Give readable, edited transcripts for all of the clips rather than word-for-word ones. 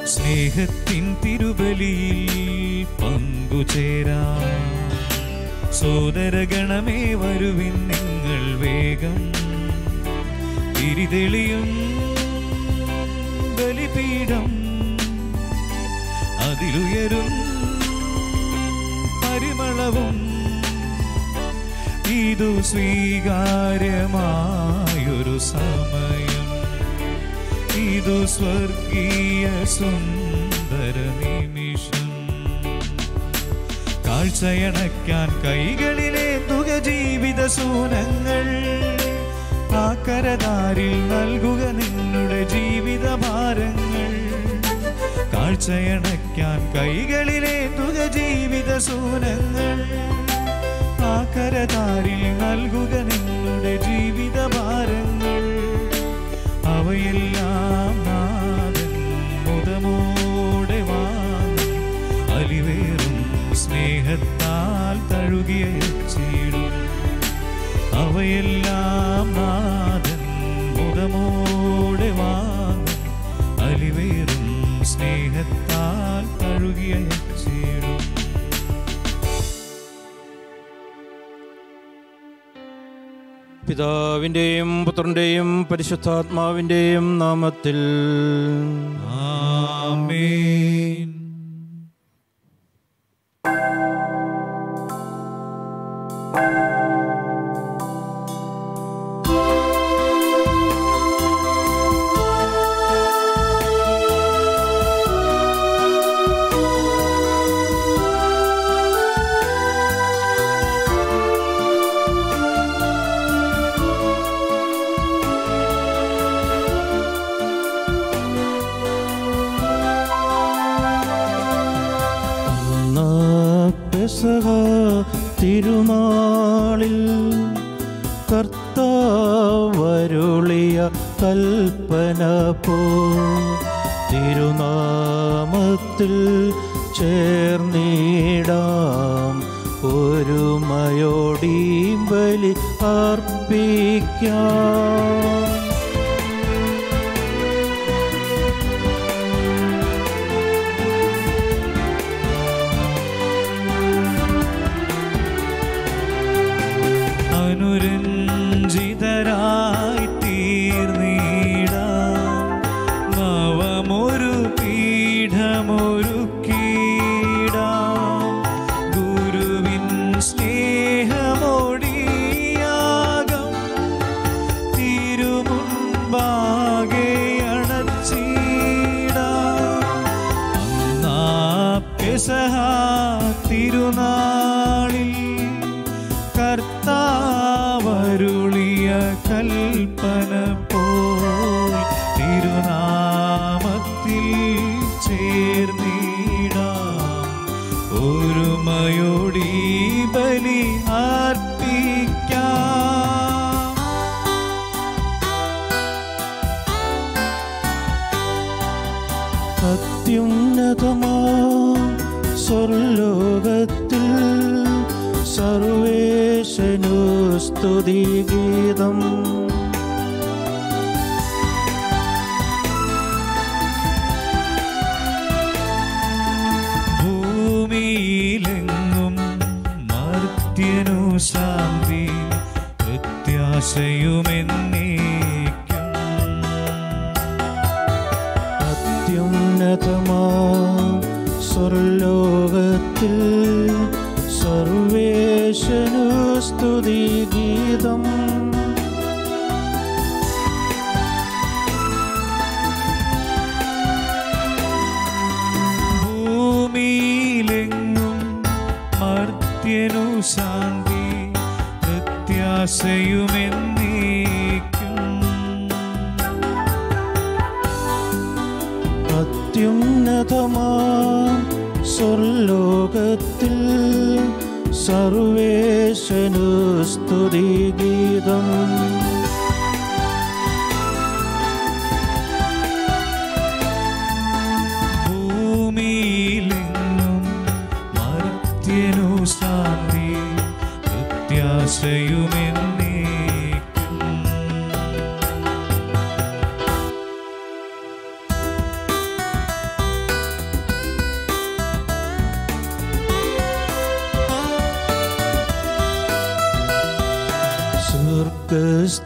സ്നേഹത്തിൻ തിരുബലിയിൽ പങ്കുചേരാം. സോദരഗണമേ വരുവിൻ നിങ്ങൾ വേഗം. തിരിതെളിയും ബലിപീഠം, അതിലുയരും പരിമളവും. ഇതു സ്വീകാര്യമായൊരു സമയം, ഇതു സ്വർഗീയ സുന്ദര നിമിഷം. കാഴ്ചയണയ്ക്കാൻ കൈകളിലേന്തുക ജീവിത സൂനങ്ങൾ. ആക്കരദാരിൽ നൽകുക നിന്നുടെ ജീവിത ഭാരങ്ങൾ. കാഴ്ചയണയ്ക്കാൻ കൈകളിലേന്തുക ജീവിത സൂനങ്ങൾ. ആക്കരദാരിൽ നൽകുക നിന്നുടെ ജീവിത ഭാരങ്ങൾ. അവയെല്ലാം നാഥൻ മുദമോടെ വാങ്ങി അലിവേറും സ്നേഹത്താൽ തഴുകിയച്ചിടും. അവയെല്ലാം നാഥൻ മുദമോടെ വാങ്ങി അലിവേറും സ്നേഹത്താൽ തഴുകിയച്ചിടും. പിതാവിൻ്റെയും പുത്രൻ്റെയും പരിശുദ്ധാത്മാവിൻ്റെയും നാമത്തിൽ ആമേൻ. തിരുനാളിൽ കർത്താവരുളിയ കൽപ്പന പോ തിരുനാമത്തിൽ ചേർന്നിടാം. ഒരുമയോടീ ബലി അർപ്പിക്കാം. അനുരഞ്ജിതരായി തീർന്നിടാം. നവമൊരു പീഠമൊരുക്കിടാം. ഗുരുവിൻ സ്നേഹമൊടിയാകം തിരുമുൻപാകെ അണച്ചിടാം. അന്നാ പെസഹ തിരുനാളിൽ കർത്താവരുളിയ കൽപ്പന പോൽ തിരുനാമത്തിൽ ചേർന്നിടാം. ഒരുമയോടീ ബലി അർപ്പിക്കാം. അത്യുന്നതമാ സ്വർലോകത്തിൽ സർവേശനു സ്തുതിഗീതം. ഭൂമിയിലെങ്ങും മർത്യനു ശാന്തി പ്രത്യാശയുമെന്നേക്കും. അത്യുന്നതമാ സ്വർലോകത്തിൽ സർവേശനു സ്തുതിഗീതം. ഭൂമിയിലെങ്ങും മർത്യനു ശാന്തി പ്രത്യാശയുമെന്നേക്കും. അത്യുന്നതമാ സ്വർലോകത്തിൽ സർവേശനു സ്തുതിഗീതം. ഭൂമിയിലെങ്ങും മർത്യനു ശാന്തി പ്രത്യാശയുമെന്നേക്കും.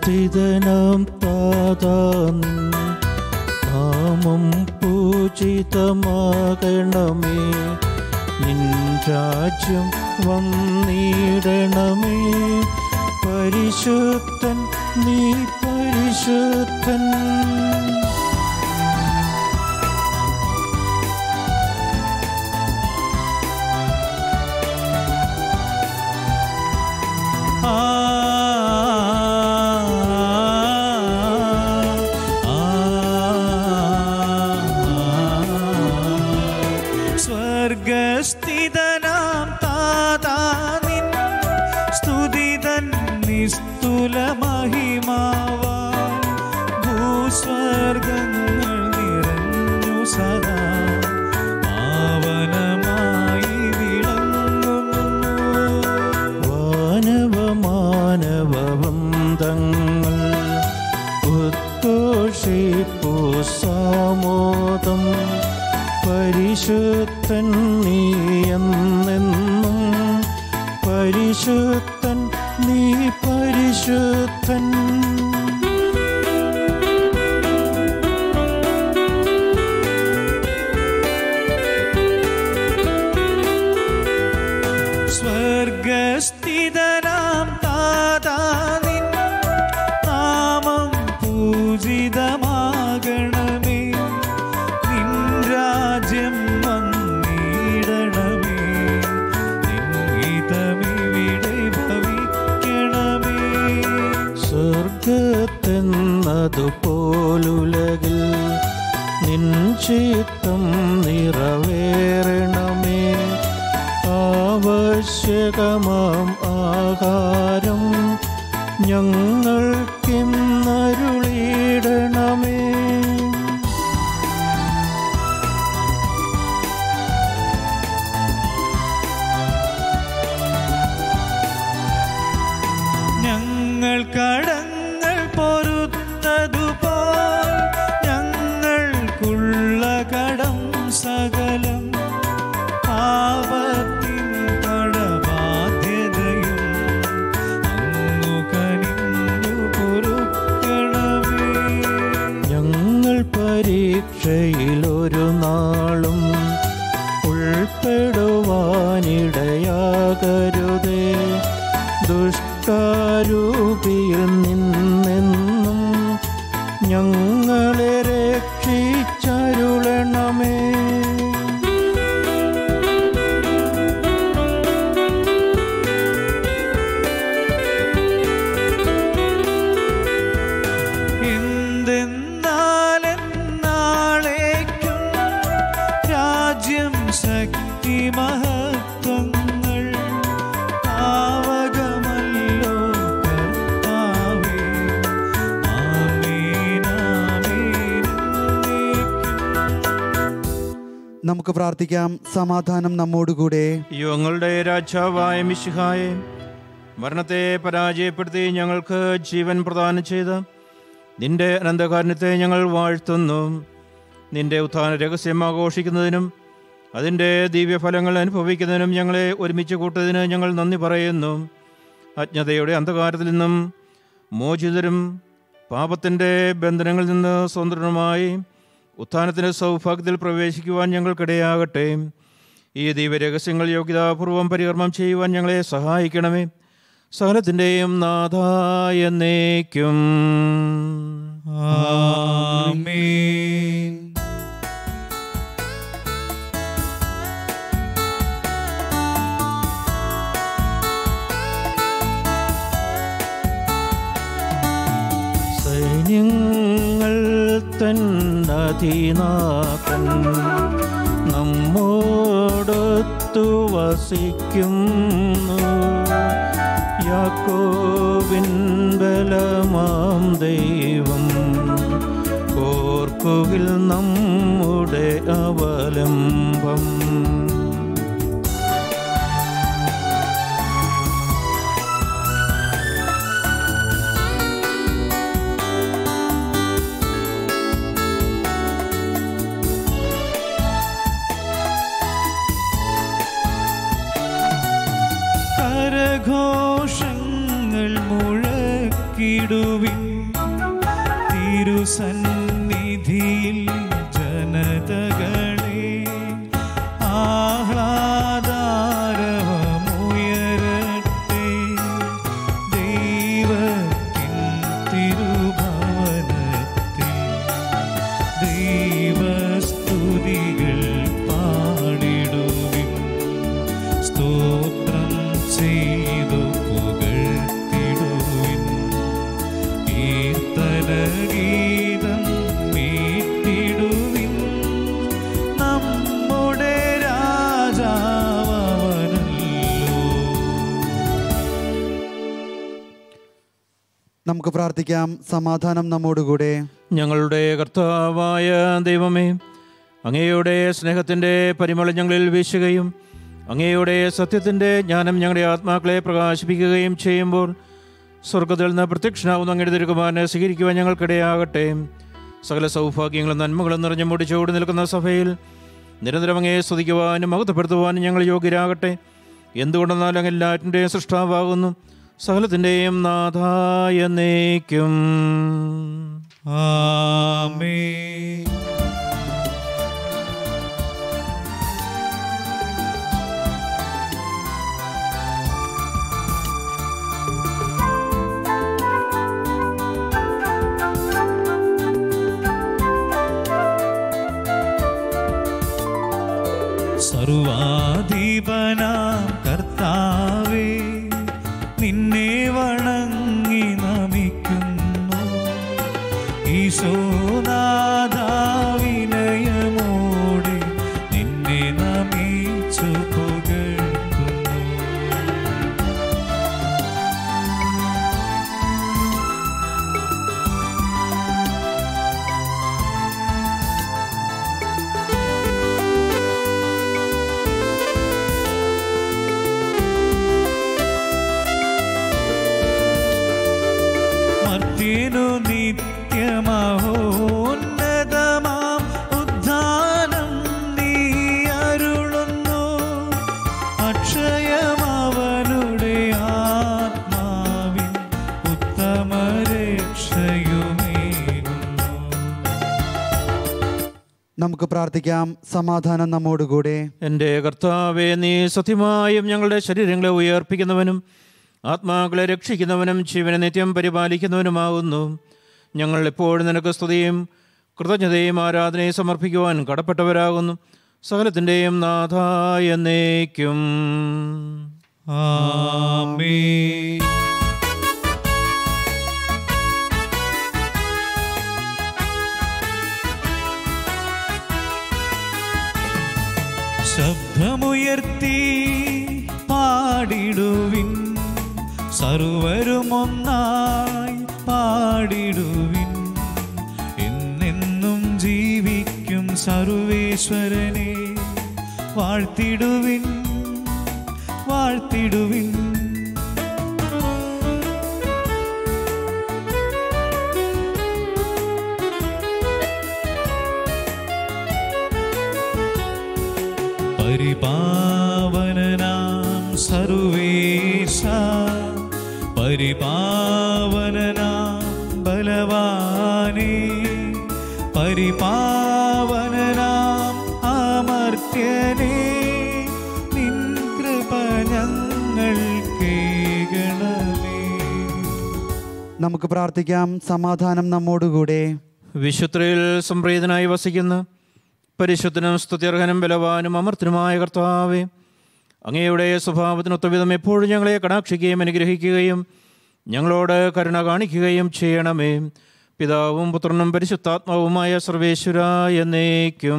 സ്വർഗസ്ഥിതനാം താതാ നിൻ നാമം പൂജിതമാകണമേ. നിൻ രാജ്യം വന്നിടണമേ. പരിശുദ്ധൻ നീ പരിശുദ്ധൻ. സ്വർഗസ്ഥിതനാം താതാ നിൻ സ്തുതിതൻ നിസ്തുല മഹിമാവാൻ ഭൂസ്വർഗങ്ങൾ നിറഞ്ഞു സദാ പാവനമായി വിളങ്ങുന്നു. മാനവവൃന്ദങ്ങൾ ഉദ്ഘോഷിപ്പു സാമോദം. പരിശുദ്ധൻ നീ എന്നെന്നും പരിശുദ്ധൻ നീ പരിശുദ്ധൻ. സ്വർഗസ്ഥിതനാം താതാ നിൻ നാമം പൂജിതമാകണമേ. നിൻ രാജ്യം വന്നിടണമേ. നിൻ ഹിതമിവിടെ ഭവിക്കണമേ. സ്വർഗത്തെന്നതുപോലുലകിൽ നിൻ ചിത്തം നിറവേറണമേ. ആവശ്യകമാം ആഹാരം ഞങ്ങൾക്കിന്നരുളിയിടണമേ. ഞങ്ങൾ കടങ്ങൾ പൊറുത്തതുപോൽ ഞങ്ങൾക്കുള്ള കടം സകലം പാപത്തിൻ കടബാധ്യതയും അങ്ങു കനിഞ്ഞു പൊറുക്കണമേ. ഞങ്ങൾ പരീക്ഷയിലൊരു നാളും ഉൾപ്പെടുവാനിടയാകരുതേ. ദുഷ്ടാരൂപിയിൽ നിന്നെന്നും ഞങ്ങളെ രക്ഷിച്ചരുളണമേ. എന്തെന്നാലെന്നാളേക്കും രാജ്യം ശക്തി മഹത്വങ്ങൾ ആവകമല്ലോ കർത്താവേ. ആമേൻ ആമേൻ എന്നേക്കും. നമുക്ക് പ്രാർത്ഥിക്കാം. സമാധാനം നമ്മോടുകൂടെ. യുഗങ്ങളുടെ രാജാവായ മിശിഹായെ, മരണത്തെ പരാജയപ്പെടുത്തി ഞങ്ങൾക്ക് ജീവൻ പ്രദാനം ചെയ്ത നിന്റെ അനന്തകാരുണ്യത്തെ ഞങ്ങൾ വാഴ്ത്തുന്നു. നിന്റെ ഉത്ഥാന രഹസ്യം ആഘോഷിക്കുന്നതിനും അതിൻ്റെ ദിവ്യഫലങ്ങൾ അനുഭവിക്കുന്നതിനും ഞങ്ങളെ ഒരുമിച്ച് കൂട്ടതിന് ഞങ്ങൾ നന്ദി പറയുന്നു. അജ്ഞതയുടെ അന്ധകാരത്തിൽ നിന്നും മോചിതരും പാപത്തിൻ്റെ ബന്ധനങ്ങളിൽ നിന്ന് സ്വതന്ത്രമായി ഉത്ഥാനത്തിൻ്റെ സൗഭാഗ്യത്തിൽ പ്രവേശിക്കുവാൻ ഞങ്ങൾക്കിടയാകട്ടെ. ഈ ദിവ്യരഹസ്യങ്ങൾ യോഗ്യതാപൂർവം പരികർമ്മം ചെയ്യുവാൻ ഞങ്ങളെ സഹായിക്കണമേ. സകലത്തിൻ്റെയും നാഥായ എന്നേക്കും. ആമേൻ. സൈന്യങ്ങൾ തന്നധിനാഥൻ നമ്മോടൊത്തു വസിക്കുന്നു. യാക്കോബിൻ ബലമാം ദൈവം ഓർക്കുകിൽ നമ്മുടെ അവലംബം. കരഘോഷങ്ങൾ മുഴക്കി ഉയർക്കിടുവിൻ തിരുസന്നിധിയിൽ ജനതകളെ ആഹ്ലാദാരവമുയരട്ടെ ദൈവത്തിൻ തിരുഭവനത്തിൽ ദൈവസ്തുതികൾ പാടിടുവിൻ സ്തോത്രം ചെയ്തു പുകഴ്ത്തിടുവിൻ കീർത്തനഗീതം മീട്ടിടുവിൻ നമ്മുടെ രാജാവനല്ലോ. നമുക്ക് പ്രാർത്ഥിക്കാം. സമാധാനം നമ്മോടുകൂടെ. ഞങ്ങളുടെ കർത്താവായ ദൈവമേ, അങ്ങയുടെ സ്നേഹത്തിൻ്റെ പരിമളം ഞങ്ങളിൽ വീശുകയും അങ്ങയുടെ സത്യത്തിൻ്റെ ജ്ഞാനം ഞങ്ങളുടെ ആത്മാക്കളെ പ്രകാശിപ്പിക്കുകയും ചെയ്യുമ്പോൾ സ്വർഗ്ഗത്തിൽ നിന്ന് പ്രത്യക്ഷനാവുന്ന അങ്ങയുടെ തിരുകുമാരനെ സ്വീകരിക്കുവാൻ ഞങ്ങൾക്കിടയാകട്ടെ. സകല സൗഭാഗ്യങ്ങളും നന്മകളും നിറഞ്ഞു മുടിച്ചോടി നിൽക്കുന്ന സഭയിൽ നിരന്തരം അങ്ങയെ സ്തുതിക്കുവാനും മഹത്വപ്പെടുത്തുവാനും ഞങ്ങൾ യോഗ്യരാകട്ടെ. എന്തുകൊണ്ടെന്നാൽ അങ്ങ് എല്ലാറ്റിൻ്റെയും സൃഷ്ടാവാകുന്നു, സകലത്തിൻ്റെയും നാഥായ എന്നേക്കും. ആമേൻ. സർവാധിപനാം കർത്താവേ, നിന്നെ വണങ്ങി നമിക്കുന്നു. ഈശോനാഥാവിനയമോടെ നിന്നെ നമിച്ചു പുകഴ്ത്തുന്നു. മർത്യനു നിത്യമഹോന്നതമാം ഉദ്ധാനം നീ അരുളുന്നു. അക്ഷയമവനുടെ ആത്മാവിൻ ഉത്തമരക്ഷയുമേകുന്നു. നമുക്ക് പ്രാർത്ഥിക്കാം. സമാധാനം നമ്മോടുകൂടെ. എൻ്റെ കർത്താവേ, നീ സത്യമായും ഞങ്ങളുടെ ശരീരങ്ങളെ ഉയർപ്പിക്കുന്നവനും ആത്മാക്കളെ രക്ഷിക്കുന്നവനും ജീവനെ നിത്യം പരിപാലിക്കുന്നവനുമാകുന്നു. ഞങ്ങൾ എപ്പോഴും നിനക്ക് സ്തുതിയും കൃതജ്ഞതയും ആരാധനയും സമർപ്പിക്കുവാൻ കടപ്പെട്ടവരാകുന്നു. സകലത്തിൻ്റെയും നാഥായ എന്നേക്കും. ആമേൻ. ശബ്ദമുയർത്തി പാടിടുവിൻ, സർവരും ഒന്നായി പാടിടുവിൻ. എന്നെന്നും ജീവിക്കും സർവേശ്വരനെ വാഴ്ത്തിടുവിൻ, വാഴ്ത്തിടുവിൻ. പരിപാവനനാം സർവേശ, പരിപാവനനാം ബലവാനേ, പരിപാവനനാം അമർത്യനേ, നിൻ കൃപ ഞങ്ങൾക്കേകണമേ. നമുക്ക് പ്രാർത്ഥിക്കാം. സമാധാനം നമ്മോടുകൂടെ. വിശുദ്ധരിൽ സംപ്രീതനായി വസിക്കുന്ന പരിശുദ്ധനും സ്തുത്യർഹനും ബലവാനും അമർത്തനുമായ കർത്താവേ, അങ്ങയുടെ സ്വഭാവത്തിനൊത്തവിധം എപ്പോഴും ഞങ്ങളെ കടാക്ഷിക്കുകയും അനുഗ്രഹിക്കുകയും ഞങ്ങളോട് കരുണ കാണിക്കുകയും ചെയ്യണമേ. പിതാവും പുത്രനും പരിശുദ്ധാത്മാവുമായ സർവേശ്വരാ എന്നേക്കും.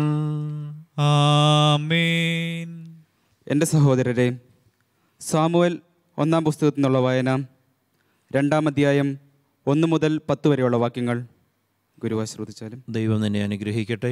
ആമേൻ. എൻ്റെ സഹോദരരെ, സാമുവേൽ 1-ാം പുസ്തകത്തിൽ നിന്നുള്ള വായന 2-ാം അധ്യായം 1 മുതൽ 10 വരെയുള്ള വാക്യങ്ങൾ ഗുരുവാശ്രവദിച്ചാലും. ദൈവം നിന്നെ അനുഗ്രഹിക്കട്ടെ.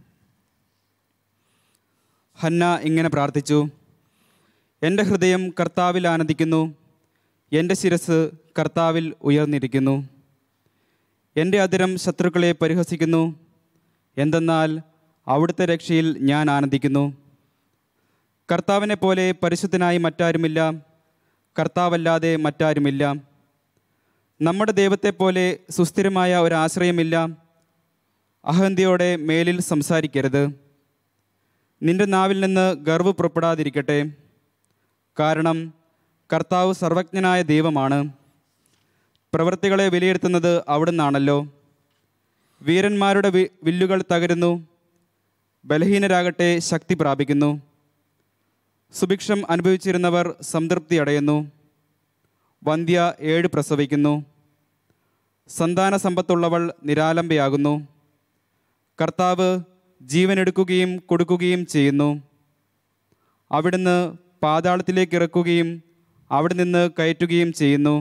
ഹന്ന ഇങ്ങനെ പ്രാർത്ഥിച്ചു: എൻ്റെ ഹൃദയം കർത്താവിൽ ആനന്ദിക്കുന്നു, എൻ്റെ ശിരസ് കർത്താവിൽ ഉയർന്നിരിക്കുന്നു. എൻ്റെ അധരം ശത്രുക്കളെ പരിഹസിക്കുന്നു, എന്തെന്നാൽ അവിടുത്തെ രക്ഷയിൽ ഞാൻ ആനന്ദിക്കുന്നു. കർത്താവിനെ പോലെ പരിശുദ്ധനായി മറ്റാരുമില്ല, കർത്താവല്ലാതെ മറ്റാരുമില്ല. നമ്മുടെ ദൈവത്തെപ്പോലെ സുസ്ഥിരമായ ഒരാശ്രയമില്ല. അഹന്തിയോടെ മേലിൽ സംസാരിക്കരുത്. നിന്റെ നാവിൽ നിന്ന് ഗർവ് പുറപ്പെടാതിരിക്കട്ടെ. കാരണം കർത്താവ് സർവജ്ഞനായ ദൈവമാണ്. പ്രവൃത്തികളെ വിലയിരുത്തുന്നത് അവിടുന്നാണല്ലോ. വീരന്മാരുടെ വില്ലുകൾ തകരുന്നു, ബലഹീനരാകട്ടെ ശക്തി പ്രാപിക്കുന്നു. സുഭിക്ഷം അനുഭവിച്ചിരുന്നവർ സംതൃപ്തി അടയുന്നു. വന്ധ്യ 7 പ്രസവിക്കുന്നു. സന്താന സമ്പത്തുള്ളവൾ നിരാലംബയാകുന്നു. കർത്താവ് ജീവനെടുക്കുകയും കൊടുക്കുകയും ചെയ്യുന്നു. അവിടുന്ന് പാതാളത്തിലേക്ക് ഇറക്കുകയും അവിടെ നിന്ന് കയറ്റുകയും ചെയ്യുന്നു.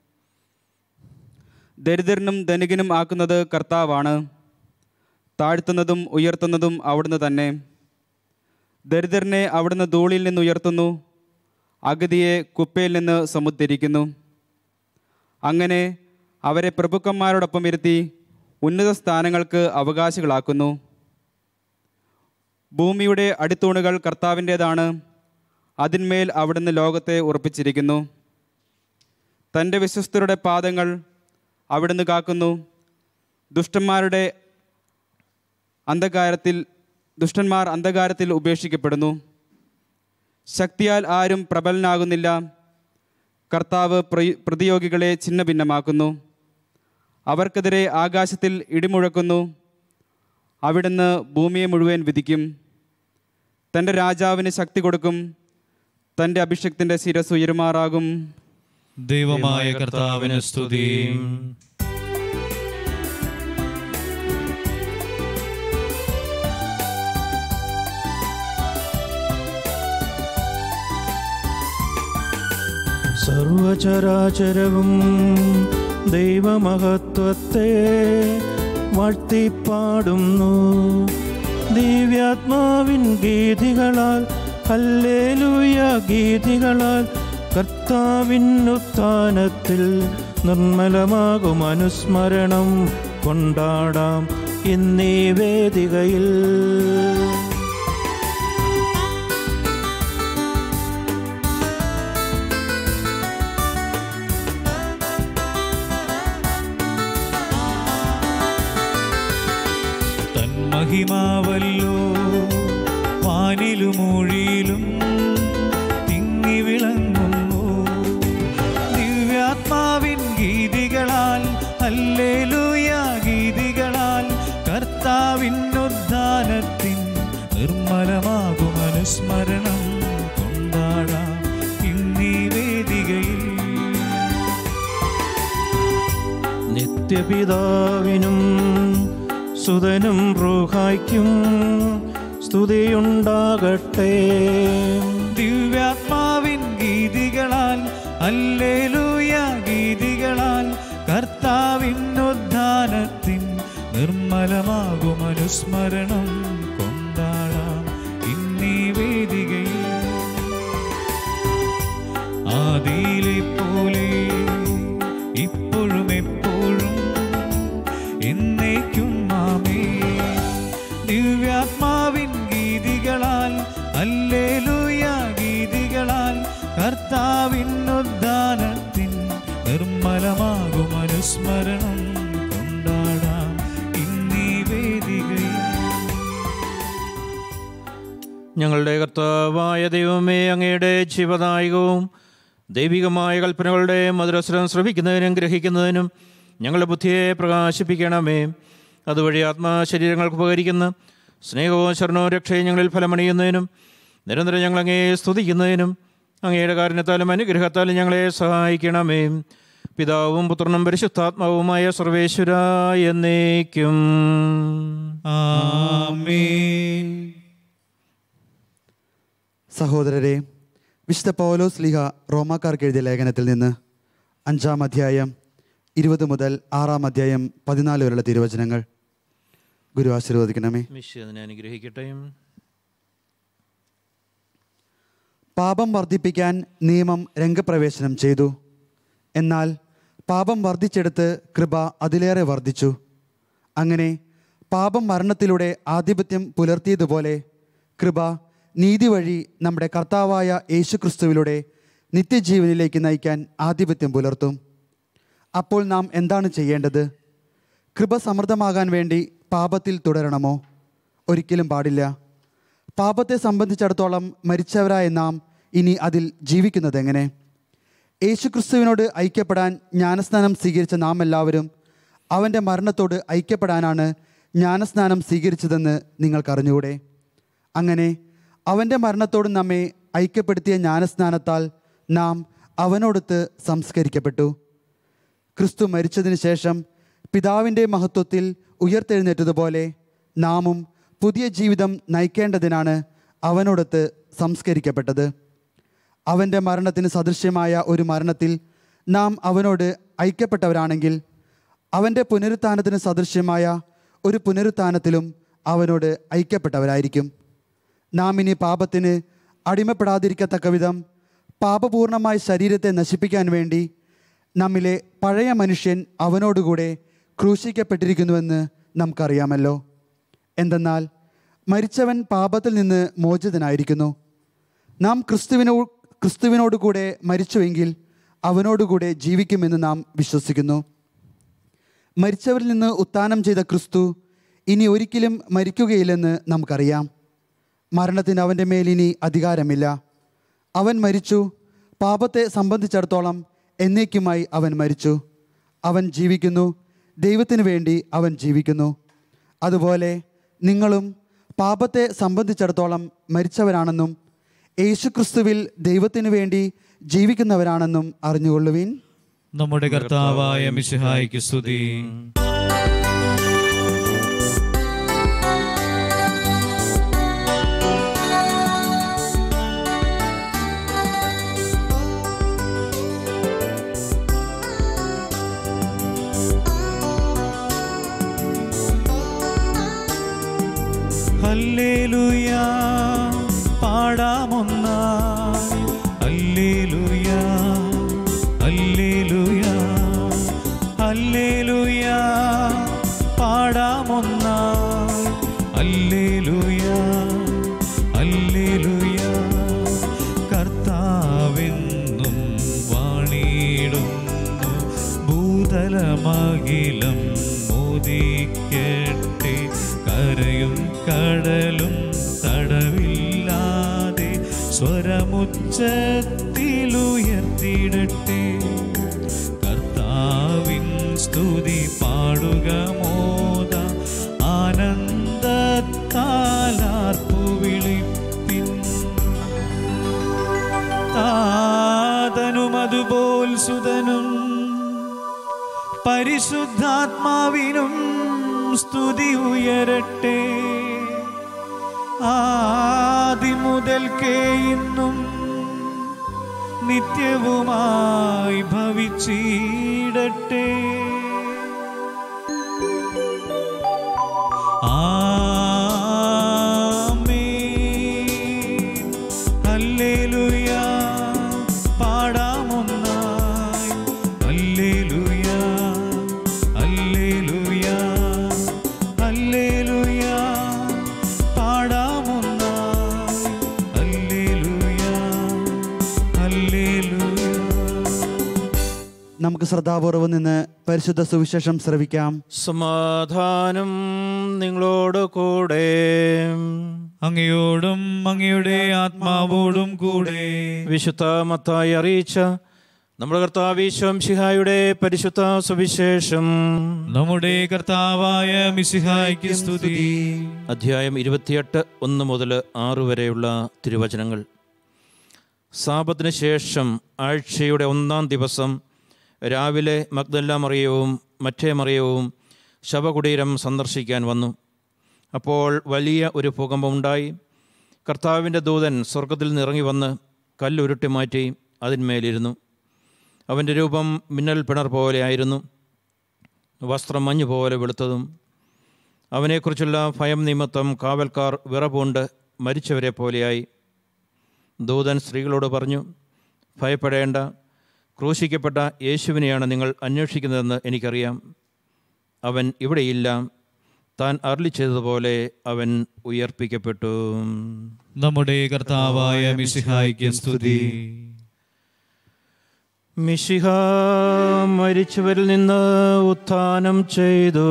ദരിദ്രനും ധനികനും ആക്കുന്നത് കർത്താവാണ്. താഴ്ത്തുന്നതും ഉയർത്തുന്നതും അവിടുന്ന് തന്നെ. ദരിദ്രനെ അവിടുന്ന് ധൂളിയിൽ നിന്ന് ഉയർത്തുന്നു, അഗതിയെ കുപ്പയിൽ നിന്ന് സമുദ്ധരിക്കുന്നു. അങ്ങനെ അവരെ പ്രഭുക്കന്മാരോടൊപ്പം ഇരുത്തി ഉന്നത സ്ഥാനങ്ങൾക്ക് അവകാശികളാക്കുന്നു. ഭൂമിയുടെ അടിത്തൂണുകൾ കർത്താവിൻ്റേതാണ്. അതിന്മേൽ അവിടുന്ന് ലോകത്തെ ഉറപ്പിച്ചിരിക്കുന്നു. തൻ്റെ വിശ്വസ്തരുടെ പാദങ്ങൾ അവിടുന്ന് കാക്കുന്നു. ദുഷ്ടന്മാർ അന്ധകാരത്തിൽ ഉപേക്ഷിക്കപ്പെടുന്നു. ശക്തിയാൽ ആരും പ്രബലനാകുന്നില്ല. കർത്താവ് പ്രതിയോഗികളെ ഛിന്ന ഭിന്നമാക്കുന്നു. അവർക്കെതിരെ ആകാശത്തിൽ ഇടിമുഴക്കുന്നു. അവിടുന്ന് ഭൂമിയെ മുഴുവൻ വിധിക്കും. തൻ്റെ രാജാവിന് ശക്തി കൊടുക്കും. തൻ്റെ അഭിഷക്തിൻ്റെ ശിരസ് ഉയരുമാറാകും. ദൈവമായ കർത്താവിന് സ്തുതി. സർവചരാചരവും ദൈവമഹത്വത്തെ വാഴ്ത്തിപ്പാടുന്നു. ദിവ്യാത്മാവിൻ ഗീതികളാൽ, ഹല്ലേലൂയ ഗീതികളാൽ കർത്താവിൻ ഉത്ഥാനത്തിൽ നിർമ്മലമാകും അനുസ്മരണം കൊണ്ടാടാം ഇന്നീ വേദികയിൽ. മഹിമാവല്ലോ വാനിലും ഊഴിയിലും തിങ്ങി വിളങ്ങുന്നു. ദിവ്യാത്മാവിൻ ഗീതികളാൽ, ഹല്ലേലൂയ ഗീതികളാൽ കർത്താവിൻ ഉദ്ധാനത്തിൻ നിർമ്മലമാകും അനുസ്മരണം കൊണ്ടാടാം ഇന്നീ വേദികയിൽ. നിത്യപിതാവിനും സുതനും റൂഹായ്ക്കും സ്തുതിയുണ്ടാകട്ടെ. ദിവ്യാത്മാവിൻ ഗീതികളാൽ, ഹല്ലേലൂയ ഗീതികളാൽ കർത്താവിൻ ഉദ്ധാനത്തിൻ നിർമ്മലമാകും അനുസ്മരണം കൊണ്ടാടാം ഇന്നീ വേദികയിൽ. ആദിയിലെ പോലെ ഇപ്പോഴും എപ്പോഴും എന്നേക്കും ആമേൻ. ദിവ്യാത്മാവിൻ ഗീതികളാൽ, ഹല്ലേലൂയ ഗീതികളാൽ കർത്താവിൻ ഉദ്ധാനത്തിൻ നിർമ്മലമാകും അനുസ്മരണം കൊണ്ടാടാം ഇന്നീ വേദികയിൽ. ഞങ്ങളുടെ കർത്താവായ ദൈവമേ, അങ്ങയുടെ ജീവദായകവും ദൈവികമായ കൽപ്പനകളുടെ മധുരസ്വരം ശ്രവിക്കുന്നതിനും ഗ്രഹിക്കുന്നതിനും ഞങ്ങളുടെ ബുദ്ധിയെ പ്രകാശിപ്പിക്കണമേ. അതുവഴി ആത്മാശരീരങ്ങൾക്ക് ഉപകരിക്കുന്ന സ്നേഹവും ശരണവും രക്ഷയും ഞങ്ങളിൽ ഫലമണിയുന്നതിനും നിരന്തരം ഞങ്ങളങ്ങേ സ്തുതിക്കുന്നതിനും അങ്ങയുടെ കാരുണ്യത്താലും അനുഗ്രഹത്താലും ഞങ്ങളെ സഹായിക്കണമേ. പിതാവും പുത്രനും പരിശുദ്ധാത്മാവുമായ സർവേശ്വരാ എന്നേക്കും ആമേൻ. സഹോദരരെ, വിശുദ്ധ പൗലോസ് ശ്ലീഹ റോമാക്കാർക്ക് എഴുതിയ ലേഖനത്തിൽ നിന്ന് 5-ാം അധ്യായം 20 മുതൽ 6-ാം അധ്യായം 14 വരെയുള്ള തിരുവചനങ്ങൾ. ഗുരു ആശീർവദിക്കണമേ. അതിനെ അനുഗ്രഹിക്കട്ടെ. പാപം വർദ്ധിപ്പിക്കാൻ നിയമം രംഗപ്രവേശനം ചെയ്തു. എന്നാൽ പാപം വർദ്ധിച്ചെടുത്ത് കൃപ അതിലേറെ വർദ്ധിച്ചു. അങ്ങനെ പാപം മരണത്തിലൂടെ ആധിപത്യം പുലർത്തിയതുപോലെ കൃപ നീതി വഴി നമ്മുടെ കർത്താവായ യേശുക്രിസ്തുവിലൂടെ നിത്യജീവനിലേക്ക് നയിക്കാൻ ആധിപത്യം പുലർത്തും. അപ്പോൾ നാം എന്താണ് ചെയ്യേണ്ടത്? കൃപ സമൃദ്ധമാകാൻ വേണ്ടി പാപത്തിൽ തുടരണമോ? ഒരിക്കലും പാടില്ല. പാപത്തെ സംബന്ധിച്ചിടത്തോളം മരിച്ചവരായ നാം ഇനി അതിൽ ജീവിക്കുന്നതെങ്ങനെ? യേശുക്രിസ്തുവിനോട് ഐക്യപ്പെടാൻ ജ്ഞാനസ്നാനം സ്വീകരിച്ച നാം എല്ലാവരും അവൻ്റെ മരണത്തോട് ഐക്യപ്പെടാനാണ് ജ്ഞാനസ്നാനം സ്വീകരിച്ചതെന്ന് നിങ്ങൾക്കറിഞ്ഞുകൂടെ? അങ്ങനെ അവൻ്റെ മരണത്തോട് നമ്മെ ഐക്യപ്പെടുത്തിയ ജ്ഞാനസ്നാനത്താൽ നാം അവനോടൊത്ത് സംസ്കരിക്കപ്പെട്ടു. ക്രിസ്തു മരിച്ചതിന് ശേഷം പിതാവിൻ്റെ മഹത്വത്തിൽ ഉയർത്തെഴുന്നേറ്റതുപോലെ നാമും പുതിയ ജീവിതം നയിക്കേണ്ടതിനാണ് അവനോടൊത്ത് സംസ്കരിക്കപ്പെട്ടത്. അവൻ്റെ മരണത്തിന് സദൃശ്യമായ ഒരു മരണത്തിൽ നാം അവനോട് ഐക്യപ്പെട്ടവരാണെങ്കിൽ അവൻ്റെ പുനരുത്ഥാനത്തിന് സദൃശ്യമായ ഒരു പുനരുത്ഥാനത്തിലും അവനോട് ഐക്യപ്പെട്ടവരായിരിക്കും. നാം ഇനി പാപത്തിന് അടിമപ്പെടാതിരിക്കത്തക്ക വിധം പാപപൂർണമായ ശരീരത്തെ നശിപ്പിക്കാൻ വേണ്ടി നമ്മിലെ പഴയ മനുഷ്യൻ അവനോടുകൂടെ ക്രൂശിക്കപ്പെട്ടിരിക്കുന്നുവെന്ന് നമുക്കറിയാമല്ലോ. എന്തെന്നാൽ മരിച്ചവൻ പാപത്തിൽ നിന്ന് മോചിതനായിരിക്കുന്നു. നാം ക്രിസ്തുവിനോടുകൂടെ മരിച്ചുവെങ്കിൽ അവനോടുകൂടെ ജീവിക്കുമെന്ന് നാം വിശ്വസിക്കുന്നു. മരിച്ചവരിൽ നിന്ന് ഉത്ഥാനം ചെയ്ത ക്രിസ്തു ഇനി ഒരിക്കലും മരിക്കുകയില്ലെന്ന് നമുക്കറിയാം. മരണത്തിന് അവൻ്റെ മേലിനി അധികാരമില്ല. അവൻ മരിച്ചു. പാപത്തെ സംബന്ധിച്ചിടത്തോളം എന്നേക്കുമായി അവൻ മരിച്ചു. അവൻ ജീവിക്കുന്നു. ദൈവത്തിനു വേണ്ടി അവൻ ജീവിക്കുന്നു. അതുപോലെ നിങ്ങളും പാപത്തെ സംബന്ധിച്ചിടത്തോളം മരിച്ചവരാണെന്നും യേശുക്രിസ്തുവിൽ ദൈവത്തിനു വേണ്ടി ജീവിക്കുന്നവരാണെന്നും അറിഞ്ഞുകൊള്ളുവിൻ. നമ്മുടെ കർത്താവായ മിശിഹായ്ക്ക് സ്തുതി. ഹല്ലേലൂയ പാടാമൊന്നായി. ഹല്ലേലൂയ ഹല്ലേലൂയ ഹല്ലേലൂയ പാടാമൊന്നായി. ഹല്ലേലൂയ ഹല്ലേലൂയ കർത്താവെന്നും വാണിടുന്നു. ഭൂതലമഖിലം മോദിക്കട്ടെ. കരയും കടലും തടവില്ലാതെ സ്വരമുച്ചത്തിലുയർത്തിടട്ടെ. കർത്താവിൻ സ്തുതി പാടുക മോദ ആനന്ദത്താലാർപ്പു വിളിപ്പിൻ. താതനും അതുപോൽ സുതനും പരിശുദ്ധാത്മാവിനും സ്തുതി ഉയരട്ടെ. ആദിം മുതൽക്കേ ഇന്നും നിത്യവുമായി ഭവിച്ചിടട്ടെ. ആമേൻ. ഹല്ലേലൂയ പാടാമൊന്നായി. ഹല്ലേലൂയ ഹല്ലേലൂയ ഹല്ലേലൂയ പാടാമൊന്നായി. ഹല്ലേലൂയ ഹല്ലേലൂയ. നമുക്ക് ശ്രദ്ധാപൂർവം നിന്ന് പരിശുദ്ധ സുവിശേഷം ശ്രവിക്കാം. സമാധാനം നിങ്ങളോട് കൂടെ. അങ്ങയോടും അങ്ങയുടെ ആത്മാവോടും കൂടെ. വിശുദ്ധ മത്തായി അറിയിച്ച നമ്മുടെ കർത്താവ് ഈശോ മിശിഹായുടെ പരിശുദ്ധ സുവിശേഷം. നമ്മുടെ കർത്താവായ മിശിഹായ്ക്ക് സ്തുതി. അധ്യായം 28 1 മുതൽ 6 വരെയുള്ള തിരുവചനങ്ങൾ. സാബത്തിന് ശേഷം ആഴ്ചയുടെ 1-ാം ദിവസം രാവിലെ മഗ്ദല മറിയവും മറ്റേ മറിയവും ശവകുടീരം സന്ദർശിക്കാൻ വന്നു. അപ്പോൾ വലിയ ഒരു ഭൂകമ്പമുണ്ടായി. കർത്താവിൻ്റെ ദൂതൻ സ്വർഗത്തിൽ നിന്നിറങ്ങി വന്ന് കല്ലുരുട്ടി മാറ്റി അതിന്മേലിരുന്നു. അവൻ്റെ രൂപം മിന്നൽ പിണർ പോലെ ആയിരുന്നു. വസ്ത്രം മഞ്ഞ് പോലെ വെളുത്തതും. അവനെക്കുറിച്ചുള്ള ഭയം നിമിത്തം കാവൽക്കാർ വിറപൂണ്ട് മരിച്ചവരെ പോലെയായി. ദൂതൻ സ്ത്രീകളോട് പറഞ്ഞു, ഭയപ്പെടേണ്ട. ക്രൂശിക്കപ്പെട്ട യേശുവിനെയാണ് നിങ്ങൾ അന്വേഷിക്കുന്നതെന്ന് എനിക്കറിയാം. അവൻ ഇവിടെയില്ല. താൻ അരുളി ചെയ്തതുപോലെ അവൻ ഉയർപ്പിക്കപ്പെട്ടു. നമ്മുടെ കർത്താവായ മിശിഹായ്ക്ക് സ്തുതി. മിശിഹ മരിച്ചവരിൽ നിന്ന് ഉത്ഥാനം ചെയ്തു.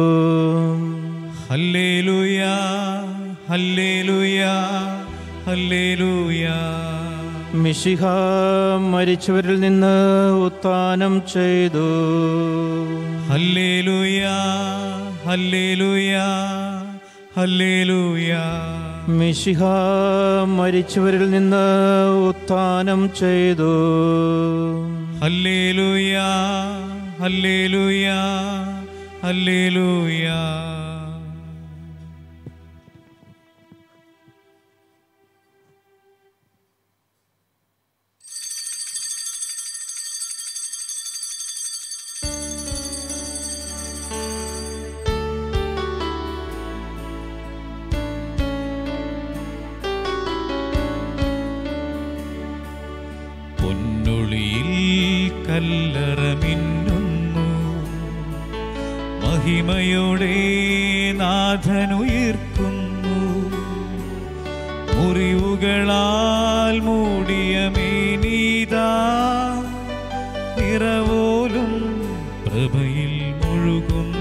ഹല്ലേലൂയ, ഹല്ലേലൂയ, ഹല്ലേലൂയ. മിശിഹ മരിച്ചവരിൽ നിന്ന് ഉത്ഥാനം ചെയ്തു. ഹല്ലേലൂയ, ഹല്ലേലൂയ, ഹല്ലേലൂയ. മിശിഹ മരിച്ചവരിൽ നിന്ന് ഉത്ഥാനം ചെയ്തു. ഹല്ലേലൂയ, ഹല്ലേലൂയ, ഹല്ലേലൂയ. കല്ലറ മിന്നുന്നു, മഹിമയോടെ നാഥനുയർക്കുന്നു. മുറിവുകളാൽ മൂടിയ മേനീതാ നിറവോലും പ്രഭയിൽ മുഴുകുന്നു.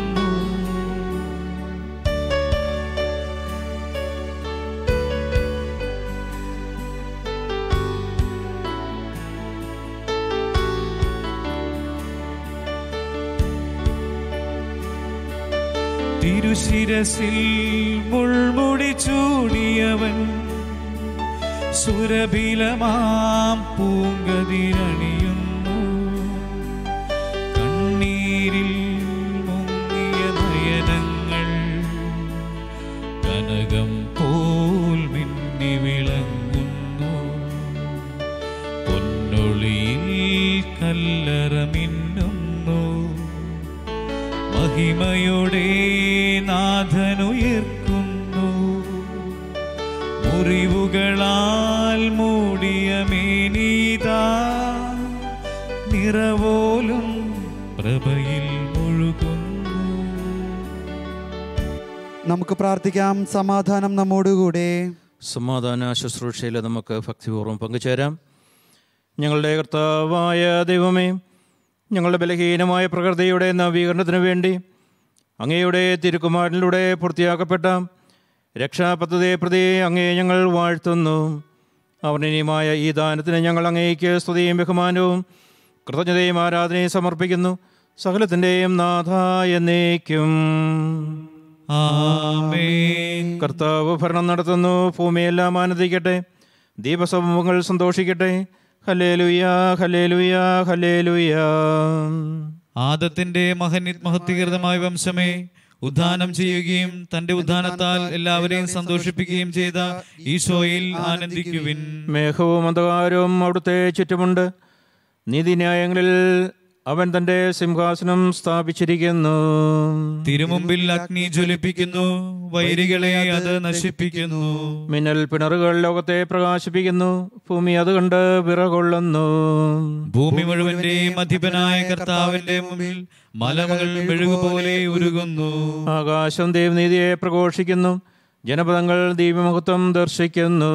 തിരുശിരസിൽ മുൾമുടി ചൂടിയവൻ സുരഭിലമാം പൂങ്കതിരണിയുന്നു. കണ്ണീരിൽ മുങ്ങിയ നയനങ്ങൾ കനകം പോൽ മിന്നി വിളങ്ങുന്നു. പൊന്നൊളിയിൽ കല്ലറ മിന്നുന്നു, മഹിമയോടെ നാഥനുയർക്കുന്നു. മുറിവുകളാൽ മൂടിയ മേനീതാ നിറവോലും പ്രഭയിൽ മുഴുകുന്നു. നമുക്ക് പ്രാർത്ഥിക്കാം. സമാധാനം നമ്മോടുകൂടെ. സമാധാന ശുശ്രൂഷയിൽ നമുക്ക് ഭക്തിപൂർവ്വം പങ്കുചേരാം. ഞങ്ങളുടെ കർത്താവായ ദൈവമേ, ഞങ്ങളുടെ ബലഹീനമായ പ്രകൃതിയുടെ നവീകരണത്തിനു വേണ്ടി അങ്ങയുടെ തിരുക്കുമാരനിലൂടെ പൂർത്തിയാക്കപ്പെട്ട രക്ഷാപദ്ധതിയെ പ്രതി അങ്ങയെ ഞങ്ങൾ വാഴ്ത്തുന്നു. അവർണ്ണനീയമായ ഈ ദാനത്തിന് ഞങ്ങൾ അങ്ങേക്ക് സ്തുതിയും ബഹുമാനവും കൃതജ്ഞതയും ആരാധനയും സമർപ്പിക്കുന്നു. സകലത്തിൻ്റെയും നാഥ എന്നേക്കും ആമേൻ. കർത്താവ് ഭരണം നടത്തുന്നു, ഭൂമിയെല്ലാം ആനന്ദിക്കട്ടെ, ദീപസമൂഹങ്ങൾ സന്തോഷിക്കട്ടെ. ഹല്ലേലൂയ, ഹല്ലേലൂയ, ഹല്ലേലൂയ. ആദത്തിന്റെ മഹത്വീകൃതമായ വംശമേ, ഉദ്ധാനം ചെയ്യുകയും തന്റെ ഉദ്ധാനത്താൽ എല്ലാവരെയും സന്തോഷിപ്പിക്കുകയും ചെയ്ത ഈശോയിൽ ആനന്ദിക്കുവിൻ. മേഘവും അന്ധകാരവും അവിടുത്തെ ചുറ്റുമുണ്ട്. നീതിന്യായങ്ങളിൽ അവൻ തന്റെ സിംഹാസനം സ്ഥാപിച്ചിരിക്കുന്നു. തിരുമുമ്പിൽ അഗ്നി ജ്വലിപ്പിക്കുന്നു, വൈരികളെ അത് നശിപ്പിക്കുന്നു. മിന്നൽ പിണറുകൾ ലോകത്തെ പ്രകാശിപ്പിക്കുന്നു, ഭൂമി അത് കണ്ട് വിറകൊള്ളുന്നു. ഭൂമി മുഴുവന്റെയും അധിപനായ കർത്താവിന്റെ മുമ്പിൽ മലകൾ മെഴുകുപോലെ ഉരുകുന്നു. ആകാശം ദൈവനീതിയെ പ്രഘോഷിക്കുന്നു, ജനപദങ്ങൾ ദൈവമഹത്വം ദർശിക്കുന്നു.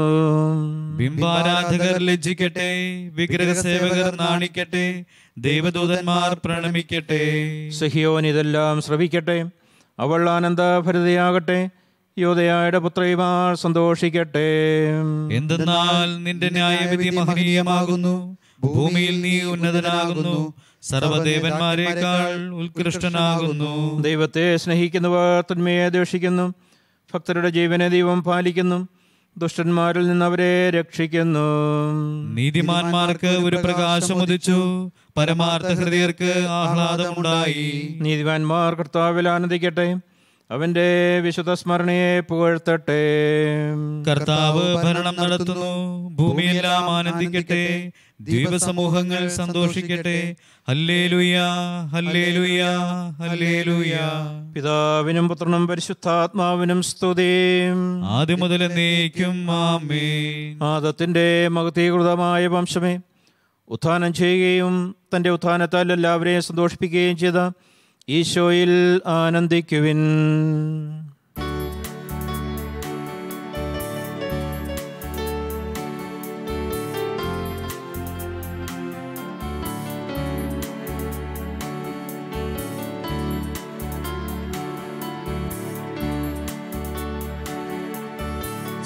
ബിംബാരാധകർ ലജ്ജിക്കട്ടെ, വിഗ്രഹ സേവകർ നാണിക്കട്ടെ, ദൈവദൂതന്മാർ പ്രണമിക്കട്ടെ. സിഹിയോൻ ഇതെല്ലാം ശ്രവിക്കട്ടെ, അവൾ ആനന്ദഭരിതയാകട്ടെ, യോദയായുടെ പുത്രിമാർ സന്തോഷിക്കട്ടെ. എന്തെന്നാൽ നിന്റെ ന്യായവിധി മഹനീയമാകുന്നു, ഭൂമിയിൽ നീ ഉന്നതനാകുന്നു, സർവ്വദേവന്മാരെക്കാൾ ഉത്കൃഷ്ടനാകുന്നു. ദൈവത്തെ സ്നേഹിക്കുന്നവർ തിന്മയെ ദ്വേഷിക്കുന്നു, ഭക്തരുടെ ജീവനെ ദൈവം പാലിക്കുന്നു, ദുഷ്ടന്മാരിൽ നിന്ന് അവരെ രക്ഷിക്കുന്നു. നീതിമാന്മാർക്ക് ഒരു പ്രകാശം ഉദിച്ചു, പരമാർത്ഥ ഹൃദയർക്ക് ആഹ്ലാദമുണ്ടായി. നീതിമാന്മാർ കർത്താവിൽ ആനന്ദിക്കട്ടെ, അവന്റെ വിശുദ്ധ സ്മരണയെ പുകഴ്ത്തട്ടെ. കർത്താവ് ഭരണം നടത്തുന്നു, ഭൂമിയെല്ലാം ആനന്ദിക്കട്ടെ, ദ്വീപസമൂഹങ്ങൾ സന്തോഷിക്കട്ടെ. ഹല്ലേലൂയ, ഹല്ലേലൂയ, ഹല്ലേലൂയ. പിതാവിനും പുത്രനും പരിശുദ്ധാത്മാവിനും സ്തുതി, ആദ്യം മുതൽ എന്നേക്കും ആമേൻ. ആദത്തിന്റെ മഹത്വീകൃതമായ വംശമേ, ഉത്ഥാനം ചെയ്യുകയും തൻ്റെ ഉത്ഥാനത്താൽ എല്ലാവരെയും സന്തോഷിപ്പിക്കുകയും ചെയ്ത ഈശോയിൽ ആനന്ദിക്കുവിൻ.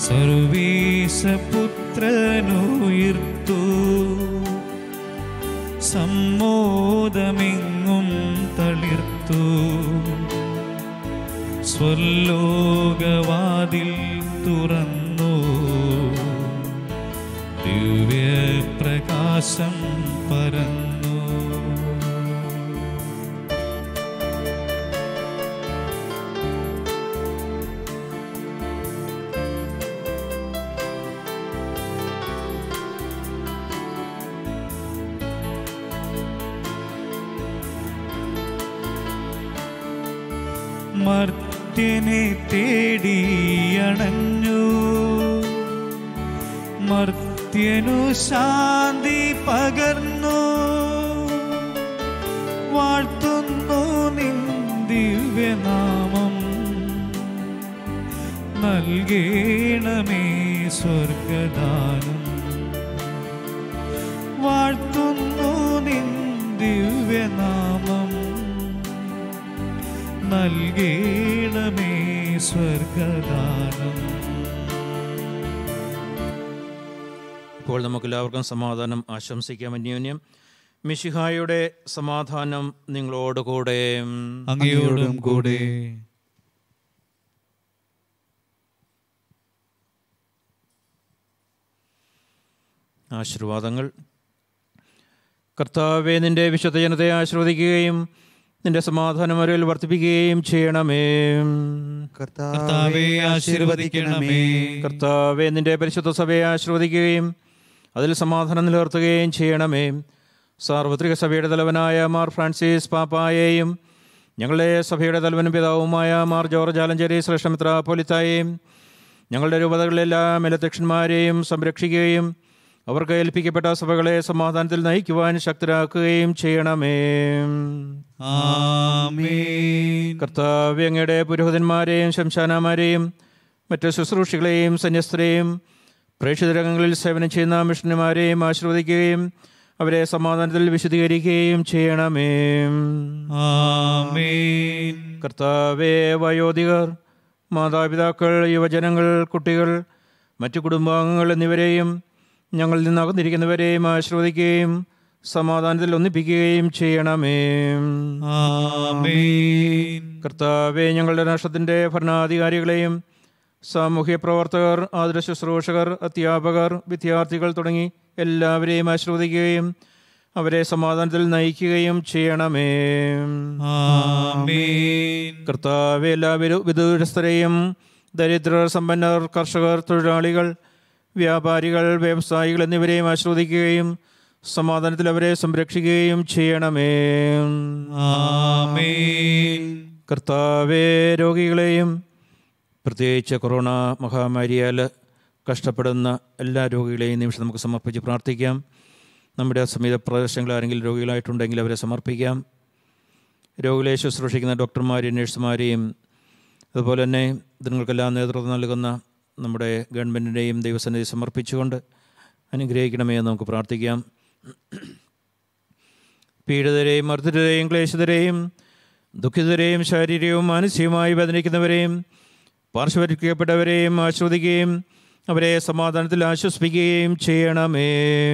സർവീസപുത്രനുയിർത്തു സമ്മോദമെങ്ങും തളിർത്തു സ്വർലോകവാതിൽ തുറന്നു ദിവ്യപ്രകാശം പരന്നു. മർത്യനെ തേടിയണഞ്ഞു മർത്യനു ശാന്തി പകർന്നു വാഴ്ത്തുന്നു നിൻ ദിവ്യനാമം നൽകേണമേ സ്വർഗദാനം വാഴ്ത്തുന്നു നിൻ ദിവ്യനാമം നൽകേണമേ സ്വർഗദാനം. ഇപ്പോൾ നമുക്കെല്ലാവർക്കും സമാധാനം ആശംസിക്കാം. അന്യോന്യം മിശിഹായുടെ സമാധാനം നിങ്ങളോടുകൂടെ അങ്ങയോടും കൂടെ. ആശീർവാദങ്ങൾ. കർത്താവേ, നിന്റെ വിശുദ്ധ ജനത്തെ ആശീർവദിക്കുകയും നിന്റെ സമാധാനം അവരിൽ വർദ്ധിപ്പിക്കുകയും ചെയ്യണമേ. കർത്താവേ, ആശീർവദിക്കണമേ. കർത്താവേ, നിന്റെ പരിശുദ്ധ സഭയെ ആശീർവദിക്കുകയും അതിൽ സമാധാനം നിലനിർത്തുകയും ചെയ്യണമേ. സാർവത്രിക സഭയുടെ തലവനായ മാർ ഫ്രാൻസിസ് പാപ്പായെയും ഞങ്ങളുടെ സഭയുടെ തലവനും പിതാവുമായ മാർ ജോർജ് ആലഞ്ചേരി ശ്രേഷ്ഠ മെത്രാപ്പോലീത്തായെയും ഞങ്ങളുടെ രൂപതകളിലെല്ലാ മേലധ്യക്ഷന്മാരെയും സംരക്ഷിക്കുകയും അവർക്ക് ഏൽപ്പിക്കപ്പെട്ട സഭകളെ സമാധാനത്തിൽ നയിക്കുവാൻ ശക്തരാക്കുകയും ചെയ്യണമേ. ആമേൻ. കർത്താവേ, അങ്ങയുടെ പുരോഹിതന്മാരെയും ശംശാനമാരെയും മറ്റ് ശുശ്രൂഷികളെയും സന്യസ്തരെയും പ്രേക്ഷിതരംഗങ്ങളിൽ സേവനം ചെയ്യുന്ന മിഷണറിമാരെയും ആശീർവദിക്കുകയും അവരെ സമാധാനത്തിൽ വിശദീകരിക്കുകയും ചെയ്യണമേ. ആമേൻ. കർത്താവേ, വയോധികർ, മാതാപിതാക്കൾ, യുവജനങ്ങൾ, കുട്ടികൾ, മറ്റു കുടുംബാംഗങ്ങൾ എന്നിവരെയും ഞങ്ങളിൽ നിന്ന് അകന്നിരിക്കുന്നവരെയും ആശീർവദിക്കുകയും സമാധാനത്തിൽ ഒന്നിപ്പിക്കുകയും ചെയ്യണമേ. ആമേൻ. കർത്താവേ, ഞങ്ങളുടെ രാഷ്ട്രത്തിൻ്റെ ഭരണാധികാരികളെയും സാമൂഹ്യ പ്രവർത്തകർ, ആതുര ശുശ്രൂഷകർ, അധ്യാപകർ, വിദ്യാർത്ഥികൾ തുടങ്ങി എല്ലാവരെയും ആശീർവദിക്കുകയും അവരെ സമാധാനത്തിൽ നയിക്കുകയും ചെയ്യണമേ. ആമേൻ. കർത്താവേ, എല്ലാ വിദൂരസ്ഥരെയും ദരിദ്രർ, സമ്പന്നർ, കർഷകർ, തൊഴിലാളികൾ, വ്യാപാരികൾ, വ്യവസായികൾ എന്നിവരെയും ആശീർവദിക്കുകയും സമാധാനത്തിൽ അവരെ സംരക്ഷിക്കുകയും ചെയ്യണമേ. ആമേൻ. കർത്താവേ, രോഗികളെയും പ്രത്യേകിച്ച് കൊറോണ മഹാമാരിയാൽ കഷ്ടപ്പെടുന്ന എല്ലാ രോഗികളെയും നിമിഷം നമുക്ക് സമർപ്പിച്ച് പ്രാർത്ഥിക്കാം. നമ്മുടെ സമീപ പ്രദേശങ്ങളിൽ ആരെങ്കിലും രോഗികളായിട്ടുണ്ടെങ്കിൽ അവരെ സമർപ്പിക്കാം. രോഗികളെ ശുശ്രൂഷിക്കുന്ന ഡോക്ടർമാരെയും നഴ്സുമാരെയും അതുപോലെ തന്നെ ഇതിങ്ങൾക്കെല്ലാം നേതൃത്വം നൽകുന്ന നമ്മുടെ ഗവൺമെൻറ്റിൻ്റെയും ദൈവസന്നിധി സമർപ്പിച്ചുകൊണ്ട് അനുഗ്രഹിക്കണമേ എന്ന് നമുക്ക് പ്രാർത്ഥിക്കാം. പീഡിതരെയും മർദ്ദിതരെയും ക്ലേശിതരെയും ദുഃഖിതരെയും ശാരീരികവും മാനസികവുമായി വേദനിക്കുന്നവരെയും പാർശ്വവൽക്കരിക്കപ്പെട്ടവരെയും ആശ്വദിക്കുകയും അവരെ സമാധാനത്തിൽ ആശ്വസിപ്പിക്കുകയും ചെയ്യണമേ.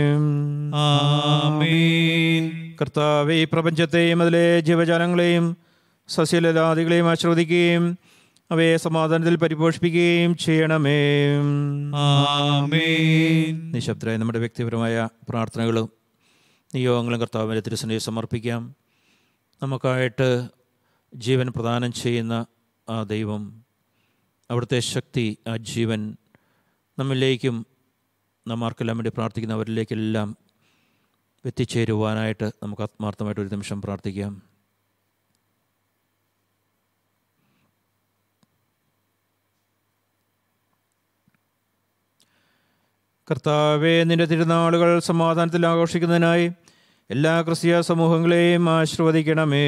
ആമേൻ. കർത്താവേ, ഈ പ്രപഞ്ചത്തെയും അതിലെ ജീവജാലങ്ങളെയും സസ്യലതാദികളെയും ആശ്രവദിക്കുകയും അവയെ സമാധാനത്തിൽ പരിപോഷിപ്പിക്കുകയും ചെയ്യണമേ. ആമേൻ. നിശബ്ദരായ നമ്മുടെ വ്യക്തിപരമായ പ്രാർത്ഥനകളും നിയോഗങ്ങളും കർത്താവിൻ്റെ തിരുസന്നിധിയിൽ സമർപ്പിക്കാം. നമുക്കായിട്ട് ജീവൻ പ്രദാനം ചെയ്യുന്ന ആ ദൈവം, അവിടുത്തെ ശക്തി, ആ ജീവൻ നമ്മിലേക്കും നാം ആർക്കെല്ലാം വേണ്ടി പ്രാർത്ഥിക്കുന്നവരിലേക്കെല്ലാം എത്തിച്ചേരുവാനായിട്ട് നമുക്ക് ആത്മാർത്ഥമായിട്ട് ഒരു നിമിഷം പ്രാർത്ഥിക്കാം. കർത്താവേ, നിന്റെ തിരുനാളുകൾ സമാധാനത്തിൽ ആഘോഷിക്കുന്നതിനായി എല്ലാ ക്രിസ്തീയ സമൂഹങ്ങളെയും ആശീർവദിക്കണമേ.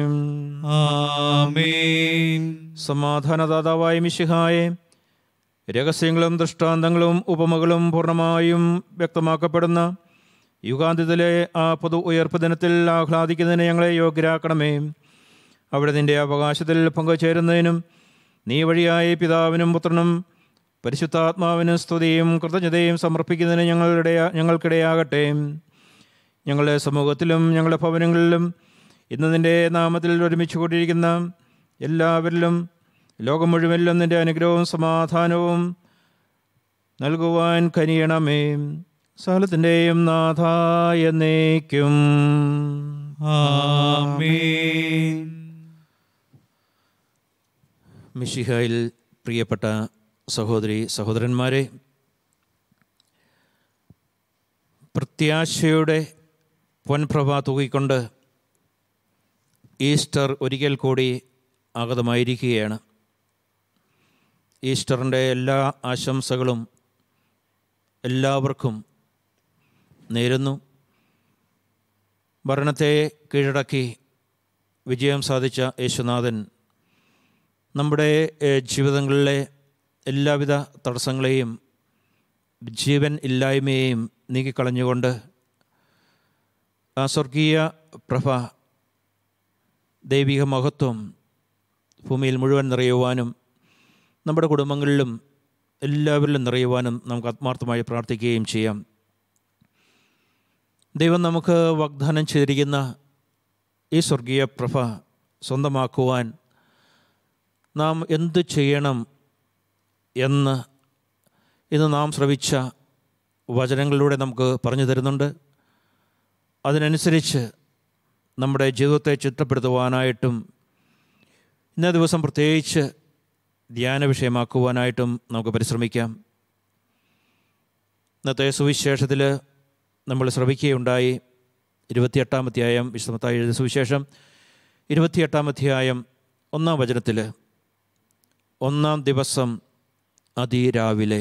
ആമേൻ. സമാധാനദാതാവായ മിശിഹായെ, രഹസ്യങ്ങളും ദൃഷ്ടാന്തങ്ങളും ഉപമകളും പൂർണ്ണമായും വ്യക്തമാക്കപ്പെടുന്ന യുഗാന്ത്യത്തിലെ ആ പൊതു ഉയർപ്പ് ദിനത്തിൽ ആഹ്ലാദിക്കുന്നതിന് ഞങ്ങളെ യോഗ്യരാക്കണമേ. അവിടെ നിന്റെ അവകാശത്തിൽ പങ്കുചേരുന്നതിനും നീ വഴിയായി പിതാവിനും പുത്രനും പരിശുദ്ധാത്മാവിന് സ്തുതിയും കൃതജ്ഞതയും സമർപ്പിക്കുന്നതിന് ഞങ്ങൾക്കിടയാകട്ടെ. ഞങ്ങളുടെ സമൂഹത്തിലും ഞങ്ങളുടെ ഭവനങ്ങളിലും ഇന്ന് നിൻ്റെ നാമത്തിൽ ഒരുമിച്ച് കൂടിയിരിക്കുന്ന എല്ലാവരിലും ലോകം മുഴുവനിലും നിൻ്റെ അനുഗ്രഹവും സമാധാനവും നൽകുവാൻ കനിയണമേ. സകലത്തിൻ്റെയും നാഥ എന്നേക്കും. ആമേൻ. മിശിഹായിൽ പ്രിയപ്പെട്ട സഹോദരി സഹോദരന്മാരെ, പ്രത്യാശയുടെ പൊൻപ്രഭ തൂകിക്കൊണ്ട് ഈസ്റ്റർ ഒരിക്കൽ കൂടി ആഗതമായിരിക്കുകയാണ്. ഈസ്റ്ററിൻ്റെ എല്ലാ ആശംസകളും എല്ലാവർക്കും നേരുന്നു. മരണത്തെ കീഴടക്കി വിജയം സാധിച്ച യേശുനാഥൻ നമ്മുടെ ജീവിതങ്ങളിലെ എല്ലാവിധ തടസ്സങ്ങളെയും ജീവൻ ഇല്ലായ്മയെയും നീക്കിക്കളഞ്ഞുകൊണ്ട് ആ സ്വർഗീയ പ്രഭ, ദൈവിക മഹത്വം ഭൂമിയിൽ മുഴുവൻ നിറയുവാനും നമ്മുടെ കുടുംബങ്ങളിലും എല്ലാവരിലും നിറയുവാനും നമുക്ക് ആത്മാർത്ഥമായി പ്രാർത്ഥിക്കുകയും ചെയ്യാം. ദൈവം നമുക്ക് വാഗ്ദാനം ചെയ്തിരിക്കുന്ന ഈ സ്വർഗീയ പ്രഭ സ്വന്തമാക്കുവാൻ നാം എന്തു ചെയ്യണം എന്ന് ഇന്ന് നാം ശ്രവിച്ച വചനങ്ങളിലൂടെ നമുക്ക് പറഞ്ഞു തരുന്നുണ്ട്. അതിനനുസരിച്ച് നമ്മുടെ ജീവിതത്തെ ചിട്ടപ്പെടുത്തുവാനായിട്ടും ഇന്നേ ദിവസം പ്രത്യേകിച്ച് ധ്യാന വിഷയമാക്കുവാനായിട്ടും നമുക്ക് പരിശ്രമിക്കാം. ഇന്നത്തെ സുവിശേഷത്തിൽ നമ്മൾ ശ്രവിക്കുകയുണ്ടായി 28-ാം അധ്യായം, വിശുദ്ധ മത്തായി എഴുതിയ സുവിശേഷം 28-ാം അധ്യായം 1-ാം വചനത്തിൽ, 1-ാം ദിവസം അതിരാവിലെ.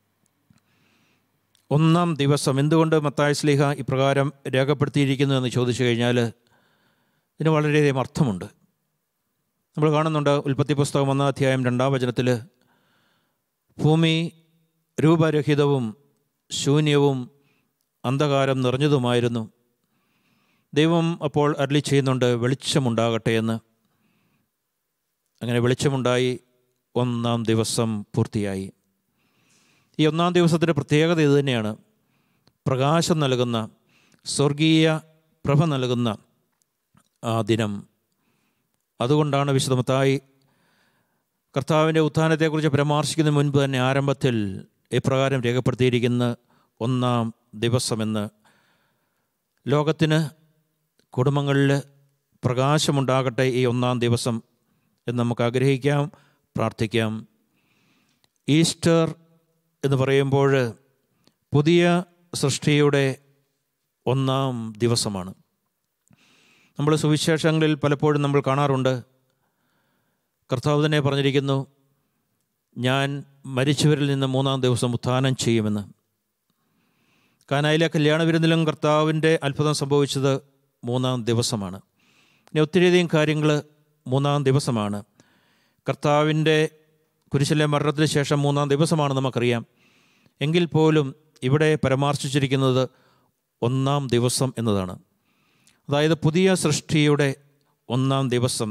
1-ാം ദിവസം എന്തുകൊണ്ട് മത്തായി ശ്ലീഹ ഇപ്രകാരം രേഖപ്പെടുത്തിയിരിക്കുന്നു എന്ന് ചോദിച്ചു കഴിഞ്ഞാൽ ഇതിന് വളരെയധികം അർത്ഥമുണ്ട്. നമ്മൾ കാണുന്നുണ്ട് ഉൽപ്പത്തി പുസ്തകം 1-ാം അധ്യായം 2-ാം വചനത്തിൽ, ഭൂമി രൂപരഹിതവും ശൂന്യവും അന്ധകാരം നിറഞ്ഞതുമായിരുന്നു. ദൈവം അപ്പോൾ അരുളി ചെയ്യുന്നുണ്ട്, വെളിച്ചമുണ്ടാകട്ടെ എന്ന്. അങ്ങനെ വെളിച്ചമുണ്ടായി. 1-ാം ദിവസം പൂർത്തിയായി. ഈ 1-ാം ദിവസത്തിൻ്റെ പ്രത്യേകത ഇത് തന്നെയാണ്. പ്രകാശം നൽകുന്ന, സ്വർഗീയ പ്രഭ നൽകുന്ന ആ ദിനം. അതുകൊണ്ടാണ് വിശുദ്ധ മത്തായി കർത്താവിൻ്റെ ഉത്ഥാനത്തെക്കുറിച്ച് പരാമർശിക്കുന്നതിന് മുൻപ് തന്നെ ആരംഭത്തിൽ ഇപ്രകാരം രേഖപ്പെടുത്തിയിരിക്കുന്ന 1-ാം ദിവസമെന്ന്. ലോകത്തിന്, കുടുംബങ്ങളിൽ പ്രകാശമുണ്ടാകട്ടെ ഈ 1-ാം ദിവസം എന്ന് നമുക്ക് ആഗ്രഹിക്കാം, പ്രാർത്ഥിക്കാം. ഈസ്റ്റർ എന്ന് പറയുമ്പോൾ പുതിയ സൃഷ്ടിയുടെ 1-ാം ദിവസമാണ്. നമ്മൾ സുവിശേഷങ്ങളിൽ പലപ്പോഴും നമ്മൾ കാണാറുണ്ട്, കർത്താവ് തന്നെ പറഞ്ഞിരിക്കുന്നു, ഞാൻ മരിച്ചവരിൽ നിന്ന് 3-ാം ദിവസം ഉത്ഥാനം ചെയ്യുമെന്ന്. കാനായിലെ കല്യാണ വിരുന്നിലും കർത്താവിൻ്റെ അത്ഭുതം സംഭവിച്ചത് 3-ാം ദിവസമാണ്. ഇനി ഒത്തിരിയധികം കാര്യങ്ങൾ 3-ാം ദിവസമാണ്. കർത്താവിൻ്റെ കുരിശിലെ മരണത്തിന് ശേഷം 3-ാം ദിവസമാണ് നമുക്കറിയാം. എങ്കിൽ പോലും ഇവിടെ പരാമർശിച്ചിരിക്കുന്നത് 1-ാം ദിവസം എന്നതാണ്. അതായത് പുതിയ സൃഷ്ടിയുടെ 1-ാം ദിവസം.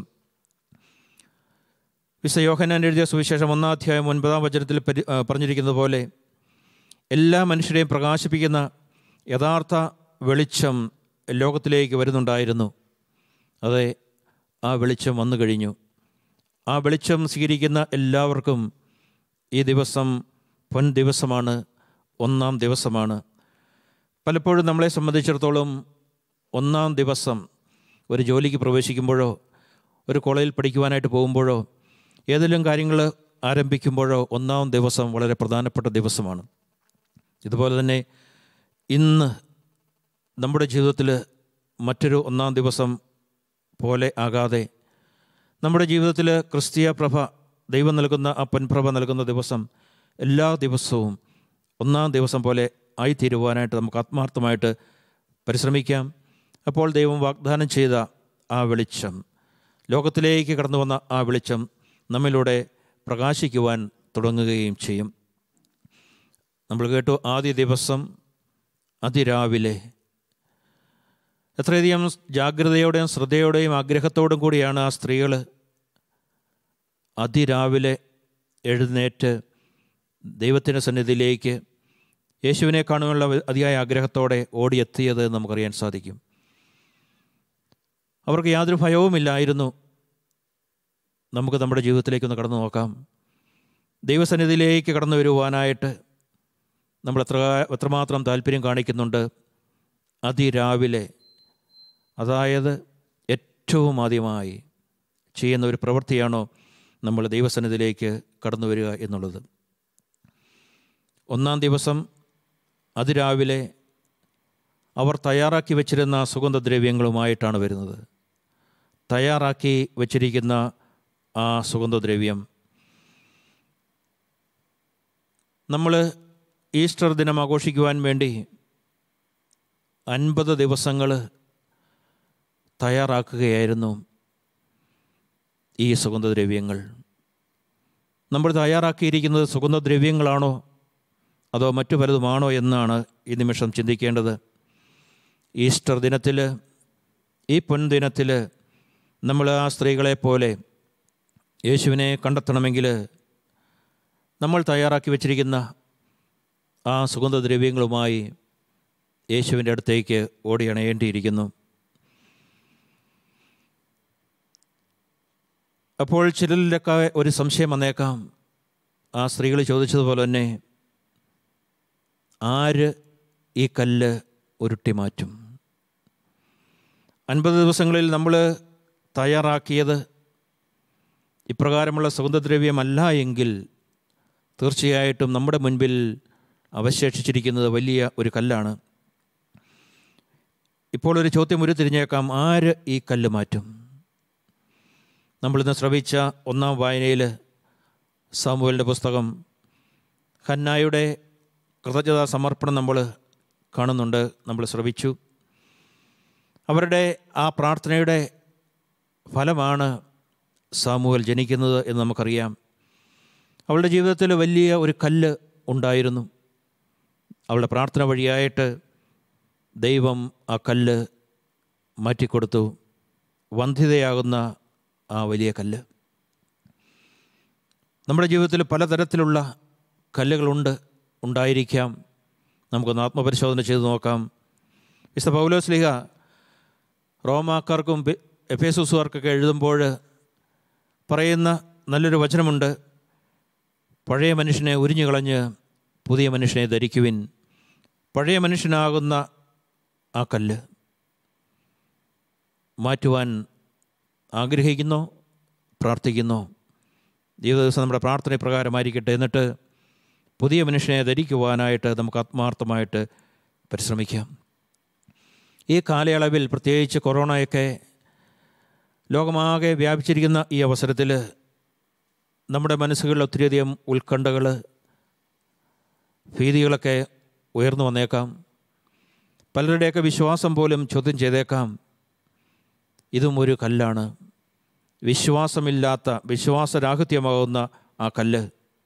വിശുദ്ധ യോഹന്നാൻ എഴുതിയ സുവിശേഷം 1-ാം അധ്യായം 9-ാം വചനത്തിൽ പറഞ്ഞിരിക്കുന്നത് പോലെ എല്ലാ മനുഷ്യരെയും പ്രകാശിപ്പിക്കുന്ന യഥാർത്ഥ വെളിച്ചം ലോകത്തിലേക്ക് വരുന്നുണ്ടായിരുന്നു. അതെ, ആ വെളിച്ചം വന്നു കഴിഞ്ഞു. ആ വെളിച്ചം സ്വീകരിക്കുന്ന എല്ലാവർക്കും ഈ ദിവസം പൊൻ ദിവസമാണ്, 1-ാം ദിവസമാണ്. പലപ്പോഴും നമ്മളെ സംബന്ധിച്ചിടത്തോളം 1-ാം ദിവസം ഒരു ജോലിക്ക് പ്രവേശിക്കുമ്പോഴോ ഒരു കോളേജിൽ പഠിക്കുവാനായിട്ട് പോകുമ്പോഴോ ഏതെങ്കിലും കാര്യങ്ങൾ ആരംഭിക്കുമ്പോഴോ 1-ാം ദിവസം വളരെ പ്രധാനപ്പെട്ട ദിവസമാണ്. ഇതുപോലെ തന്നെ ഇന്ന് നമ്മുടെ ജീവിതത്തിൽ മറ്റൊരു 1-ാം ദിവസം പോലെ ആകാതെ നമ്മുടെ ജീവിതത്തിൽ ക്രിസ്തീയ പ്രഭ, ദൈവം നൽകുന്ന ആ പൊൻപ്രഭ നൽകുന്ന ദിവസം എല്ലാ ദിവസവും 1-ാം ദിവസം പോലെ ആയിത്തീരുവാനായിട്ട് നമുക്ക് ആത്മാർത്ഥമായിട്ട് പരിശ്രമിക്കാം. അപ്പോൾ ദൈവം വാഗ്ദാനം ചെയ്ത ആ വെളിച്ചം, ലോകത്തിലേക്ക് കടന്നു വന്ന ആ വെളിച്ചം നമ്മിലൂടെ പ്രകാശിക്കുവാൻ തുടങ്ങുകയും ചെയ്യും. നമ്മൾ കേട്ടു, ആദ്യ ദിവസം അതിരാവിലെ. എത്രയധികം ജാഗ്രതയോടെയും ശ്രദ്ധയോടെയും ആഗ്രഹത്തോടും കൂടിയാണ് ആ സ്ത്രീകൾ അതിരാവിലെ എഴുന്നേറ്റ് ദൈവത്തിൻ്റെ സന്നിധിയിലേക്ക് യേശുവിനെ കാണുവാനുള്ള അതിയായ ആഗ്രഹത്തോടെ ഓടിയെത്തിയത് നമുക്കറിയാൻ സാധിക്കും. അവർക്ക് യാതൊരു ഭയവുമില്ലായിരുന്നു. നമുക്ക് നമ്മുടെ ജീവിതത്തിലേക്കൊന്ന് കടന്നു നോക്കാം. ദൈവസന്നിധിയിലേക്ക് കടന്നു വരുവാനായിട്ട് നമ്മൾ എത്രമാത്രം താല്പര്യം കാണിക്കുന്നുണ്ട്. അതിരാവിലെ, അതായത് ഏറ്റവും ആദ്യമായി ചെയ്യുന്ന ഒരു പ്രവൃത്തിയാണോ നമ്മൾ ദൈവസന്നിധിയിലേക്ക് കടന്നു വരിക എന്നുള്ളത്. ഒന്നാം ദിവസം അതിരാവിലെ അവർ തയ്യാറാക്കി വച്ചിരുന്ന സുഗന്ധദ്രവ്യങ്ങളുമായിട്ടാണ് വരുന്നത്. തയ്യാറാക്കി വച്ചിരിക്കുന്ന ആ സുഗന്ധദ്രവ്യം നമ്മൾ ഈസ്റ്റർ ദിനം ആഘോഷിക്കുവാൻ വേണ്ടി 50 ദിവസങ്ങൾ തയ്യാറാക്കുകയായിരുന്നു ഈ സുഗന്ധദ്രവ്യങ്ങൾ. നമ്മൾ തയ്യാറാക്കിയിരിക്കുന്നത് സുഗന്ധദ്രവ്യങ്ങളാണോ അതോ മറ്റു പലതുമാണോ എന്നാണ് ഈ നിമിഷം ചിന്തിക്കേണ്ടത്. ഈസ്റ്റർ ദിനത്തിൽ, ഈ പൊൻദിനത്തിൽ നമ്മൾ ആ സ്ത്രീകളെ പോലെ യേശുവിനെ കണ്ടെത്തണമെങ്കിൽ നമ്മൾ തയ്യാറാക്കി വച്ചിരിക്കുന്ന ആ സുഗന്ധദ്രവ്യങ്ങളുമായി യേശുവിൻ്റെ അടുത്തേക്ക് ഓടിയണയേണ്ടിയിരിക്കുന്നു. അപ്പോൾ ചിലരിലൊക്കെ ഒരു സംശയം വന്നേക്കാം. ആ സ്ത്രീകൾ ചോദിച്ചതുപോലെ തന്നെ, ആര് ഈ കല്ല് ഉരുട്ടി മാറ്റും? 50 ദിവസങ്ങളിൽ നമ്മൾ തയ്യാറാക്കിയത് ഇപ്രകാരമുള്ള സുഗന്ധദ്രവ്യമല്ല എങ്കിൽ തീർച്ചയായിട്ടും നമ്മുടെ മുൻപിൽ അവശേഷിച്ചിരിക്കുന്നത് വലിയ ഒരു കല്ലാണ്. ഇപ്പോൾ ഒരു ചോദ്യം ഉരുത്തിരിഞ്ഞേക്കാം, ആര് ഈ കല്ല് മാറ്റും? നമ്മളിന്ന് ശ്രവിച്ച ഒന്നാം വായനയിൽ സാമുവേലിൻ്റെ പുസ്തകം ഹന്നായുടെ കൃതജ്ഞതാ സമർപ്പണം നമ്മൾ കാണുന്നുണ്ട്, നമ്മൾ ശ്രവിച്ചു. അവരുടെ ആ പ്രാർത്ഥനയുടെ ഫലമാണ് സാമുവേൽ ജനിക്കുന്നത് എന്ന് നമുക്കറിയാം. അവളുടെ ജീവിതത്തിൽ വലിയ ഒരു കല്ല് ഉണ്ടായിരുന്നു. അവളുടെ പ്രാർത്ഥന വഴിയായിട്ട് ദൈവം ആ കല്ല് മാറ്റിക്കൊടുത്തു. വന്ധ്യതയാകുന്ന ആ വലിയ കല്ല്. നമ്മുടെ ജീവിതത്തിൽ പലതരത്തിലുള്ള ഉണ്ടായിരിക്കാം. നമുക്കൊന്ന് ആത്മപരിശോധന ചെയ്ത് നോക്കാം. വിശുദ്ധ പൗലോസ് ശ്ലീഹ റോമാക്കാർക്കും എഫേസോസുകാർക്കൊക്കെ എഴുതുമ്പോൾ പറയുന്ന നല്ലൊരു വചനമുണ്ട്. പഴയ മനുഷ്യനെ ഉരിഞ്ഞു കളഞ്ഞ് പുതിയ മനുഷ്യനെ ധരിക്കുവിൻ. പഴയ മനുഷ്യനാകുന്ന ആ കല്ല് മാറ്റുവാൻ ആഗ്രഹിക്കുന്നോ, പ്രാർത്ഥിക്കുന്നോ? ദിവസം നമ്മുടെ പ്രാർത്ഥന പ്രകാരമായിരിക്കട്ടെ. എന്നിട്ട് പുതിയ മനുഷ്യനെ ധരിക്കുവാനായിട്ട് നമുക്ക് ആത്മാർത്ഥമായിട്ട് പരിശ്രമിക്കാം. ഈ കാലയളവിൽ, പ്രത്യേകിച്ച് കൊറോണയൊക്കെ ലോകമാകെ വ്യാപിച്ചിരിക്കുന്ന ഈ അവസരത്തിൽ നമ്മുടെ മനസ്സുകളിൽ ഒത്തിരിയധികം ഉത്കണ്ഠകൾ, ഭീതികളൊക്കെ ഉയർന്നു വന്നേക്കാം. പലരുടെയൊക്കെ വിശ്വാസം പോലും ചോദ്യം ചെയ്തേക്കാം. ഇതും ഒരു കല്ലാണ്. വിശ്വാസമില്ലാത്ത, വിശ്വാസരാഹിത്യമാകുന്ന ആ കല്ല്.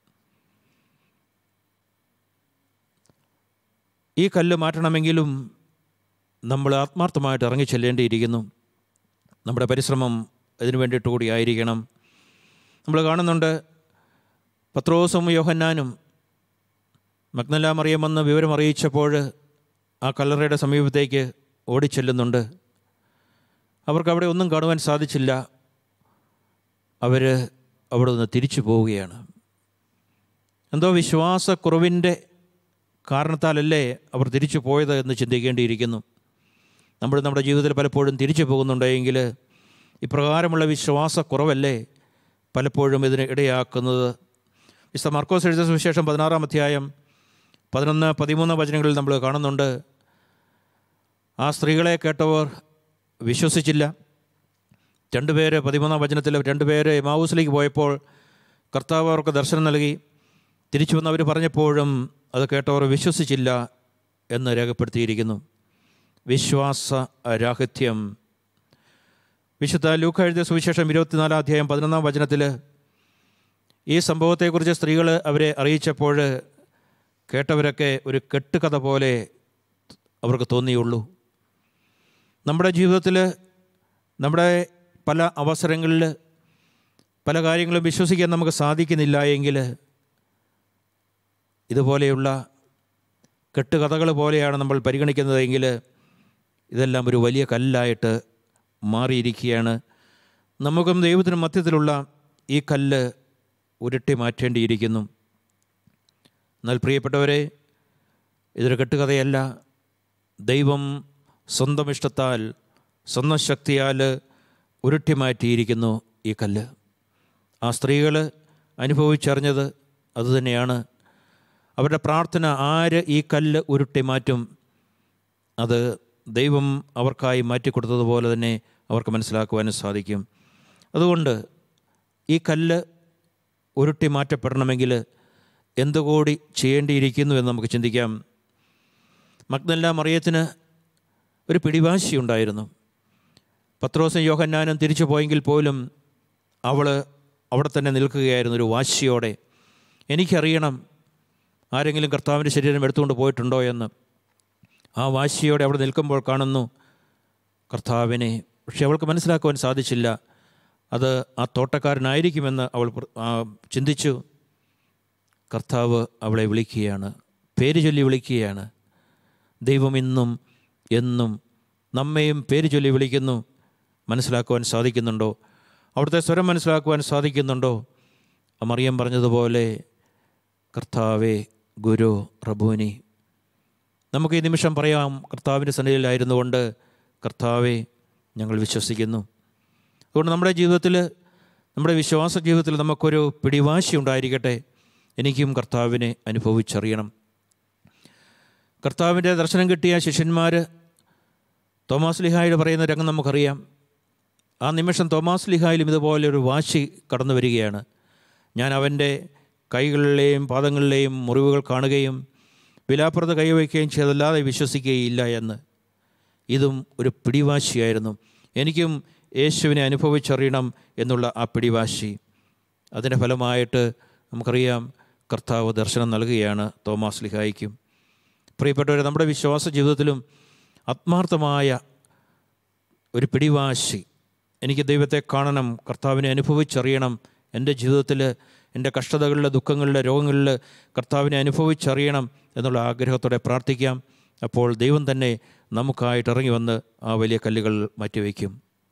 ഈ കല്ല് മാറ്റണമെങ്കിലും നമ്മൾ ആത്മാർത്ഥമായിട്ട് ഇറങ്ങിച്ചെല്ലേണ്ടിയിരിക്കുന്നു. നമ്മുടെ പരിശ്രമം അതിനു വേണ്ടിയിട്ട് കൂടി ആയിരിക്കണം. നമ്മൾ കാണുന്നുണ്ട്, പത്രോസും യോഹന്നാനും മഗ്ദല മറിയമെന്ന് വിവരം അറിയിച്ചപ്പോൾ ആ കല്ലറയുടെ സമീപത്തേക്ക് ഓടിച്ചെല്ലുന്നുണ്ട്. അവർക്ക് അവിടെ ഒന്നും കാണുവാൻ സാധിച്ചില്ല. അവർ അവിടെ നിന്ന് തിരിച്ചു പോവുകയാണ്. എന്തോ വിശ്വാസക്കുറവിൻ്റെ കാരണത്താലല്ലേ അവർ തിരിച്ചു പോയത് എന്ന് ചിന്തിക്കേണ്ടിയിരിക്കുന്നു. നമ്മുടെ ജീവിതത്തിൽ പലപ്പോഴും തിരിച്ചു പോകുന്നുണ്ടെങ്കിൽ ഇപ്രകാരമുള്ള വിശ്വാസക്കുറവല്ലേ പലപ്പോഴും ഇതിന് ഇടയാക്കുന്നത്. വിശുദ്ധ മാർക്കോസ് എഴുതിയ സുവിശേഷം 16-ാം അധ്യായം 11-13 വചനങ്ങളിൽ നമ്മൾ കാണുന്നുണ്ട്. ആ സ്ത്രീകളെ കേട്ടവർ വിശ്വസിച്ചില്ല. 2 പേര് 13-ാം വചനത്തിൽ 2 പേര് എമാവൂസിലേക്ക് പോയപ്പോൾ കർത്താവ് അവർക്ക് ദർശനം നൽകി. തിരിച്ചു വന്ന് അവർ പറഞ്ഞപ്പോഴും അത് കേട്ടവർ വിശ്വസിച്ചില്ല എന്ന് രേഖപ്പെടുത്തിയിരിക്കുന്നു. വിശ്വാസരാഹിത്യം. വിശുദ്ധ ലൂക്ക എഴുതിയ സുവിശേഷം 24-ാം അധ്യായം 11-ാം വചനത്തിൽ ഈ സംഭവത്തെക്കുറിച്ച് സ്ത്രീകൾ അവരെ അറിയിച്ചപ്പോൾ കേട്ടവരൊക്കെ ഒരു കെട്ടുകഥ പോലെ അവർക്ക് തോന്നിയുള്ളൂ. നമ്മുടെ ജീവിതത്തിൽ, നമ്മുടെ പല അവസരങ്ങളിൽ പല കാര്യങ്ങളും വിശ്വസിക്കാൻ നമുക്ക് സാധിക്കുന്നില്ല എങ്കിൽ ഇതുപോലെയുള്ള കെട്ടുകഥകൾ പോലെയാണ് നമ്മൾ പരിഗണിക്കുന്നതെങ്കിൽ ഇതെല്ലാം ഒരു വലിയ കല്ലായിട്ട് മാറിയിരിക്കുകയാണ്. നമുക്കും ദൈവത്തിനും മധ്യത്തിലുള്ള ഈ കല്ല് ഉരുട്ടി മാറ്റേണ്ടിയിരിക്കുന്നു. എന്നാൽ പ്രിയപ്പെട്ടവരെ, ഇതൊരു കെട്ടുകഥയല്ല. ദൈവം സ്വന്തം ഇഷ്ടത്താൽ, സ്വന്തം ശക്തിയാൽ ഉരുട്ടി മാറ്റിയിരിക്കുന്നു ഈ കല്ല്. ആ സ്ത്രീകൾ അനുഭവിച്ചറിഞ്ഞത് അതുതന്നെയാണ്. അവരുടെ പ്രാർത്ഥന, ആര് ഈ കല്ല് ഉരുട്ടി മാറ്റും, അത് ദൈവം അവർക്കായി മാറ്റിക്കൊടുത്തതുപോലെ തന്നെ അവർക്ക് മനസ്സിലാക്കുവാനും സാധിക്കും. അതുകൊണ്ട് ഈ കല്ല് ഉരുട്ടി മാറ്റപ്പെടണമെങ്കിൽ എന്തുകൂടി ചെയ്യേണ്ടിയിരിക്കുന്നു എന്ന് നമുക്ക് ചിന്തിക്കാം. മഗ്ദലന മറിയത്തിന് ഒരു പിടിവാശിയുണ്ടായിരുന്നു. പത്രോസും യോഹന്നാനും തിരിച്ചു പോയെങ്കിൽ പോലും അവൾ അവിടെ തന്നെ നിൽക്കുകയായിരുന്നു ഒരു വാശിയോടെ. എനിക്കറിയണം ആരെങ്കിലും കർത്താവിൻ്റെ ശരീരം എടുത്തുകൊണ്ട് പോയിട്ടുണ്ടോ എന്ന്. ആ വാശിയോടെ അവിടെ നിൽക്കുമ്പോൾ കാണുന്നു കർത്താവിനെ. പക്ഷെ അവൾക്ക് മനസ്സിലാക്കുവാൻ സാധിച്ചില്ല അത് ആ തോട്ടക്കാരനായിരിക്കുമെന്ന് അവൾ ചിന്തിച്ചു. കർത്താവ് അവളെ വിളിക്കുകയാണ്, പേര് ചൊല്ലി വിളിക്കുകയാണ്. ദൈവം ഇന്നും എന്നും നമ്മയും പേര് ചൊല്ലി വിളിക്കുന്നു. മനസ്സിലാക്കുവാൻ സാധിക്കുന്നുണ്ടോ? അവിടുത്തെ സ്വരം മനസ്സിലാക്കുവാൻ സാധിക്കുന്നുണ്ടോ? മറിയം പറഞ്ഞതുപോലെ, കർത്താവേ, ഗുരു, റബൂനി. നമുക്ക് ഈ നിമിഷം പറയാം, കർത്താവിൻ്റെ സന്നിധിയിലായിരുന്നു കൊണ്ട്, കർത്താവേ, ഞങ്ങൾ വിശ്വസിക്കുന്നു. അതുകൊണ്ട് നമ്മുടെ ജീവിതത്തിൽ, നമ്മുടെ വിശ്വാസ ജീവിതത്തിൽ നമുക്കൊരു പിടിവാശി ഉണ്ടായിരിക്കട്ടെ. എനിക്കും കർത്താവിനെ അനുഭവിച്ചറിയണം. കർത്താവിൻ്റെ ദർശനം കിട്ടിയ ശിഷ്യന്മാർ തോമാസ് ലീഹായോട് പറയുന്ന രംഗം നമുക്കറിയാം. ആ നിമിഷം തോമാസ് ലീഹായിലും ഇതുപോലെ ഒരു വാശി കടന്നു വരികയാണ്. ഞാൻ അവൻ്റെ കൈകളിലെയും പാദങ്ങളിലെയും മുറിവുകൾ കാണുകയും വിലാപ്പുറത്ത് കൈവയ്ക്കുകയും ചെയ്തല്ലാതെ വിശ്വസിക്കുകയില്ല എന്ന്. ഇതും ഒരു പിടിവാശിയായിരുന്നു. എനിക്കും യേശുവിനെ അനുഭവിച്ചറിയണം എന്നുള്ള ആ പിടിവാശി. അതിൻ്റെ ഫലമായിട്ട് നമുക്കറിയാം കർത്താവ് ദർശനം നൽകുകയാണ് തോമാസ് ലീഹായ്ക്കും. പ്രിയപ്പെട്ടവരെ, നമ്മുടെ വിശ്വാസ ജീവിതത്തിലും ആത്മാർത്ഥമായ ഒരു പിടിവാശി, എനിക്ക് ദൈവത്തെ കാണണം, കർത്താവിനെ അനുഭവിച്ചറിയണം, എൻ്റെ ജീവിതത്തിൽ എൻ്റെ കഷ്ടതകളിൽ, ദുഃഖങ്ങളിൽ, രോഗങ്ങളിൽ കർത്താവിനെ അനുഭവിച്ചറിയണം എന്നുള്ള ആഗ്രഹത്തോടെ പ്രാർത്ഥിക്കാം. അപ്പോൾ ദൈവം തന്നെ നമുക്കായിട്ട് ഇറങ്ങി വന്ന് ആ വലിയ കല്ലുകൾ മാറ്റിവെക്കും.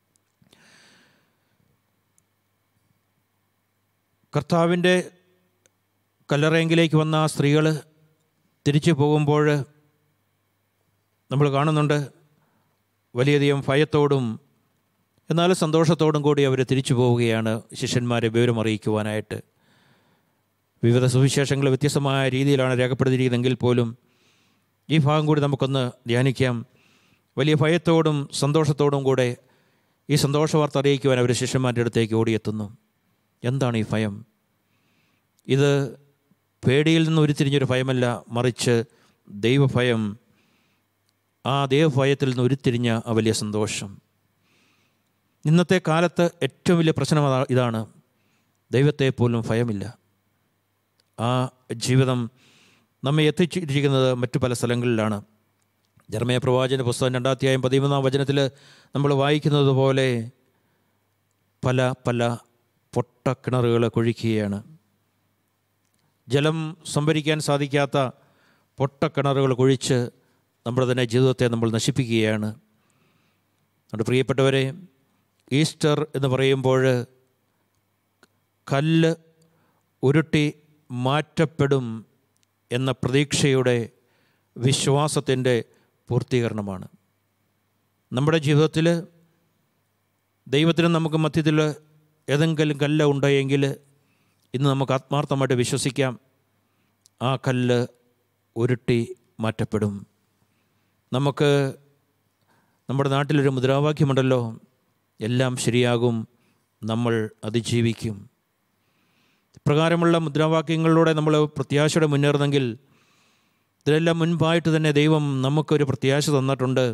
കർത്താവിൻ്റെ കല്ലറയെങ്കിലേക്ക് വന്ന ആ സ്ത്രീകൾ തിരിച്ചു പോകുമ്പോൾ നമ്മൾ കാണുന്നുണ്ട് വലിയധികം ഭയത്തോടും എന്നാൽ സന്തോഷത്തോടും കൂടി അവർ തിരിച്ചു പോവുകയാണ് ശിഷ്യന്മാരെ വിവരം അറിയിക്കുവാനായിട്ട്. വിവിധ സുവിശേഷങ്ങൾ വ്യത്യസ്തമായ രീതിയിലാണ് രേഖപ്പെടുത്തിയിരിക്കുന്നതെങ്കിൽ പോലും ഈ ഭാഗം കൂടി നമുക്കൊന്ന് ധ്യാനിക്കാം. വലിയ ഭയത്തോടും സന്തോഷത്തോടും കൂടെ ഈ സന്തോഷവാർത്ത അറിയിക്കുവാൻ അവർ ശിഷ്യന്മാരുടെ അടുത്തേക്ക് ഓടിയെത്തുന്നു. എന്താണ് ഈ ഭയം? ഇത് പേടിയിൽ നിന്ന് ഉരുത്തിരിഞ്ഞൊരു ഭയമല്ല, മറിച്ച് ദൈവഭയം. ആ ദൈവഭയത്തിൽ നിന്ന് ഉരുത്തിരിഞ്ഞ ആ വലിയ സന്തോഷം. ഇന്നത്തെ കാലത്ത് ഏറ്റവും വലിയ പ്രശ്നം ഇതാണ്, ദൈവത്തെ പോലും ഭയമില്ല. ആ ജീവിതം നമ്മെ എത്തിച്ചിരിക്കുന്നത് മറ്റു പല സ്ഥലങ്ങളിലാണ്. ജെറമ്യാ പ്രവാചകന്റെ പുസ്തകം 2-13 നമ്മൾ വായിക്കുന്നത് പോലെ പല പല പൊട്ടക്കിണറുകൾ കുഴിക്കുകയാണ്. ജലം സംഭരിക്കാൻ സാധിക്കാത്ത പൊട്ടക്കിണറുകൾ കുഴിച്ച് നമ്മുടെ തന്നെ ജീവിതത്തെ നമ്മൾ നശിപ്പിക്കുകയാണ്. നമ്മുടെ പ്രിയപ്പെട്ടവരെ, ഈസ്റ്റർ എന്ന് പറയുമ്പോൾ കല്ല് ഉരുട്ടി മാറ്റപ്പെടും എന്ന പ്രതീക്ഷയുടെ വിശ്വാസത്തിൻ്റെ പൂർത്തീകരണമാണ്. നമ്മുടെ ജീവിതത്തിൽ ദൈവത്തിനും നമുക്ക് മധ്യത്തിൽ ഏതെങ്കിലും കല്ല് ഉണ്ടെങ്കിൽ ഇന്ന് നമുക്ക് ആത്മാർത്ഥമായിട്ട് വിശ്വസിക്കാം, ആ കല്ല് ഉരുട്ടി മാറ്റപ്പെടും. നമുക്ക് നമ്മുടെ നാട്ടിലൊരു മുദ്രാവാക്യമുണ്ടല്ലോ, എല്ലാം ശരിയാകും, നമ്മൾ അതിജീവിക്കും. ഇപ്രകാരമുള്ള മുദ്രാവാക്യങ്ങളിലൂടെ നമ്മൾ പ്രത്യാശയോടെ മുന്നേറുന്നെങ്കിൽ ഇതിലെല്ലാം മുൻപായിട്ട് തന്നെ ദൈവം നമുക്കൊരു പ്രത്യാശ തന്നിട്ടുണ്ട്.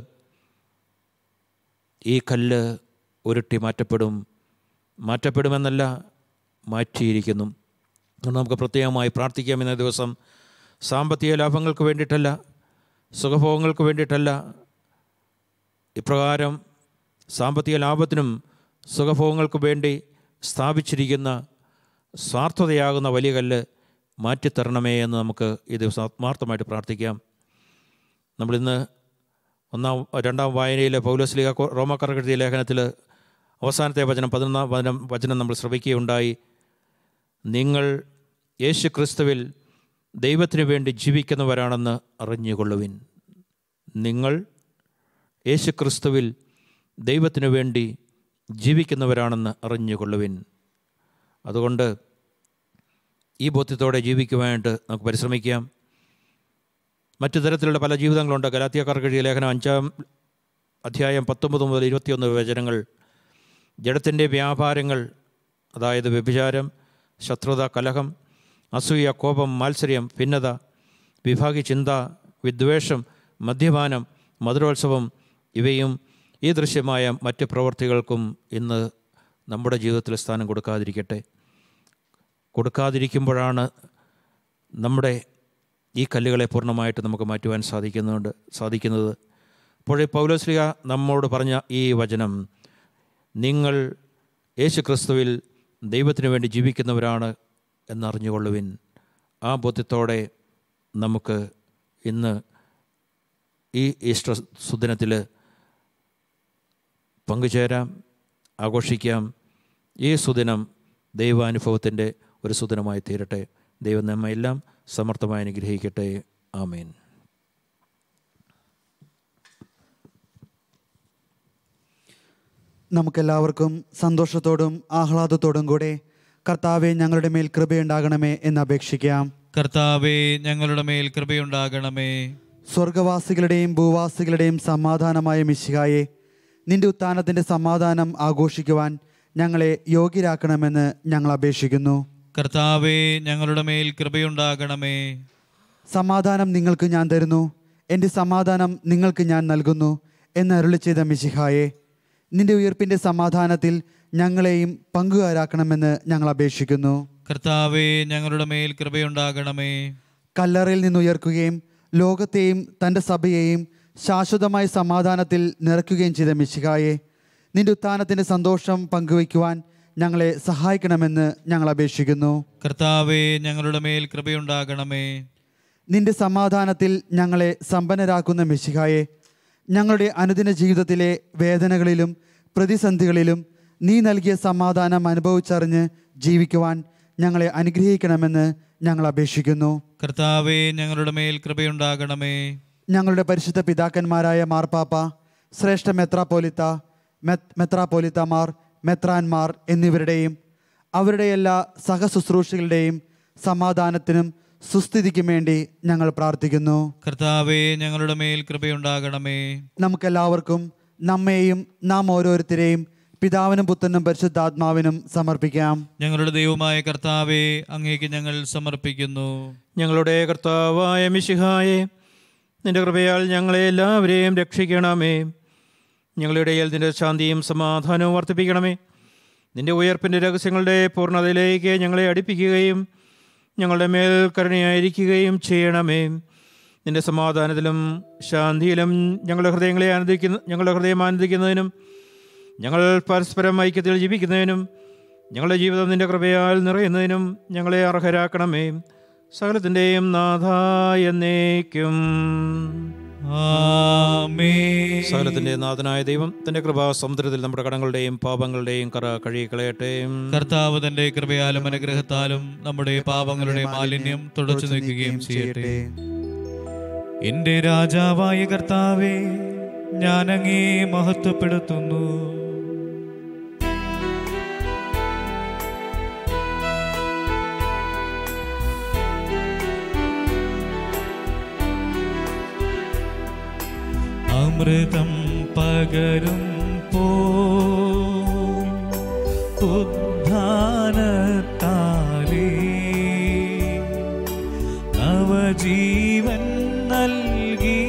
ഈ കല്ല് ഉരുട്ടി മാറ്റപ്പെടുമെന്നല്ല, മാറ്റിയിരിക്കുന്നു. നമുക്ക് പ്രത്യേകമായി പ്രാർത്ഥിക്കാം. ഇന്ന ദിവസം സാമ്പത്തിക ലാഭങ്ങൾക്ക് വേണ്ടിയിട്ടല്ല, സുഖഭോഗങ്ങൾക്ക് വേണ്ടിയിട്ടല്ല, ഇപ്രകാരം സാമ്പത്തിക ലാഭത്തിനും സുഖഭോഗങ്ങൾക്കും വേണ്ടി സ്ഥാപിച്ചിരിക്കുന്ന സ്വാർത്ഥതയാകുന്ന വലിയ കല്ല് മാറ്റിത്തരണമേ എന്ന് നമുക്ക് ഈ ദിവസം ആത്മാർത്ഥമായിട്ട് പ്രാർത്ഥിക്കാം. നമ്മളിന്ന് രണ്ടാം വായനയിലെ പൗലോസ്ലീഹ റോമാക്കാർക്ക് എഴുതിയ ലേഖനത്തിൽ അവസാനത്തെ വചനം 11 വചനം നമ്മൾ ശ്രവിക്കുകയുണ്ടായി. നിങ്ങൾ യേശു ക്രിസ്തുവിൽ ദൈവത്തിനു വേണ്ടി ജീവിക്കുന്നവരാണെന്ന് അറിഞ്ഞുകൊള്ളുവിൻ. നിങ്ങൾ യേശു ക്രിസ്തുവിൽ ദൈവത്തിനു വേണ്ടി ജീവിക്കുന്നവരാണെന്ന് അറിഞ്ഞുകൊള്ളുവിൻ. അതുകൊണ്ട് ഈ ബോധ്യത്തോടെ ജീവിക്കുവാനായിട്ട് നമുക്ക് പരിശ്രമിക്കാം. മറ്റു തരത്തിലുള്ള പല ജീവിതങ്ങളുണ്ട്. ഗലാത്യക്കാർക്ക് എഴുതിയ ലേഖനം 5-ാം അധ്യായം 19 മുതൽ 21 വചനങ്ങൾ ജഡത്തിൻ്റെ വ്യാപാരങ്ങൾ, അതായത് വ്യഭിചാരം, ശത്രുത, കലഹം, അസൂയ, കോപം, മാത്സര്യം, ഭിന്നത, വിഭാഗി ചിന്ത, വിദ്വേഷം, മദ്യപാനം, മധുരോത്സവം ഇവയും ഈ ദൃശ്യമായ മറ്റ് പ്രവൃത്തികൾക്കും ഇന്ന് നമ്മുടെ ജീവിതത്തിൽ സ്ഥാനം കൊടുക്കാതിരിക്കുമ്പോഴാണ് നമ്മുടെ ഈ കല്ലുകളെ പൂർണ്ണമായിട്ട് നമുക്ക് മാറ്റുവാൻ സാധിക്കുന്നത്. അപ്പോഴേ പൗലോസ്ലീഹ നമ്മോട് പറഞ്ഞ ഈ വചനം, നിങ്ങൾ യേശു ക്രിസ്തുവിൽ ദൈവത്തിനു വേണ്ടി ജീവിക്കുന്നവരാണ് എന്നറിഞ്ഞുകൊള്ളുവിൻ. ആ ബോധ്യത്തോടെ നമുക്ക് ഇന്ന് ഈ ഈസ്റ്റർ സുദിനത്തിൽ പങ്കുചേരാം, ആഘോഷിക്കാം. ഈ സുദിനം ദൈവാനുഭവത്തിൻ്റെ ഒരു സുദിനമായി തീരട്ടെ. ദൈവം നമ്മെല്ലാം സമർത്ഥമായി അനുഗ്രഹിക്കട്ടെ. ആമേൻ. നമുക്കെല്ലാവർക്കും സന്തോഷത്തോടും ആഹ്ലാദത്തോടും കൂടെ കർത്താവെ ഞങ്ങളുടെ മേൽ കൃപയുണ്ടാകണമേ എന്ന് അപേക്ഷിക്കാം. കർത്താവെ ഞങ്ങളുടെ മേൽ കൃപയുണ്ടാകണമേ. സ്വർഗവാസികളുടെയും ഭൂവാസികളുടെയും സമാധാനമായ മിശിഹായെ, നിന്റെ ഉത്ഥാനത്തിൻ്റെ സമാധാനം ആഘോഷിക്കുവാൻ ഞങ്ങളെ യോഗ്യരാക്കണമെന്ന് ഞങ്ങൾ അപേക്ഷിക്കുന്നു. കർത്താവെ ഞങ്ങളുടെ മേൽ കൃപയുണ്ടാകണമേ. സമാധാനം നിങ്ങൾക്ക് ഞാൻ തരുന്നു, എൻ്റെ സമാധാനം നിങ്ങൾക്ക് ഞാൻ നൽകുന്നു എന്ന് അരുളി ചെയ്ത മിശിഹായെ, നിന്റെ ഉയർപ്പിൻ്റെ സമാധാനത്തിൽ ഞങ്ങളെയും പങ്കുകാരാക്കണമെന്ന് ഞങ്ങൾ അപേക്ഷിക്കുന്നു. കർത്താവെ ഞങ്ങളുടെ മേൽ കൃപയുണ്ടാകണമേ. കല്ലറയിൽ നിന്ന് ഉയർക്കുകയും ലോകത്തെയും തൻ്റെ സഭയെയും ശാശ്വതമായ സമാധാനത്തിൽ നിറയ്ക്കുകയും ചെയ്ത മിശിഹായെ, നിന്റെ ഉത്ഥാനത്തിൻ്റെ സന്തോഷം പങ്കുവയ്ക്കുവാൻ ഞങ്ങളെ സഹായിക്കണമെന്ന് ഞങ്ങൾ അപേക്ഷിക്കുന്നു. കർത്താവെ ഞങ്ങളുടെ മേൽ കൃപയുണ്ടാകണമേ. നിന്റെ സമാധാനത്തിൽ ഞങ്ങളെ സമ്പന്നരാക്കുന്ന മിശിഹായെ, ഞങ്ങളുടെ അനുദിന ജീവിതത്തിലെ വേദനകളിലും പ്രതിസന്ധികളിലും നീ നൽകിയ സമാധാനം അനുഭവിച്ചറിഞ്ഞ് ജീവിക്കുവാൻ ഞങ്ങളെ അനുഗ്രഹിക്കണമെന്ന് ഞങ്ങൾ അപേക്ഷിക്കുന്നു. കർത്താവെ ഞങ്ങളുടെ മേൽ കൃപയുണ്ടാകണമേ. ഞങ്ങളുടെ പരിശുദ്ധ പിതാക്കന്മാരായ മാർപ്പാപ്പ, ശ്രേഷ്ഠ മെത്രാപ്പോലിത്തമാർ, മെത്രാന്മാർ എന്നിവരുടെയും അവരുടെ എല്ലാ സഹശുശ്രൂഷകളുടെയും സമാധാനത്തിനും സുസ്ഥിതിക്കും വേണ്ടി ഞങ്ങൾ പ്രാർത്ഥിക്കുന്നു. കർത്താവെ ഞങ്ങളുടെ മേൽ കൃപയുണ്ടാകണമേ. നമുക്കെല്ലാവർക്കും നമ്മെയും നാം ഓരോരുത്തരെയും പിതാവിനും പുത്രനും പരിശുദ്ധാത്മാവിനും സമർപ്പിക്കാം. ഞങ്ങളുടെ ദൈവമായ കർത്താവെ, അങ്ങേക്ക് ഞങ്ങൾ സമർപ്പിക്കുന്നു. ഞങ്ങളുടെ കർത്താവായ മിശിഹായെ, നിന്റെ കൃപയാൽ ഞങ്ങളെ എല്ലാവരെയും രക്ഷിക്കണമേ. ഞങ്ങളുടെ ഇടയിൽ നിന്റെ ശാന്തിയും സമാധാനവും വർദ്ധിപ്പിക്കണമേ. നിന്റെ ഉയർപ്പിൻ്റെ രഹസ്യങ്ങളുടെ പൂർണ്ണതയിലേക്ക് ഞങ്ങളെ അടുപ്പിക്കുകയും ഞങ്ങളുടെ മേൽ കരുണയായിരിക്കുകയും ചെയ്യണമേ. നിന്റെ സമാധാനത്തിലും ശാന്തിയിലും ഞങ്ങളുടെ ഹൃദയം ആനന്ദിക്കുന്നതിനും ഞങ്ങൾ പരസ്പരം ഐക്യത്തിൽ ജീവിക്കുന്നതിനും ഞങ്ങളുടെ ജീവിതം നിന്റെ കൃപയാൽ നിറയുന്നതിനും ഞങ്ങളെ അർഹരാക്കണമേ. സകലത്തിൻ്റെയും നാഥ എന്നേക്കും ആമേൻ. സകലത്തിൻ്റെ നാഥനായ ദൈവം തൻ്റെ കൃപാസമുദ്രത്തിൽ നമ്മുടെ കടങ്ങളുടെയും പാപങ്ങളുടെയും കറ കഴുകിക്കളയട്ടെ. കർത്താവ് തന്റെ കൃപയാലും അനുഗ്രഹത്താലും നമ്മുടെ പാപങ്ങളുടെ മാലിന്യം തുടച്ചു നീക്കുകയും ചെയ്യട്ടെ. എന്റെ രാജാവായ കർത്താവേ, ഞാൻ അങ്ങേ മഹത്വപ്പെടുത്തുന്നു. അമൃതം പകരും ഉദ്ധാനത്താലേ നവജീവൻ നൽകി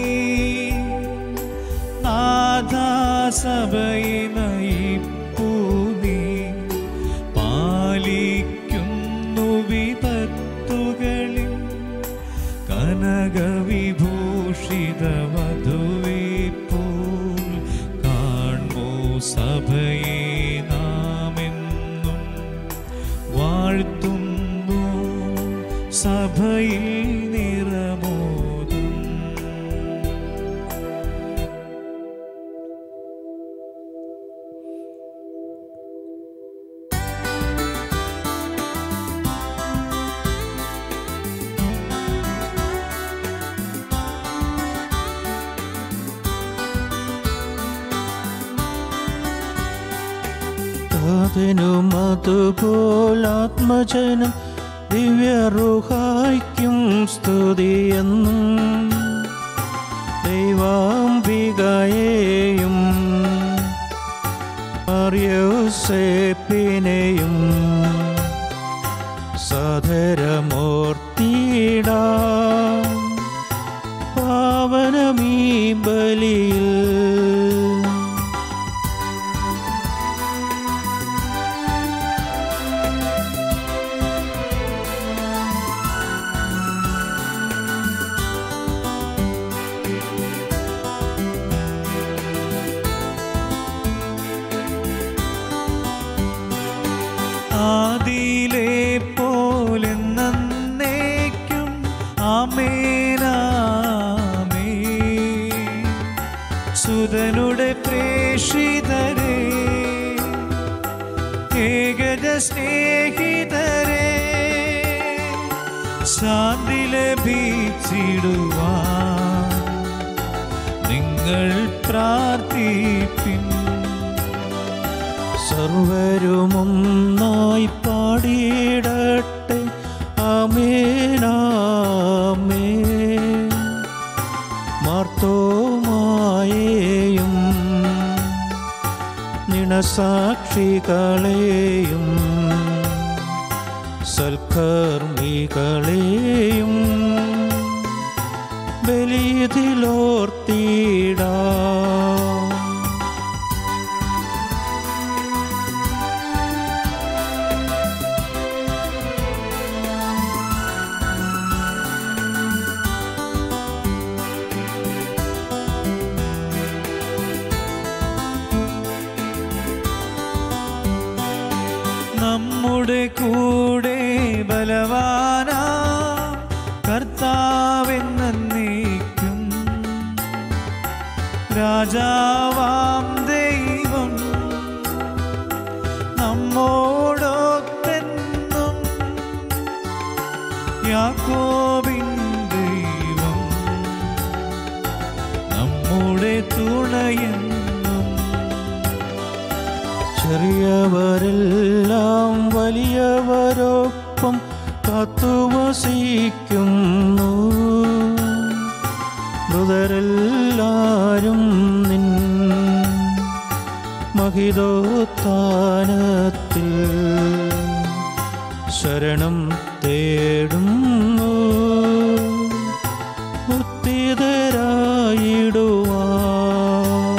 നാഥാസഭയെ നയിപ്പൂ നീ പാലിക്കുന്നു വിപത്തുകളിൽ കനകവിഭൂഷിത വധുവെപ്പോൽ കാൺമോ സഭയെ നാമെന്നും വാഴ്ത്തുന്നു സഭയിൽ നിറമോതും. താതനും അതുപോലാത്മജനം ദിവ്യറുഹായ്ക്കും സ്തുതിയെന്നും ദൈവാംബികയെയും മറിയൂസേപ്പിനെയും സധരമൂർത്തിയിടാം പാവനമീ ബലിയിൽ. ആദിയിലെ പോലെ നന്നേക്കും ആമേനാമേൻ. സുതനുടെ പ്രേഷിതരെ, ഏകജ സ്നേഹിതരെ, ശാന്തി ലഭിച്ചിടുവാൻ നിങ്ങൾ പ്രാർത്ഥിപ്പിൻ. സർവരുമൊന്നായി പാടിയിടട്ടെ ആമേനാമേൻ. മാർത്തോമായെയും നിണസാക്ഷികളെയും സൽക്കർമ്മികളെയും ബലിയിലോർത്തിടാം. നമ്മുടെ കൂടെ ബലവാനാ കർത്താവെന്നേക്കും, രാജാവാം ദൈവം നമ്മോടൊത്തെന്നും. യാക്കോബിൻ ദൈവം നമ്മുടെ തുണയെന്നും. ചെറിയവരെല്ലാം വലിയവരൊപ്പം കാത്തുവസിക്കുന്നു. മൃതരെല്ലാരും നിൻ മഹിതോത്ഥാനത്തിൽ ശരണം തേടുന്നു. ഉത്തിതരായിടുവാൻ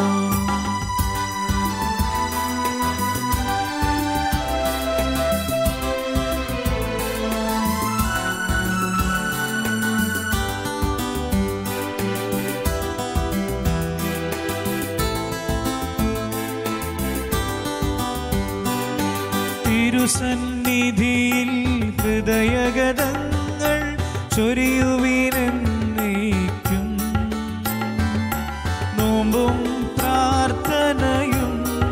തിരുസന്നിധിയിൽ ഹൃദയഗതങ്ങൾ ചൊരിയുവിനെന്നേക്കും. നോമ്പും പ്രാർത്ഥനയും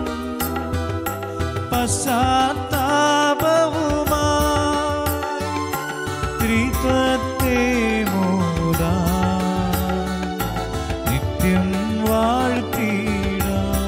പശ്ചാത്താപവുമായി ത്രിത്വത്തെ മോദാൻ നിത്യം വാഴ്ത്തിടാം.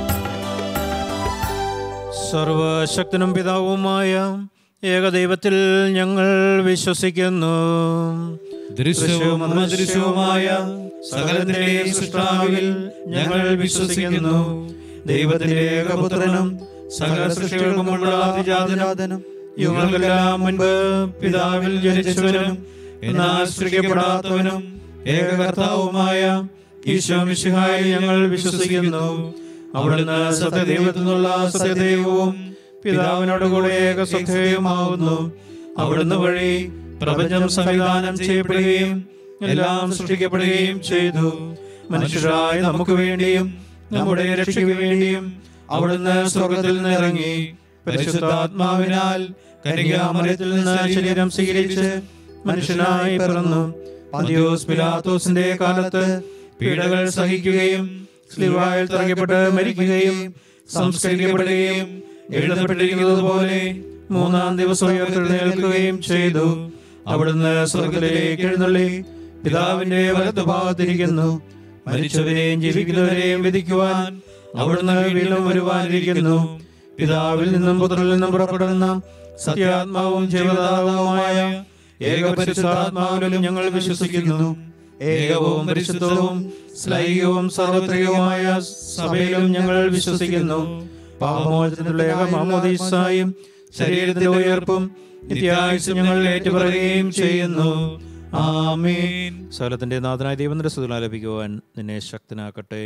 സർവശക്തനും പിതാവുമായ ഏകദൈവത്തിൽ ഞങ്ങൾ വിശ്വസിക്കുന്നു. ദൃശ്യവും അദൃശ്യവുമായ സകലത്തിന്റെയും സൃഷ്ടാവിൽ ഞങ്ങൾ വിശ്വസിക്കുന്നു. ദൈവത്തിന്റെ ഏകപുത്രനും സകല സൃഷ്ടികൾക്കുമുള്ള ആദിജാതനും യുഗങ്ങൾക്കെല്ലാം മുൻപ് പിതാവിൽ ജനിച്ചവനും എന്നാൽ സൃഷ്ടിക്കപ്പെടാത്തവനും ഏകകർത്താവുമായ ഈശോ മിശിഹായിൽ ഞങ്ങൾ വിശ്വസിക്കുന്നു. അവിടുന്ന് സത്യദൈവത്തിൽ നിന്നുള്ള സത്യദൈവവും പിതാവിനോടുകൂടെ ഏകസത്യവുമാവുന്നു. അവിടുന്ന് വഴി പ്രപഞ്ചം സംവിധാനം ചെയ്യപ്പെടുകയും എല്ലാം സൃഷ്ടിക്കപ്പെടുകയും ചെയ്തു. മനുഷ്യരായ നമുക്ക് വേണ്ടിയും നമ്മുടെ രക്ഷയ്ക്ക് വേണ്ടിയും അവിടുന്ന് സ്വർഗ്ഗത്തിൽ നിന്ന് ഇറങ്ങി പരിശുദ്ധാത്മാവിനാൽ കന്യകാമറിയത്തിൽ നിന്ന് ശരീരം സ്വീകരിച്ച് മനുഷ്യനായി പിറന്നു. പന്തിയോസ് പിലാത്തോസിന്റെ കാലത്ത് പീഡകൾ സഹിക്കുകയും സ്ലീവായിൽ തറയ്ക്കപ്പെട്ട് മരിക്കുകയും സംസ്കരിക്കപ്പെടുകയും എഴുതപ്പെട്ടിരിക്കുന്നത് പോലെ മൂന്നാം ദിവസം ഉയർത്തെഴുന്നേൽക്കുകയും ചെയ്തു. അവിടുന്ന് സ്വർഗ്ഗത്തിലേക്ക് എഴുന്നള്ളി പിതാവിന്റെ വലത്തുഭാഗത്തിരിക്കുന്നു. മരിച്ചവരെയും ജീവിക്കുന്നവരെയും വിധിക്കുവാൻ അവിടുന്ന് വീണ്ടും വരുവാനിരിക്കുന്നു. പിതാവിൽ നിന്നും പുത്രനിൽ നിന്നും പുറപ്പെടുന്ന സത്യാത്മാവും ജീവദാതാവുമായ ഏകപരിശുദ്ധാത്മാവിലും ഞങ്ങൾ വിശ്വസിക്കുന്നു. ഏകവും പരിശുദ്ധവും ശ്ലൈകവും സാർവത്രികവുമായ സഭയിലും ഞങ്ങൾ വിശ്വസിക്കുന്നു. പാപമോചനത്തിലുള്ള ഏകമാമോദീസായും ശരീരത്തിന്റെ ഉയർപ്പും നിത്യായുസ്സും ഞങ്ങൾ ഏറ്റുപറയുകയും ചെയ്യുന്നു. ആമേൻ. സകലത്തിന്റെ നാഥനായ ദൈവത്തിന്റെ സ്തുതി ആലപിക്കുവാൻ നിന്നെ ശക്തനാക്കട്ടെ.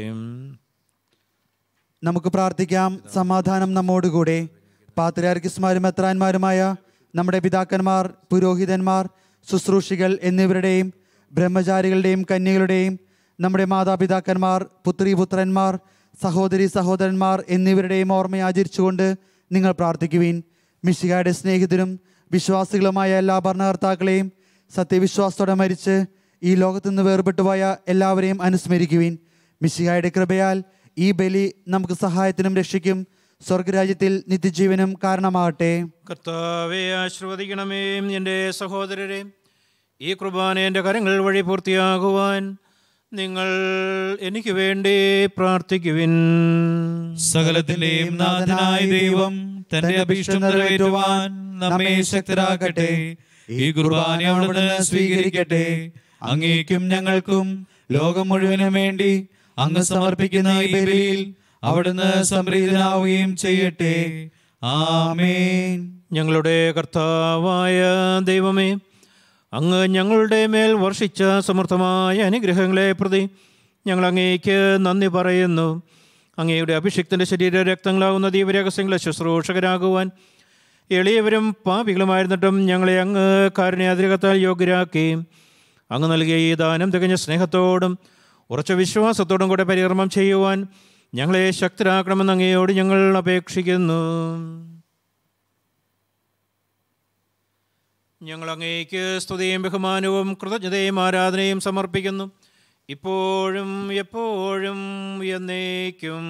നമുക്ക് പ്രാർത്ഥിക്കാം. സമാധാനം നമ്മോടുകൂടെ. പാത്രിയാർക്കീസുമാരും മെത്രാന്മാരുമായ നമ്മുടെ പിതാക്കന്മാർ, പുരോഹിതന്മാർ, ശുശ്രൂഷികൾ എന്നിവരുടെയും ബ്രഹ്മചാരികളുടെയും കന്യകളുടെയും നമ്മുടെ മാതാപിതാക്കന്മാർ, പുത്രീപുത്രന്മാർ, സഹോദരി സഹോദരന്മാർ എന്നിവരുടെയും ഓർമ്മയാചരിച്ചുകൊണ്ട് നിങ്ങൾ പ്രാർത്ഥിക്കുവിൻ. മിശിഹായുടെ സ്നേഹിതരും വിശ്വാസികളുമായ എല്ലാ ഭരണകർത്താക്കളെയും സത്യവിശ്വാസത്തോടെ മരിച്ച് ഈ ലോകത്തുനിന്ന് വേർപെട്ടുപോയ എല്ലാവരെയും അനുസ്മരിക്കുവിൻ. മിശിഹായുടെ കൃപയാൽ ഈ ബലി നമുക്ക് സഹായത്തിനും രക്ഷയ്ക്കും സ്വർഗരാജ്യത്തിൽ നിത്യജീവനും കാരണമാകട്ടെ. കർത്താവെ ആശീർവദിക്കണമേ. എൻ്റെ സഹോദരരെ, ഈ കുർബാന എൻ്റെ കരങ്ങൾ വഴി പൂർത്തിയാകുവാൻ നിങ്ങൾ എനിക്ക് വേണ്ടി പ്രാർത്ഥിക്കുവിൻ. സകലത്തിന്റെയും നാഥനായ ദൈവം തന്റെ അഭീഷ്ടം നിറവേറ്റുവാൻ നമ്മെ ശക്തരാക്കട്ടെ. ഈ കുർബാന അവിടുന്ന് സ്വീകരിക്കട്ടെ. അങ്ങേക്കും ഞങ്ങൾക്കും ലോകം മുഴുവനും വേണ്ടി അങ്ങ് സമർപ്പിക്കുന്ന ഈ ബലിയിൽ അവിടുന്ന് സംപ്രീതനാവുകയും ചെയ്യട്ടെ. ആമേൻ. ഞങ്ങളുടെ കർത്താവായ ദൈവമേ, അങ്ങ് ഞങ്ങളുടെ മേൽ വർഷിച്ച സമൃദ്ധമായ അനുഗ്രഹങ്ങളെ പ്രതി ഞങ്ങൾ അങ്ങേക്ക് നന്ദി പറയുന്നു. അങ്ങയുടെ അഭിഷിക്തൻ്റെ ശരീര രക്തങ്ങളാകുന്ന ദൈവരഹസ്യങ്ങളെ ശുശ്രൂഷകരാകുവാൻ എളിയവരും പാപികളുമായിരുന്നിട്ടും ഞങ്ങളെ അങ്ങ് കാരുണ്യാതിരകത്താൽ യോഗ്യരാക്കി. അങ്ങ് നൽകിയ ഈ ദാനം തികഞ്ഞ സ്നേഹത്തോടും ഉറച്ച വിശ്വാസത്തോടും കൂടെ പരികർമ്മം ചെയ്യുവാൻ ഞങ്ങളെ ശക്തരാക്കണമെന്ന് അങ്ങയോട് ഞങ്ങൾ അപേക്ഷിക്കുന്നു. ഞങ്ങൾ അങ്ങേക്ക് സ്തുതിയും ബഹുമാനവും കൃതജ്ഞതയും ആരാധനയും സമർപ്പിക്കുന്നു, ഇപ്പോഴും എപ്പോഴും എന്നേക്കും.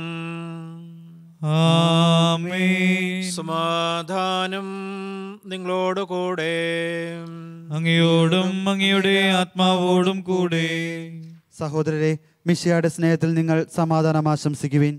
ആമേൻ. സമാധാനം നിങ്ങളോട് കൂടെ. അങ്ങയോടും അങ്ങയുടെ ആത്മാവോടും കൂടെ. സഹോദരരെ, മിശിഹായുടെ സ്നേഹത്തിൽ നിങ്ങൾ സമാധാനം ആശംസിക്കുവിൻ.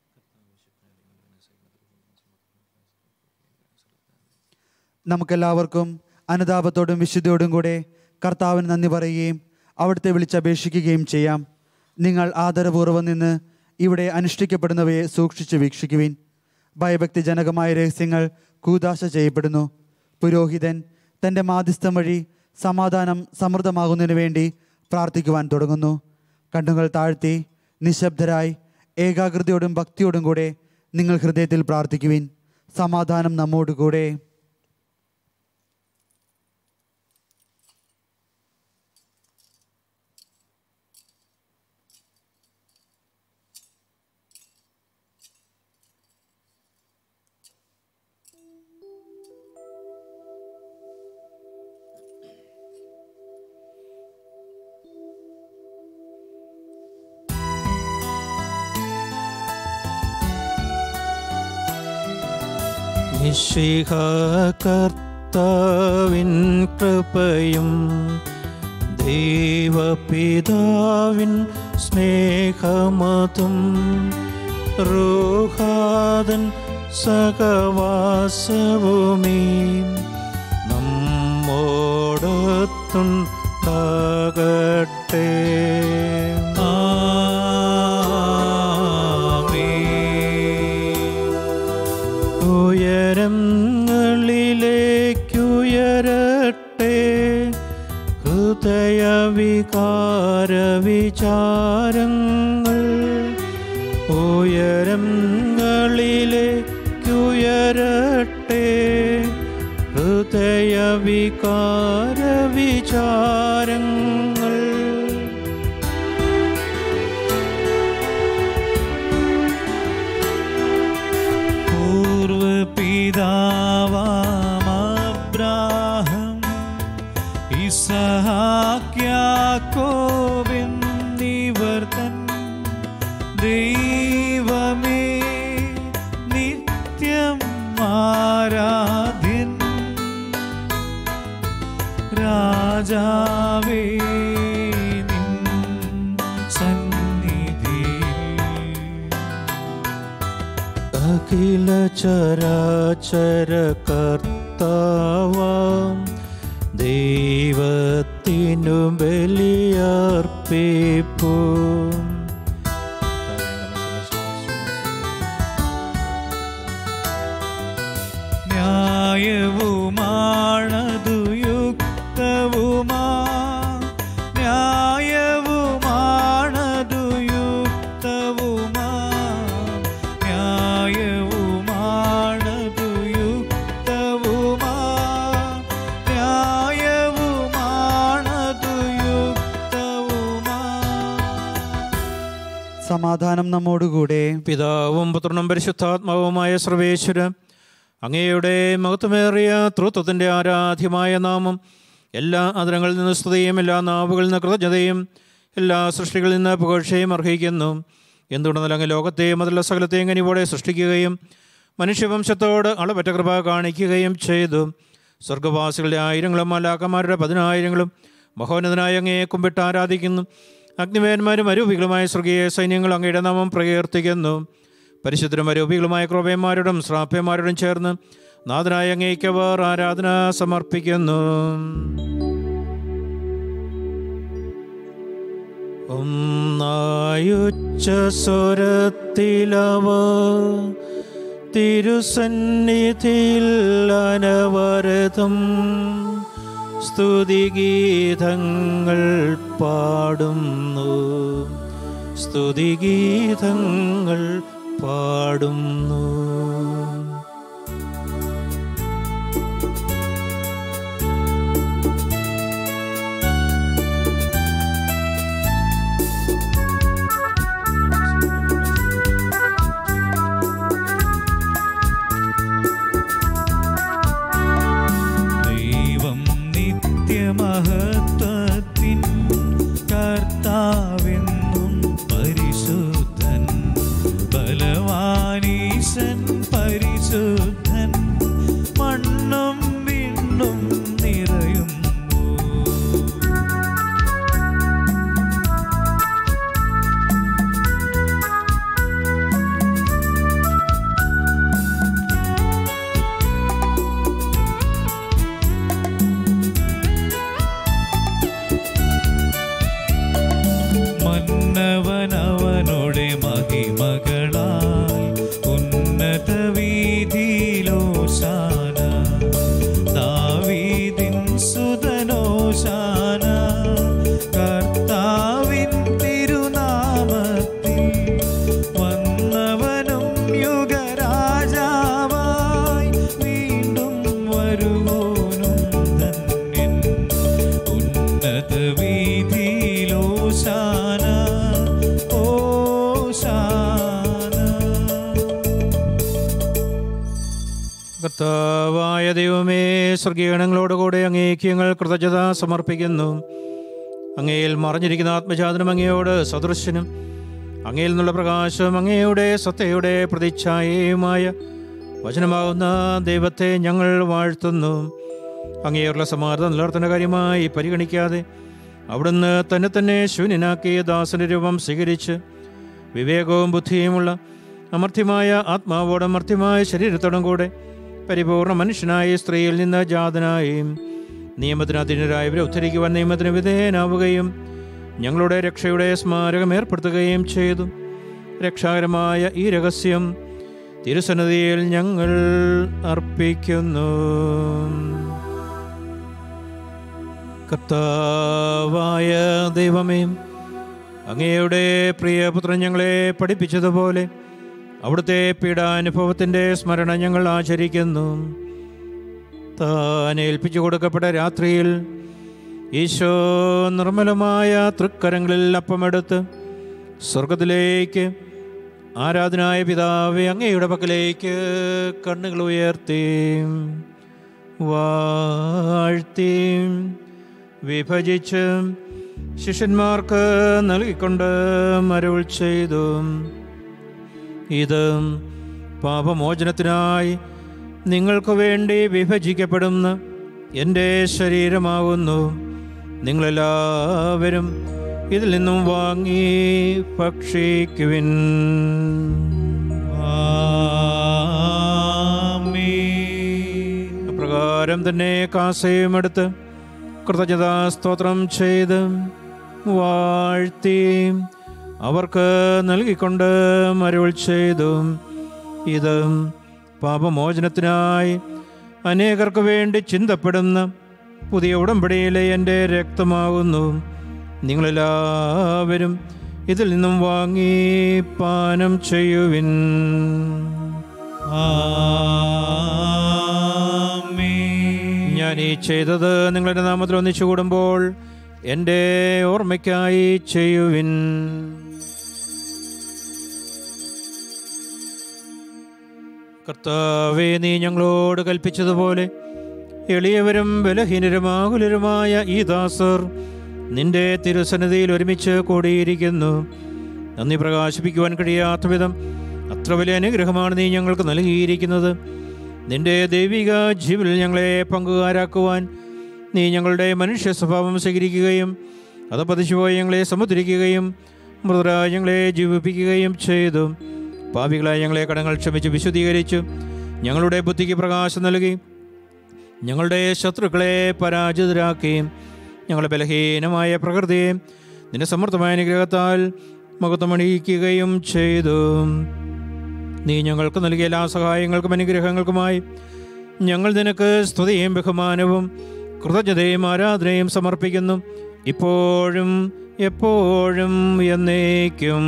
നമുക്കെല്ലാവർക്കും അനുതാപത്തോടും വിശുദ്ധിയോടും കൂടെ കർത്താവിന് നന്ദി പറയുകയും അവിടുത്തെ വിളിച്ചപേക്ഷിക്കുകയും ചെയ്യാം. നിങ്ങൾ ആദരപൂർവ്വം നിന്ന് ഇവിടെ അനുഷ്ഠിക്കപ്പെടുന്നവയെ സൂക്ഷിച്ച് വീക്ഷിക്കുവിൻ. ഭയഭക്തിജനകമായ രഹസ്യങ്ങൾ കൂദാശ ചെയ്യപ്പെടുന്നു. പുരോഹിതൻ തൻ്റെ മാധ്യസ്ഥം വഴി സമാധാനം സമൃദ്ധമാകുന്നതിന് വേണ്ടി പ്രാർത്ഥിക്കുവാൻ തുടങ്ങുന്നു. കണ്ണുകൾ താഴ്ത്തി നിശബ്ദരായി ഏകാഗ്രതയോടും ഭക്തിയോടും കൂടെ നിങ്ങൾ ഹൃദയത്തിൽ പ്രാർത്ഥിക്കുവിൻ. സമാധാനം നമ്മോടുകൂടെ. മിശിഹ കർത്താവിൻ കൃപയും ദൈവപിതാവിൻ സ്നേഹമതും റൂഹാദൻ സഹവാസവുമീ നമ്മോടൊത്തുണ്ടാകട്ടെ. ഉയരങ്ങളിലേക്കുയരട്ടെ ഹൃദയവികാര വിചാരങ്ങൾ. ഉയരങ്ങളിലേക്കുയരട്ടെ ഹൃദയവികാര വിചാരങ്ങൾ. പിതാവാം അബ്രാഹം, ഇസഹാക്ക്, ഇസഹാക്യാക്കോബെന്നിവർ തൻ ദൈവമേ നിത്യം ആരാധ്യൻ. രാജാവേ നിൻ സന്നിധിയിൽ അഖില ചരാചര കർത്താവാം ദൈവത്തിനു ബലിയർപ്പിപ്പൂ. ന്യായവുമാണതു യുക്തവുമാ, ന്യായവുമാണതു യുക്തവുമാ, ന്യായവുമാണതു യുക്തവുമാ, ന്യായവുമാണതു യുക്തവുമാ. സമാധാനം നമ്മോടുകൂടെ. പിതാവും പുത്രനും പരിശുദ്ധാത്മാവുമായ സർവേശ്വരൻ, അങ്ങയുടെ മഹത്വമേറിയ തൃത്വത്തിൻ്റെ ആരാധ്യമായ നാമം എല്ലാ അതിരങ്ങളിൽ നിന്ന് സ്തുതിയും എല്ലാ നാവുകളിൽ നിന്ന് കൃതജ്ഞതയും എല്ലാ സൃഷ്ടികളിൽ നിന്ന് പുകഴ്ചയും അർഹിക്കുന്നു. എന്തുകൊണ്ടെന്നാൽ അങ്ങ് ലോകത്തെയും അതിലുള്ള സകലത്തെയും കനിവോടെ സൃഷ്ടിക്കുകയും മനുഷ്യവംശത്തോട് അളവറ്റ കൃപ കാണിക്കുകയും ചെയ്തു. സ്വർഗവാസികളുടെ ആയിരങ്ങളും മാലാഖമാരുടെ 10,000ങ്ങളും മഹോന്നതനായ അങ്ങയെ കുമ്പിട്ട് ആരാധിക്കുന്നു. അഗ്നിവേന്മാരും അരൂപികളുമായ സ്വർഗീയ സൈന്യങ്ങൾ അങ്ങയുടെ നാമം പ്രകീർത്തിക്കുന്നു. പരിശുദ്ധരും അരൂപികളുമായ ക്രോപന്മാരോടും ശ്രാപ്യന്മാരോടും ചേർന്ന് നാഥനായ അങ്ങേക്ക് അവർ ആരാധന സമർപ്പിക്കുന്നു. ഒന്നായുച്ച സ്വരത്തിലവ തിരുസന്നിധിയിൽ അനവരതം സ്തുതിഗീതങ്ങൾ പാടുന്നു, സ്തുതിഗീതങ്ങൾ പാടുന്നു. ദൈവം നിത്യമഹത്വത്തിൻ കർത്താവെന്നും പരിശുദ്ധൻ, ബലവാനീശൻ പരിശുദ്ധൻ, മണ്ണും വിണ്ണും നിറയുന്നു. മന്നവനവനുടെ മഹിമകളാൽ ഉന്നത വീതിയിലോശാന, ദാവീദിൻ സുതനോശാന. കർത്താവിൻ തിരുനാമത്തിൽ വന്നവനും യുഗരാജാവായി വീണ്ടും വരുവോനും ധന്യൻ. ഉന്നത വീതിയിലോശാന, കർത്താവായ ദൈവമേ, സ്വർഗീയഗണങ്ങളോടുകൂടെ അങ്ങേക്ക് ഞങ്ങൾ കൃതജ്ഞത സമർപ്പിക്കുന്നു. അങ്ങയിൽ മറഞ്ഞിരിക്കുന്ന ആത്മജാതനും അങ്ങയോട് സദൃശനും അങ്ങയിൽ നിന്നുള്ള പ്രകാശവും അങ്ങയുടെ സത്തയുടെ പ്രതിച്ഛായയുമായ വചനമാകുന്ന ദൈവത്തെ ഞങ്ങൾ വാഴ്ത്തുന്നു. അങ്ങേയുള്ള സമാധാനം നിലനിർത്തുന്ന കാര്യമായി പരിഗണിക്കാതെ അവിടുന്ന് തന്നെ ശൂന്യനാക്കിയ ദാസന്റെ രൂപം സ്വീകരിച്ച് വിവേകവും ബുദ്ധിയുമുള്ള അമർത്യമായ ആത്മാവോടും അമർത്യമായ ശരീരത്തോടും കൂടെ പരിപൂർണ മനുഷ്യനായ സ്ത്രീയിൽ നിന്ന് ജാതനായി നിയമത്തിന് അധീനരായവരെ ഉദ്ധരിക്കുവാൻ നിയമത്തിന് വിധേയനാവുകയും ഞങ്ങളുടെ രക്ഷയുടെ സ്മാരകം ഏർപ്പെടുത്തുകയും ചെയ്തു. രക്ഷാകരമായ ഈ രഹസ്യം തിരുസന്നിധിയിൽ ഞങ്ങൾ അർപ്പിക്കുന്നു. കർത്താവായ ദൈവമേ, അങ്ങയുടെ പ്രിയപുത്രൻ ഞങ്ങളെ പഠിപ്പിച്ചതുപോലെ അവിടുത്തെ പീഡാനുഭവത്തിൻ്റെ സ്മരണ ഞങ്ങൾ ആചരിക്കുന്നു. താൻ ഏൽപ്പിച്ചു കൊടുക്കപ്പെട്ട രാത്രിയിൽ ഈശോ നിർമ്മലമായ തൃക്കരങ്ങളിൽ അപ്പമെടുത്ത് സ്വർഗത്തിലേക്ക് ആരാധനായ പിതാവേ അങ്ങയുടെ പക്കലേക്ക് കണ്ണുകൾ ഉയർത്തി വാഴ്ത്തി വിഭജിച്ച് ശിഷ്യന്മാർക്ക് നൽകിക്കൊണ്ട് അരുൾ ചെയ്തു, ഇത് പാപമോചനത്തിനായി നിങ്ങൾക്ക് വേണ്ടി വിഭജിക്കപ്പെടുന്ന എൻ്റെ ശരീരമാകുന്നു. നിങ്ങളെല്ലാവരും ഇതിൽ നിന്നും വാങ്ങി ഭക്ഷിക്കുവിൻ. അപ്രകാരം തന്നെ കാസയും എടുത്ത് കൃതജ്ഞതാ സ്തോത്രം ചെയ്ത് വാഴ്ത്തി അവർക്ക് നൽകിക്കൊണ്ട് അരുൾ ചെയ്തു, ഇത് പാപമോചനത്തിനായി അനേകർക്ക് വേണ്ടി ചിന്തപ്പെടുന്ന പുതിയ ഉടമ്പടിയിലെ എൻ്റെ രക്തമാകുന്നു. നിങ്ങളെല്ലാവരും ഇതിൽ നിന്നും വാങ്ങി പാനം ചെയ്യുവിൻ. ഞാൻ ഈ ചെയ്തത് നിങ്ങളുടെ നാമത്തിൽ ഒന്നിച്ചു കൂടുമ്പോൾ എൻ്റെ ഓർമ്മയ്ക്കായി ചെയ്യുവിൻ. കർത്താവേ, നീ ഞങ്ങളോട് കൽപ്പിച്ചതുപോലെ എളിയവരും ബലഹീനരുമാകുലരുമായ ഈ ദാസർ നിന്റെ തിരുസന്നിധിയിൽ ഒരുമിച്ച് കൂടിയിരിക്കുന്നു. നന്ദി പ്രകാശിപ്പിക്കുവാൻ കഴിയാത്ത വിധം അത്ര വലിയ അനുഗ്രഹമാണ് നീ ഞങ്ങൾക്ക് നൽകിയിരിക്കുന്നത്. നിന്റെ ദൈവിക ജീവനിൽ ഞങ്ങളെ പങ്കുകാരാക്കുവാൻ നീ ഞങ്ങളുടെ മനുഷ്യ സ്വഭാവം സ്വീകരിക്കുകയും അത് പതിച്ചുപോയി ഞങ്ങളെ സമുദ്രിക്കുകയും മൃതരായ ഞങ്ങളെ ജീവിപ്പിക്കുകയും ചെയ്തു. പാപികളായ ഞങ്ങളെ കടങ്ങൾ ക്ഷമിച്ച് വിശുദ്ധീകരിച്ചു ഞങ്ങളുടെ ബുദ്ധിക്ക് പ്രകാശം നൽകി ഞങ്ങളുടെ ശത്രുക്കളെ പരാജിതരാക്കി ഞങ്ങളുടെ ബലഹീനമായ പ്രകൃതിയെ നിന്റെ സമൃദ്ധമായ അനുഗ്രഹത്താൽ മഹത്വമണിയിക്കുകയും ചെയ്തു. നീ ഞങ്ങൾക്ക് നൽകിയ എല്ലാ സഹായങ്ങൾക്കും അനുഗ്രഹങ്ങൾക്കുമായി ഞങ്ങൾ നിനക്ക് സ്തുതിയും ബഹുമാനവും കൃതജ്ഞതയും ആരാധനയും സമർപ്പിക്കുന്നു, ഇപ്പോഴും എപ്പോഴും എന്നേക്കും.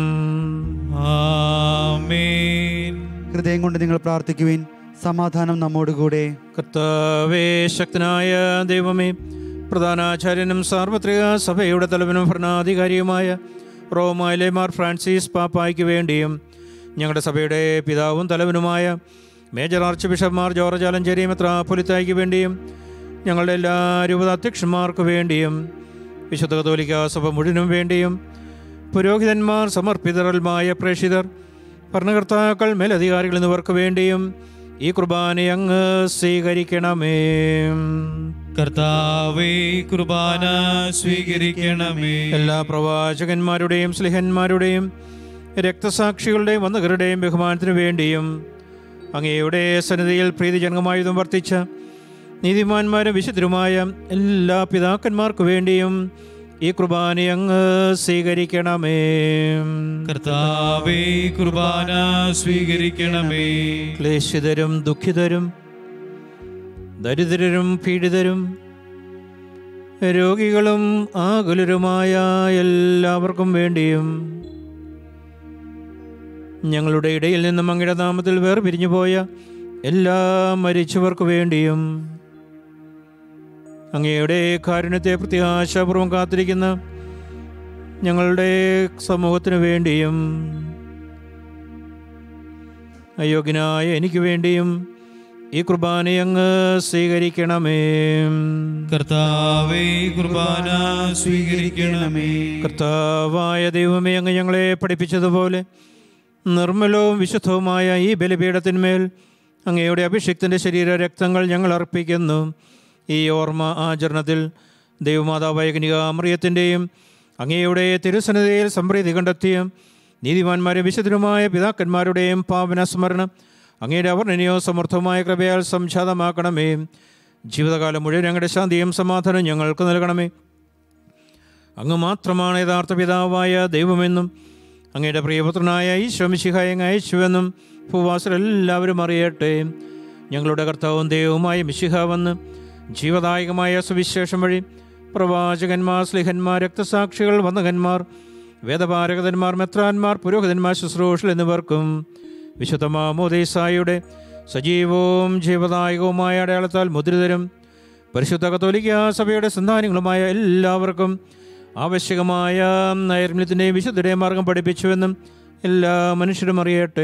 ആമേൻ. ഹൃദയം കൊണ്ട് നിങ്ങൾ പ്രാർത്ഥിക്കുവിൻ. സമാധാനം നമ്മോടുകൂടെ. കർത്താവേ, ശക്തനായ ദൈവമേ, പ്രധാനാചാര്യനും സാർവത്രിക സഭയുടെ തലവനും ഭരണാധികാരിയുമായ റോമായിലെ മാർ ഫ്രാൻസിസ് പാപ്പായ്ക്ക് വേണ്ടിയും ഞങ്ങളുടെ സഭയുടെ പിതാവും തലവനുമായ major archbishop Mar George Alencherry മെത്രാപ്പൊലീത്തായ്ക്ക് വേണ്ടിയും ഞങ്ങളുടെ എല്ലാ രൂപത അധ്യക്ഷന്മാർക്ക് വേണ്ടിയും വിശുദ്ധ കത്തോലിക്ക സഭ മുഴുവനും വേണ്ടിയും പുരോഹിതന്മാർ, സമർപ്പിതരൽമായ പ്രേക്ഷിതർ, ഭരണകർത്താക്കൾ, മേലധികാരികൾ എന്നിവർക്ക് വേണ്ടിയും ഈ കുർബാന അങ്ങ് സ്വീകരിക്കണമേ. കർത്താവേ, കുർബാന സ്വീകരിക്കണമേ. എല്ലാ പ്രവാചകന്മാരുടെയും സ്ലിഹന്മാരുടെയും രക്തസാക്ഷികളുടെയും വന്ദകരുടെയും ബഹുമാനത്തിനു വേണ്ടിയും അങ്ങയുടെ സന്നിധിയിൽ പ്രീതിജനകമായതും വർത്തിച്ച നീതിമാന്മാരും വിശുദ്ധരുമായ എല്ലാ പിതാക്കന്മാർക്ക് വേണ്ടിയും ഈ കുർബാന അങ്ങ് സ്വീകരിക്കണമേ. കർത്താവേ, കുർബാന സ്വീകരിക്കണമേ. ക്ലേശിതരും ദുഃഖിതരും ദരിദ്രരും പീഡിതരും രോഗികളും ആകുലരുമായ എല്ലാവർക്കും വേണ്ടിയും ഞങ്ങളുടെ ഇടയിൽ നിന്നും അങ്ങയുടെ നാമത്തിൽ വേർപിരിഞ്ഞു പോയ എല്ലാ മരിച്ചവർക്ക് വേണ്ടിയും അങ്ങയുടെ കാരുണ്യത്തെ പ്രത്യാശാപൂർവം കാത്തിരിക്കുന്ന ഞങ്ങളുടെ സമൂഹത്തിനു വേണ്ടിയും അയോഗ്യനായ എനിക്ക് വേണ്ടിയും ഈ കുർബാന അങ്ങ് സ്വീകരിക്കണമേ. കർത്താവേ, കുർബാന സ്വീകരിക്കണമേ. കർത്താവായ ദൈവമേ, അങ്ങ് ഞങ്ങളെ പഠിപ്പിച്ചതുപോലെ നിർമ്മലവും വിശുദ്ധവുമായ ഈ ബലിപീഠത്തിന്മേൽ അങ്ങയുടെ അഭിഷിക്തൻ്റെ ശരീര രക്തങ്ങൾ ഞങ്ങൾ അർപ്പിക്കുന്നു. ഈ ഓർമ്മ ആചരണത്തിൽ ദൈവമാതാവായ കന്യകാമറിയത്തിൻ്റെയും അങ്ങയുടെ തിരുസന്നിധിയിൽ സംപ്രീതി കണ്ടെത്തിയ നീതിമാന്മാരും വിശുദ്ധരുമായ പിതാക്കന്മാരുടെയും പാവനസ്മരണം അങ്ങയുടെ അവർണ്ണനീയവും സമൃദ്ധമായ കൃപയാൽ സംജാതമാക്കണമേ. ജീവിതകാലം മുഴുവൻ അങ്ങയുടെ ശാന്തിയും സമാധാനവും ഞങ്ങൾക്ക് നൽകണമേ. അങ്ങ് മാത്രമാണ് യഥാർത്ഥ പിതാവായ ദൈവമെന്നും അങ്ങയുടെ പ്രിയപുത്രനായ ഈശോ മിശിഹായെ അങ്ങ് അയച്ചുവെന്നും ഭൂവാസികളെല്ലാവരും അറിയട്ടെ. ഞങ്ങളുടെ കർത്താവും ദൈവവുമായ മിശിഹ വന്ന് ജീവദായകമായ സുവിശേഷം വഴി പ്രവാചകന്മാർ, സ്ലിഹന്മാർ, രക്തസാക്ഷികൾ, വന്ദകന്മാർ, വേദപാരകന്മാർ, മെത്രാന്മാർ, പുരോഹിതന്മാർ, ശുശ്രൂഷകൾ എന്നിവർക്കും വിശുദ്ധ മാമോദീസായുടെ സജീവവും ജീവദായകവുമായ അടയാളത്താൽ മുദ്രിതരും പരിശുദ്ധ കത്തോലിക്ക സഭയുടെ സന്താനങ്ങളുമായ എല്ലാവർക്കും ആവശ്യകമായ നൈർമല്യത്തിൻ്റെയും വിശുദ്ധയുടെയും മാർഗം പഠിപ്പിച്ചുവെന്നും എല്ലാ മനുഷ്യരും അറിയട്ടെ.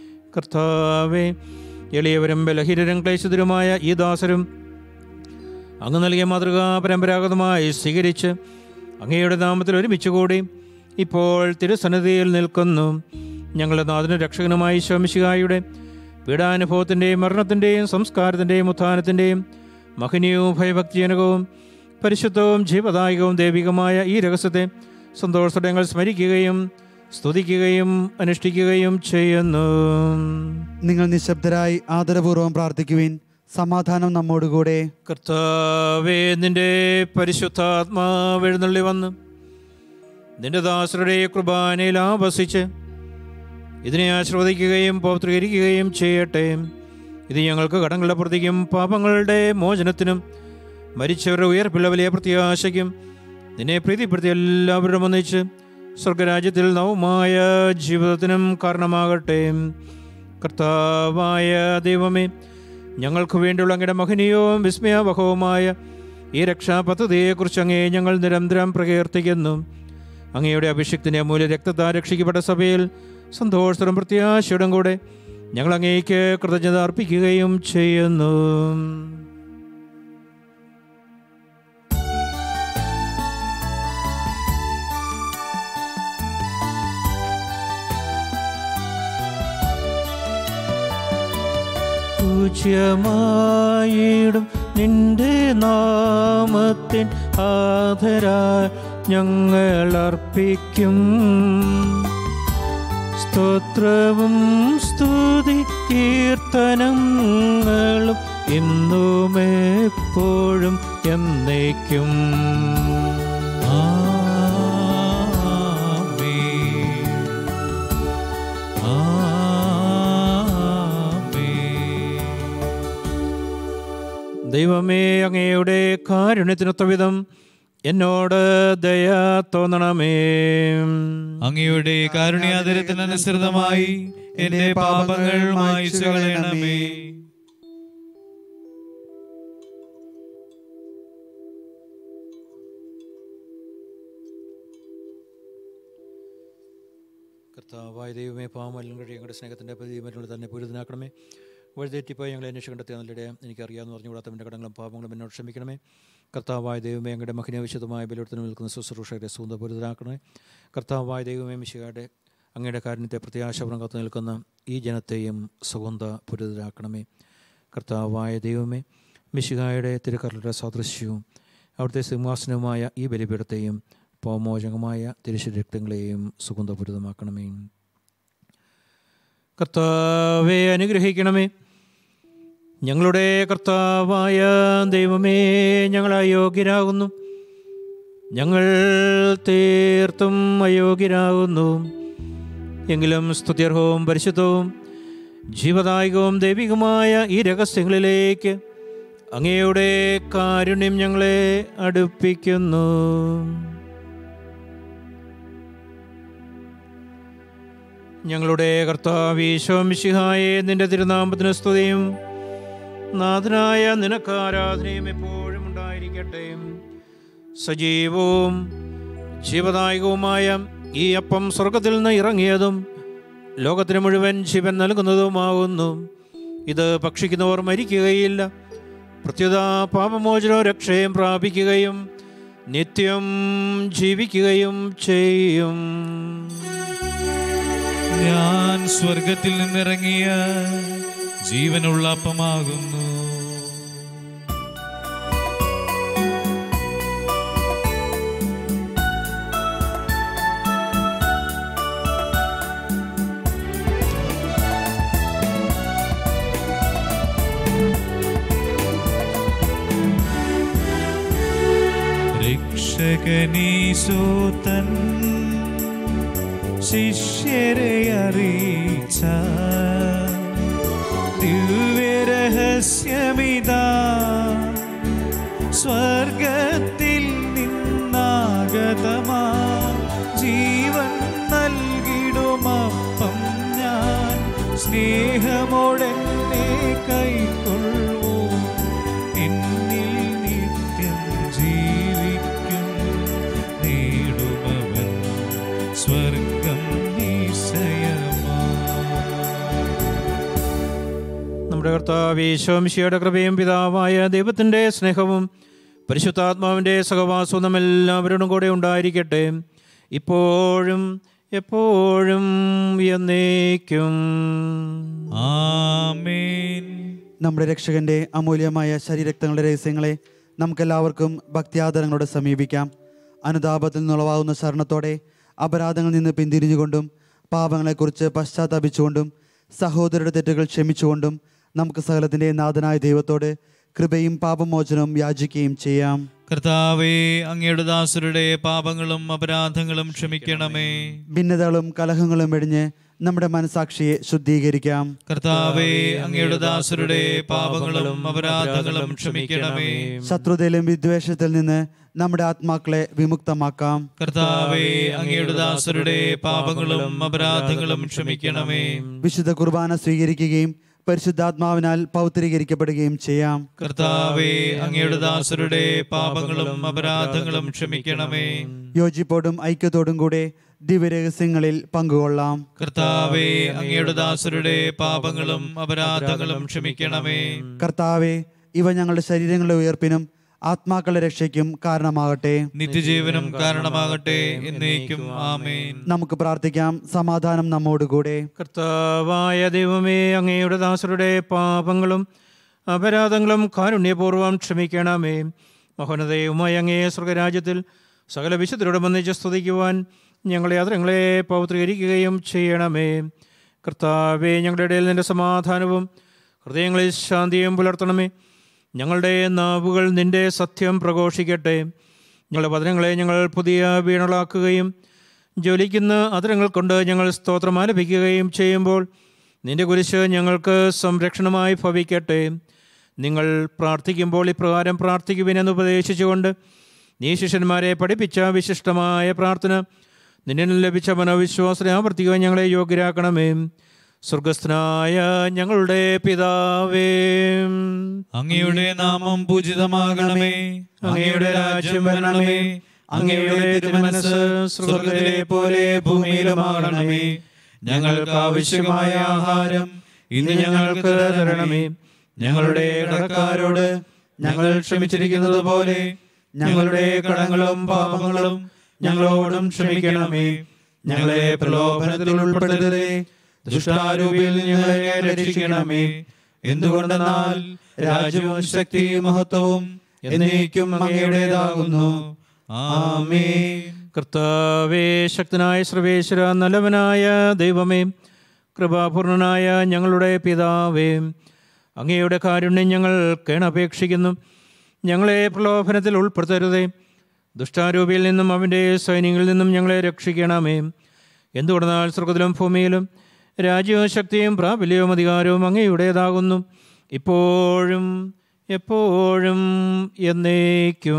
കർത്താവേ, എളിയവരും ബലഹീനരും ക്ലേശിതരുമായ ഈ ദാസരും അങ്ങ് നൽകിയ മാതൃക പരമ്പരാഗതമായി സ്വീകരിച്ച് അങ്ങയുടെ നാമത്തിൽ ഒരുമിച്ച് കൂടി ഇപ്പോൾ തിരുസന്നിധിയിൽ നിൽക്കുന്നു. ഞങ്ങളുടെ നാഥനും രക്ഷകനുമായി ഈശോ മിശിഹായുടെ പീഡാനുഭവത്തിൻ്റെയും മരണത്തിൻ്റെയും സംസ്കാരത്തിൻ്റെയും ഉത്ഥാനത്തിൻ്റെയും മഹനീയവും ഭയഭക്തിജനകവും പരിശുദ്ധവും ജീവദായകവും ദൈവികമായ ഈ രഹസ്യത്തെ സന്തോഷത്തോടെ ഞങ്ങൾ സ്മരിക്കുകയും സ്തുതിക്കുകയും അനുഷ്ഠിക്കുകയും ചെയ്യുന്നു. നിങ്ങൾ നിശബ്ദരായി ആദരപൂർവ്വം പ്രാർത്ഥിക്കുവിൻ. സമാധാനം നമ്മോടുകൂടെ. കർത്താവേ, നിന്റെ പരിശുദ്ധാത്മാവ് എഴുന്നള്ളി വന്ന് നിന്റെ ദാസരുടെ കുർബാനയിൽ ആവസിച്ച് ഇതിനെ ആശ്രവദിക്കുകയും പൗത്രീകരിക്കുകയും ചെയ്യട്ടെ. ഇത് ഞങ്ങൾക്ക് കടങ്ങളുടെ പ്രതിക്കും പാപങ്ങളുടെ മോചനത്തിനും മരിച്ചവരുടെ ഉയർപ്പുള്ള വലിയ പ്രത്യാശയ്ക്കും നിന്നെ പ്രീതിപ്പെടുത്തി എല്ലാവരും ഒന്നിച്ച് സ്വർഗരാജ്യത്തിൽ നവമായ ജീവിതത്തിനും കാരണമാകട്ടെ. കർത്താവായ ദൈവമേ, ഞങ്ങൾക്ക് വേണ്ടിയുള്ള അങ്ങയുടെ മഹനീയവും വിസ്മയാവഹവുമായ ഈ രക്ഷാപദ്ധതിയെക്കുറിച്ച് അങ്ങേ ഞങ്ങൾ നിരന്തരം പ്രകീർത്തിക്കുന്നു. അങ്ങയുടെ അഭിഷേകത്തിൻ്റെ അമൂല്യ രക്തത്താൽ രക്ഷിക്കപ്പെട്ട സഭയിൽ സന്തോഷത്തോടും പ്രത്യാശയോടും കൂടെ ഞങ്ങൾ അങ്ങേക്ക് കൃതജ്ഞത അർപ്പിക്കുകയും ചെയ്യുന്നു. പൂജ്യമായിടും നിന്റെ നാമത്തിൻ ആദരാൽ ഞങ്ങൾ അർപ്പിക്കും സ്തോത്രവും സ്തുതി കീർത്തനങ്ങളും ഇന്നും എപ്പോഴും എന്നേക്കും. ദൈവമേ, അങ്ങയുടെ കാരുണ്യത്തിനൊത്തവിധം എന്നോട് ദയ തോന്നണമേ. അങ്ങയുടെ കാരുണ്യാദരത്തിനനുസൃതമായി എന്റെ പാപങ്ങൾ മായ്ച്ചു കളയണമേ. കർത്താവായ ദൈവമേ, പാവമല്ലും കഴിയും ഞങ്ങളുടെ സ്നേഹത്തിൻ്റെ പ്രതിമറ്റിനോട് തന്നെ പൂരിതനാക്കണമേ. വഴിതെറ്റിപ്പോയി ഞങ്ങളെ അന്വേഷിച്ച് കണ്ടെത്തിയ നല്ലിടെ എനിക്കറിയാമെന്ന് പറഞ്ഞുകൂടാത്തവൻ്റെ കടങ്ങളും പാപങ്ങളും എന്നോട് ക്ഷമിക്കണമേ. കർത്താവായ ദൈവമേ, ഞങ്ങളുടെ മഹിനാവിശുദ്ധമായ ബലിയെടുത്തിന് നിൽക്കുന്ന ശുശ്രൂഷകരെ സുന്ദരപൂരിതനാക്കണമേ. കർത്താവായ ദൈവമേ, മിശിഹായുടെ അങ്ങയുടെ കാരുണ്യത്തെ പ്രത്യാശപുറം കാത്തു നിൽക്കുന്ന ഈ ജനത്തെയും സുഗന്ധപൂരിതരാക്കണമേ. കർത്താവായ ദൈവമേ, മിശിഹായുടെ തിരുക്കരളുടെ സാദൃശ്യവും അവിടുത്തെ സിംഹാസനവുമായ ഈ ബലിപീഠത്തെയും പാപമോചകമായ തിരുശരീരക്തങ്ങളെയും സുഗന്ധപൂരിതമാക്കണമേ. കർത്താവെ അനുഗ്രഹിക്കണമേ. ഞങ്ങളുടെ കർത്താവായ ദൈവമേ, ഞങ്ങൾ അയോഗ്യരാകുന്നു, ഞങ്ങൾ തീർത്തും അയോഗ്യരാകുന്നു. എങ്കിലും സ്തുത്യർഹവും പരിശുദ്ധവും ജീവദായകവും ദൈവികമായ ഈ രഹസ്യങ്ങളിലേക്ക് അങ്ങയുടെ കാരുണ്യം ഞങ്ങളെ അടുപ്പിക്കുന്നു. ഞങ്ങളുടെ കർത്താവ് ഈശോ മിശിഹായേ, നിന്റെ തിരുനാമത്തിന് സ്തുതിയും നാഥനായ നിനക്ക് ആരാധനയും എപ്പോഴും ഉണ്ടായിരിക്കട്ടെ. സജീവവും ജീവദായകവുമായ ഈ അപ്പം സ്വർഗത്തിൽ നിന്ന് ഇറങ്ങിയതും ലോകത്തിന് മുഴുവൻ ജീവൻ നൽകുന്നതുമാകുന്നു. ഇത് ഭക്ഷിക്കുന്നവർ മരിക്കുകയില്ല, പ്രത്യുത പാപമോചനവും രക്ഷയും പ്രാപിക്കുകയും നിത്യം ജീവിക്കുകയും ചെയ്യും. ഞാൻ സ്വർഗത്തിൽ നിന്നിറങ്ങിയ ജീവനുള്ള അപ്പമാകുന്നു. രക്ഷകനീശോതൻ ശിഷ്യരെ അറിയിച്ച ദിവ്യരഹസ്യമിതാ, സ്വർഗത്തിൽ നിന്നാഗതമാ ജീവൻ നൽകിടുമപ്പം ഞാൻ, സ്നേഹമോടെന്നെ കൈക്കൊള്ളൂ, എന്നിൽ നിത്യം ജീവിക്കും, നേടുമവൻ സ്വർഗം നിശ്ചയമാ. നമ്മുടെ കർത്താവേ ശംശിയുടെ കൃപയും പിതാവായ ദൈവത്തിൻ്റെ സ്നേഹവും പരിശുദ്ധാത്മാവിൻ്റെ സഹവാസവും നമ്മെല്ലാവരോടും കൂടെ ഉണ്ടായിരിക്കട്ടെ, ഇപ്പോഴും എപ്പോഴും എന്നേക്കും. ആമേൻ. നമ്മുടെ രക്ഷകന്റെ അമൂല്യമായ ശരീരരക്തങ്ങളുടെ രഹസ്യങ്ങളെ നമുക്കെല്ലാവർക്കും ഭക്തിയാദരങ്ങളോടെ സമീപിക്കാം. അനുതാപത്തിൽ നിന്നുളവാകുന്ന ശരണത്തോടെ അപരാധങ്ങളിൽ നിന്ന് പിന്തിരിഞ്ഞുകൊണ്ടും പാപങ്ങളെക്കുറിച്ച് പശ്ചാത്തപിച്ചുകൊണ്ടും സഹോദരരുടെ തെറ്റുകൾ ക്ഷമിച്ചുകൊണ്ടും നമുക്ക് സകലത്തിൻ്റെ നാഥനായ ദൈവത്തോട് കൃപയും പാപമോചനവും യാചിക്കുകയും ചെയ്യാം. കർത്താവേ, അങ്ങയുടെ ദാസരുടെ പാപങ്ങളും അപരാധങ്ങളും ക്ഷമിക്കണമേ. ഭിന്നതകളും കലഹങ്ങളും വെടിഞ്ഞ് നമ്മുടെ മനസാക്ഷിയെ ശുദ്ധീകരിക്കാം. കർത്താവേ, അങ്ങയുടെ ദാസരുടെ പാപങ്ങളും അപരാധങ്ങളും ക്ഷമിക്കണമേ. ശത്രുതയിലും വിദ്വേഷത്തിൽ നിന്ന് നമ്മുടെ ആത്മാക്കളെ വിമുക്തമാക്കാം. കർത്താവേ, അങ്ങയുടെ ദാസരുടെ പാപങ്ങളും അപരാധങ്ങളും ക്ഷമിക്കണമേ. വിശുദ്ധ കുർബാന സ്വീകരിക്കുകയും പരിശുദ്ധാത്മാവിനാൽ പൗത്രീകരിക്കപ്പെടുകയും ചെയ്യാം. കർത്താവേ, അങ്ങയുടെ ദാസരുടെ പാപങ്ങളും അപരാധങ്ങളും ക്ഷമിക്കണമേ. യോജിപ്പോടും ഐക്യത്തോടും കൂടെ ദിവ്യരഹസ്യങ്ങളിൽ പങ്കുകൊള്ളാം. കർത്താവേ, അങ്ങയുടെ ദാസരുടെ പാപങ്ങളും അപരാധങ്ങളും ക്ഷമിക്കണമേ. കർത്താവെ, ഇവ ഞങ്ങളുടെ ശരീരങ്ങളുടെ ഉയർപ്പിനും ആത്മാക്കളുടെ രക്ഷയ്ക്കും കാരണമാകട്ടെ, നിത്യജീവനും കാരണമാകട്ടെ, എന്നേക്കും. ആമേൻ. നമുക്ക് പ്രാർത്ഥിക്കാം. സമാധാനം നമ്മോടുകൂടെ. കർത്താവായ ദൈവമേ, അങ്ങയുടെ ദാസരുടെ പാപങ്ങളും അപരാധങ്ങളും കാരുണ്യപൂർവ്വം ക്ഷമിക്കണമേ. മഹോന്നതയുമായി അങ്ങേ സ്വർഗരാജ്യത്തിൽ സകല വിശുദ്ധരോട് ഒന്നിച്ച് സ്തുതിക്കുവാൻ ഞങ്ങളെ അതരങ്ങളെ പൗത്രീകരിക്കുകയും ചെയ്യണമേ. കർത്താവേ, ഞങ്ങളുടെ ഇടയിൽ നിന്റെ സമാധാനവും ഹൃദയങ്ങളിൽ ശാന്തിയും പുലർത്തണമേ. ഞങ്ങളുടെ നാവുകൾ നിന്റെ സത്യം പ്രഘോഷിക്കട്ടെ. ഞങ്ങളുടെ വചനങ്ങളെ ഞങ്ങൾ പുതിയ വീണകളാക്കുകയും ജ്വലിക്കുന്ന അതരങ്ങൾ കൊണ്ട് ഞങ്ങൾ സ്തോത്രം ആലപിക്കുകയും ചെയ്യുമ്പോൾ നിന്റെ കുരിശ് ഞങ്ങൾക്ക് സംരക്ഷണമായി ഭവിക്കട്ടെ. നിങ്ങൾ പ്രാർത്ഥിക്കുമ്പോൾ ഇപ്രകാരം പ്രാർത്ഥിക്കുവിനെന്ന് ഉപദേശിച്ചുകൊണ്ട് നീ ശിഷ്യന്മാരെ പഠിപ്പിച്ച വിശിഷ്ടമായ പ്രാർത്ഥന നിന്നിൽ ലഭിച്ച മനോവിശ്വാസത്തെ ആവർത്തിക്കുവാൻ ഞങ്ങളെ യോഗ്യരാക്കണമേ. സ്വർഗസ്ഥനായ ഞങ്ങളുടെ പിതാവേ, അങ്ങയുടെ നാമം പൂജിതമാകണമേ. അങ്ങയുടെ രാജ്യം വരണമേ. അങ്ങയുടെ തിരുമനസ്സ് സ്വർഗ്ഗത്തിലെ പോലെ ഭൂമിയിലുമാകണമേ. ഞങ്ങൾക്ക് ആവശ്യമായ ആഹാരം ഇന്ന് ഞങ്ങൾക്ക് തരണമേ. ഞങ്ങളുടെ കടക്കാരോട് ഞങ്ങൾ ക്ഷമിച്ചിരിക്കുന്നത് പോലെ ഞങ്ങളുടെ കടങ്ങളും പാപങ്ങളും ഞങ്ങളോടും ക്ഷമിക്കണമേ. ഞങ്ങളെ പ്രലോഭനത്തിൽ ഉൾപ്പെടുത്തരുതേ, ദുഷ്ടാരൂപിയിൽ ഞങ്ങളെ രക്ഷിക്കണമേ. എന്തുകൊണ്ടെന്നാൽ രാജ്യവും ശക്തിയും മഹത്വവും എന്നേക്കും അങ്ങയുടേതാകുന്നു. ആമേൻ. കർത്താവേ, ശക്തനായ സർവേശ്വര, നല്ലവനായ ദൈവമേ, കൃപാപൂർണനായ ഞങ്ങളുടെ പിതാവേ, അങ്ങയുടെ കാരുണ്യം ഞങ്ങൾ കേണപേക്ഷിക്കുന്നു. ഞങ്ങളെ പ്രലോഭനത്തിൽ ഉൾപ്പെടുത്തരുതേ, ദുഷ്ടാരൂപിയിൽ നിന്നും അവൻ്റെ സൈന്യങ്ങളിൽ നിന്നും ഞങ്ങളെ രക്ഷിക്കണമേ. എന്തുകൊണ്ടെന്നാൽ സ്വർഗ്ഗത്തിലും ഭൂമിയിലും രാജ്യവും ശക്തിയും പ്രാബല്യവും അധികാരവും അങ്ങയുടേതാകുന്നു, ഇപ്പോഴും എപ്പോഴും എന്നേക്കും.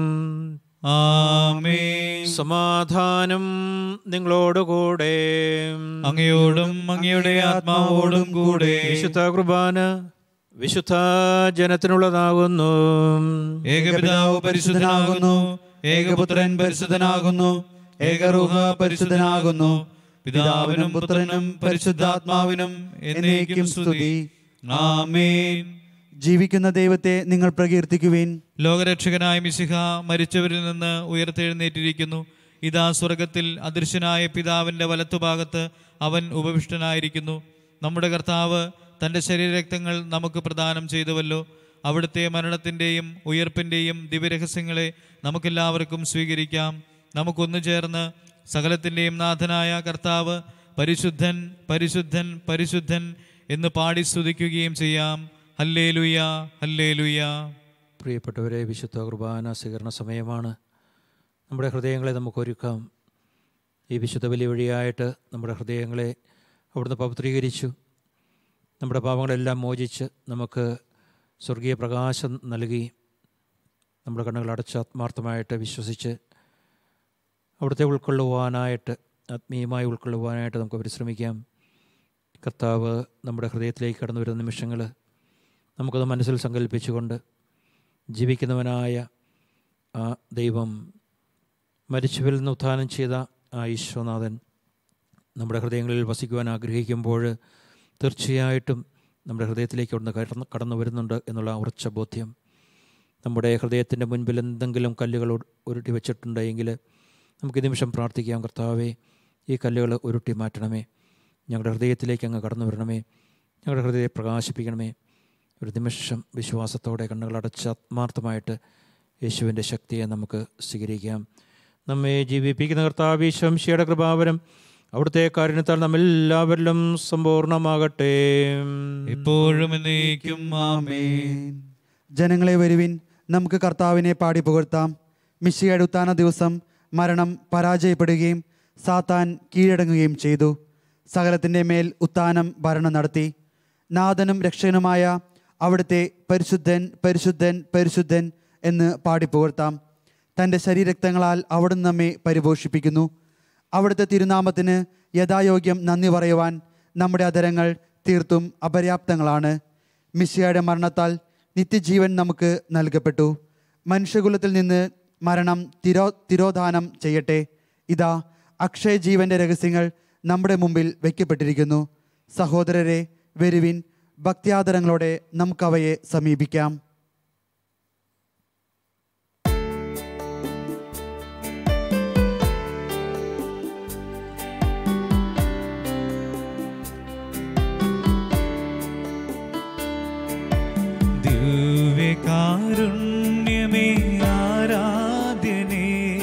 ആമേൻ. സമാധാനം നിങ്ങളോടുകൂടെ, അങ്ങയോടും അങ്ങയുടെ ആത്മാവോടും കൂടെ. വിശുദ്ധ കുർബാന വിശുദ്ധ ജനത്തിനുള്ളതാകുന്നു. ഏകപിതാവ് പരിശുദ്ധനാകുന്നു, ഏകപുത്രൻ പരിശുദ്ധനാകുന്നു, ഏകരൂഹ പരിശുദ്ധനാകുന്നു. പിതാവിനും പുത്രനും പരിശുദ്ധാത്മാവിനും എന്നേക്കും സ്തുതി. ആമേൻ. ജീവിക്കുന്ന ദൈവത്തെ നിങ്ങൾ പ്രകീർത്തിക്കുവിൻ. ലോകരക്ഷകനായ മിശിഹ മരിച്ചവരിൽ നിന്ന് ഉയർത്തെഴുന്നേറ്റിരിക്കുന്നു. ഇതാ സ്വർഗത്തിൽ അദൃശ്യനായ പിതാവിൻ്റെ വലത്തുഭാഗത്ത് അവൻ ഉപവിഷ്ടനായിരിക്കുന്നു. നമ്മുടെ കർത്താവ് തൻ്റെ ശരീരരക്തങ്ങൾ നമുക്ക് പ്രദാനം ചെയ്തുവല്ലോ. അവിടുത്തെ മരണത്തിൻ്റെയും ഉയർപ്പിൻ്റെയും ദിവ്യരഹസ്യങ്ങളെ നമുക്കെല്ലാവർക്കും സ്വീകരിക്കാം. നമുക്കൊന്നു ചേർന്ന് സകലത്തിൻ്റെയും നാഥനായ കർത്താവ് പരിശുദ്ധൻ പരിശുദ്ധൻ പരിശുദ്ധൻ എന്ന് പാടി സ്തുതിക്കുകയും ചെയ്യാം. ഹല്ലേലൂയ, ഹല്ലേലൂയ. പ്രിയപ്പെട്ടവരെ, വിശുദ്ധ കുർബാന സ്വീകരണ സമയമാണ്. നമ്മുടെ ഹൃദയങ്ങളെ നമുക്കൊരുക്കാം. ഈ വിശുദ്ധ ബലി വഴിയായിട്ട് നമ്മുടെ ഹൃദയങ്ങളെ അവിടുന്ന് പവിത്രീകരിച്ചു. നമ്മുടെ പാപങ്ങളെല്ലാം മോചിച്ച് നമുക്ക് സ്വർഗീയ പ്രകാശം നൽകി. നമ്മുടെ കണ്ണുകൾ അടച്ച് ആത്മാർത്ഥമായിട്ട് വിശ്വസിച്ച് അവിടുത്തെ ഉൾക്കൊള്ളുവാനായിട്ട്, ആത്മീയമായി ഉൾക്കൊള്ളുവാനായിട്ട് നമുക്ക് പരിശ്രമിക്കാം. കർത്താവ് നമ്മുടെ ഹൃദയത്തിലേക്ക് കടന്നു വരുന്ന നിമിഷങ്ങൾ നമുക്കത് മനസ്സിൽ സങ്കല്പിച്ചുകൊണ്ട് ജീവിക്കുന്നവനായ ആ ദൈവം, മരിച്ചവരിൽ നിന്ന് ഉത്ഥാനം ചെയ്ത ആ ഈശോനാഥൻ നമ്മുടെ ഹൃദയങ്ങളിൽ വസിക്കുവാൻ ആഗ്രഹിക്കുമ്പോൾ തീർച്ചയായിട്ടും നമ്മുടെ ഹൃദയത്തിലേക്ക് അവിടുന്ന് കടന്നു വരുന്നുണ്ട് എന്നുള്ള ഉറച്ച ബോധ്യം. നമ്മുടെ ഹൃദയത്തിൻ്റെ മുൻപിൽ എന്തെങ്കിലും കല്ലുകൾ ഉരുട്ടി വെച്ചിട്ടുണ്ടെങ്കിൽ നമുക്ക് ഈ നിമിഷം പ്രാർത്ഥിക്കാം. കർത്താവേ, ഈ കല്ലുകൾ ഉരുട്ടി മാറ്റണമേ. ഞങ്ങളുടെ ഹൃദയത്തിലേക്ക് അങ്ങ് കടന്നു വരണമേ. ഞങ്ങളുടെ ഹൃദയത്തെ പ്രകാശിപ്പിക്കണമേ. ഒരു നിമിഷം വിശ്വാസത്തോടെ കണ്ണുകളടച്ച് ആത്മാർത്ഥമായിട്ട് യേശുവിൻ്റെ ശക്തിയെ നമുക്ക് സ്വീകരിക്കാം. നമ്മെ ജീവിപ്പിക്കുന്ന കർത്താവ് ഈശോയുടെ കൃപാവരം അവിടുത്തെ കാരുണ്യത്താൽ നമ്മെല്ലാവരിലും സമ്പൂർണ്ണമാകട്ടെ, ഇപ്പോഴും എന്നേക്കും. ആമേൻ. ജനങ്ങളെ വരുവിൻ, നമുക്ക് കർത്താവിനെ പാടി പുകഴ്ത്താം. മിശിഹയുടെ ഉത്ഥാന ദിവസം മരണം പരാജയപ്പെടുകയും സാത്താൻ കീഴടങ്ങുകയും ചെയ്തു. സകലത്തിൻ്റെ മേൽ ഉത്ഥാനം ഭരണം നടത്തി. നാഥനും രക്ഷകനുമായ അവിടുത്തെ പരിശുദ്ധൻ പരിശുദ്ധൻ പരിശുദ്ധൻ എന്ന് പാടിപ്പുകഴ്ത്താം. തൻ്റെ ശരീരരക്തങ്ങളാൽ അവിടുന്ന് നമ്മെ പരിപോഷിപ്പിക്കുന്നു. അവിടുത്തെ തിരുനാമത്തിന് യഥായോഗ്യം നന്ദി പറയുവാൻ നമ്മുടെ അധരങ്ങൾ തീർത്തും അപര്യാപ്തങ്ങളാണ്. മിശിഹയുടെ മരണത്താൽ നിത്യജീവൻ നമുക്ക് നൽകപ്പെട്ടു. മനുഷ്യകുലത്തിൽ നിന്ന് മരണം തിരോധാനം ചെയ്യട്ടെ. ഇതാ, അക്ഷയജീവൻ്റെ രഹസ്യങ്ങൾ നമ്മുടെ മുമ്പിൽ വയ്ക്കപ്പെട്ടിരിക്കുന്നു. സഹോദരരെ, വരുവിൻ, ഭക്ത്യാദരങ്ങളോടെ നമുക്കവയെ സമീപിക്കാം. ദിവ്യകാരുണ്യമേ ആരാധ്യനേ,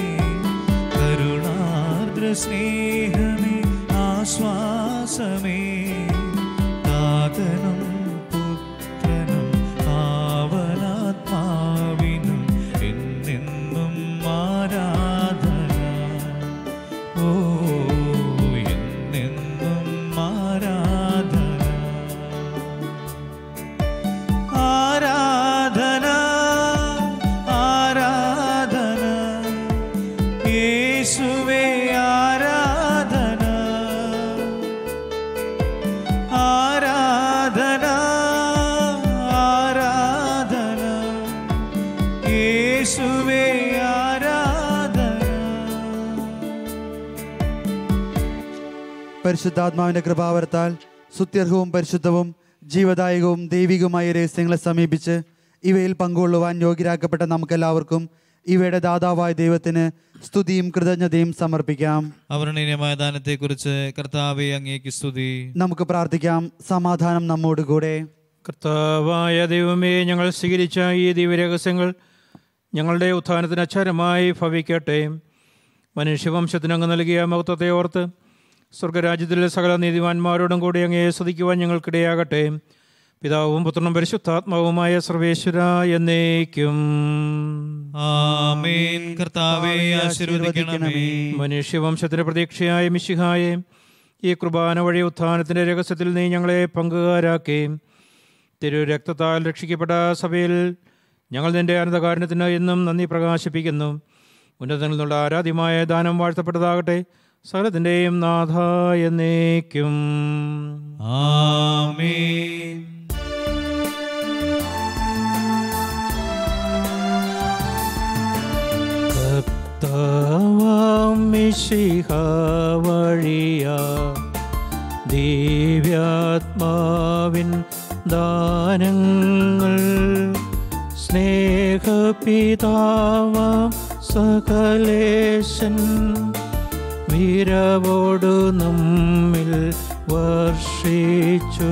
കരുണാർദ്ര സ്നേഹമേ ആശ്വാസമേ, താതനും പുത്രനും പാവനാത്മാവിനും എന്നെന്നും ആരാധന. ഓ, എന്നെന്നും ആരാധന. ആരാധന ആരാധന യേശുവേ, ആരാധന ആരാധന ആരാധന യേശുവേ, ആരാധന. പരിശുദ്ധാത്മാവിൻ്റെ കൃപാവരത്താൽ സ്തുത്യർഹവും പരിശുദ്ധവും ജീവദായകവും ദൈവികവുമായ രഹസ്യങ്ങളെ സമീപിച്ച് ഇവയിൽ പങ്കുകൊള്ളുവാൻ യോഗ്യരാക്കപ്പെട്ട നമുക്കെല്ലാവർക്കും ഇവയുടെ ദാതാവായ ദൈവത്തിന് സ്തുതിയും കൃതജ്ഞതയും സമർപ്പിക്കാം. അവർണ്ണീയമായ ദാനത്തെക്കുറിച്ച് കർത്താവേ, അങ്ങേക്ക് സ്തുതി. നമുക്ക് പ്രാർത്ഥിക്കാം. സമാധാനം നമ്മോടുകൂടെ. കർത്താവായ ദൈവമേ, ഞങ്ങൾ സ്വീകരിച്ച ഈ ദിവ്യരഹസ്യങ്ങൾ ഞങ്ങളുടെ ഉത്ഥാനത്തിന് അച്ചാരമായി ഭവിക്കട്ടെ. മനുഷ്യവംശത്തിനങ്ങ് നൽകിയ മഹത്വത്തെ ഓർത്ത് സ്വർഗരാജ്യത്തിലെ സകല നീതിമാന്മാരോടും കൂടി അങ്ങേ സ്തുതിക്കുവാൻ ഞങ്ങൾക്കിടയാകട്ടെ. പിതാവും പുത്രനും പരിശുദ്ധാത്മാവുമായ സർവേശ്വര എന്നേക്കും. ആമേൻ. കർത്താവേ, ആശീർവദിക്കണമേ. മനുഷ്യവംശത്തിന്റെ പ്രതീക്ഷയായ മിശിഹായെ, ഈ കുർബാന വഴി ഉത്ഥാനത്തിന്റെ രഹസ്യത്തിൽ നീ ഞങ്ങളെ പങ്കുകാരാക്കി. തിരു രക്തത്താൽ രക്ഷിക്കപ്പെട്ട സഭയിൽ ഞങ്ങൾ നിന്റെ അനന്തകാരുണ്യത്തിന് എന്നും നന്ദി പ്രകാശിപ്പിക്കുന്നു. ഉന്നതങ്ങളിൽ നിന്നുള്ള ആരാധ്യമായ ദാനം വാഴ്ത്തപ്പെട്ടതാകട്ടെ, സകലത്തിൻ്റെയും നാഥ എന്നേക്കും. ആമേൻ. കർത്താവാം മിശിഹ വഴിയാ ദിവ്യാത്മാവിൻ ദാനങ്ങൾ സ്നേഹപിതാവാം സകലേശൻ വീരവോടു നമ്മിൽ വർഷിച്ചു.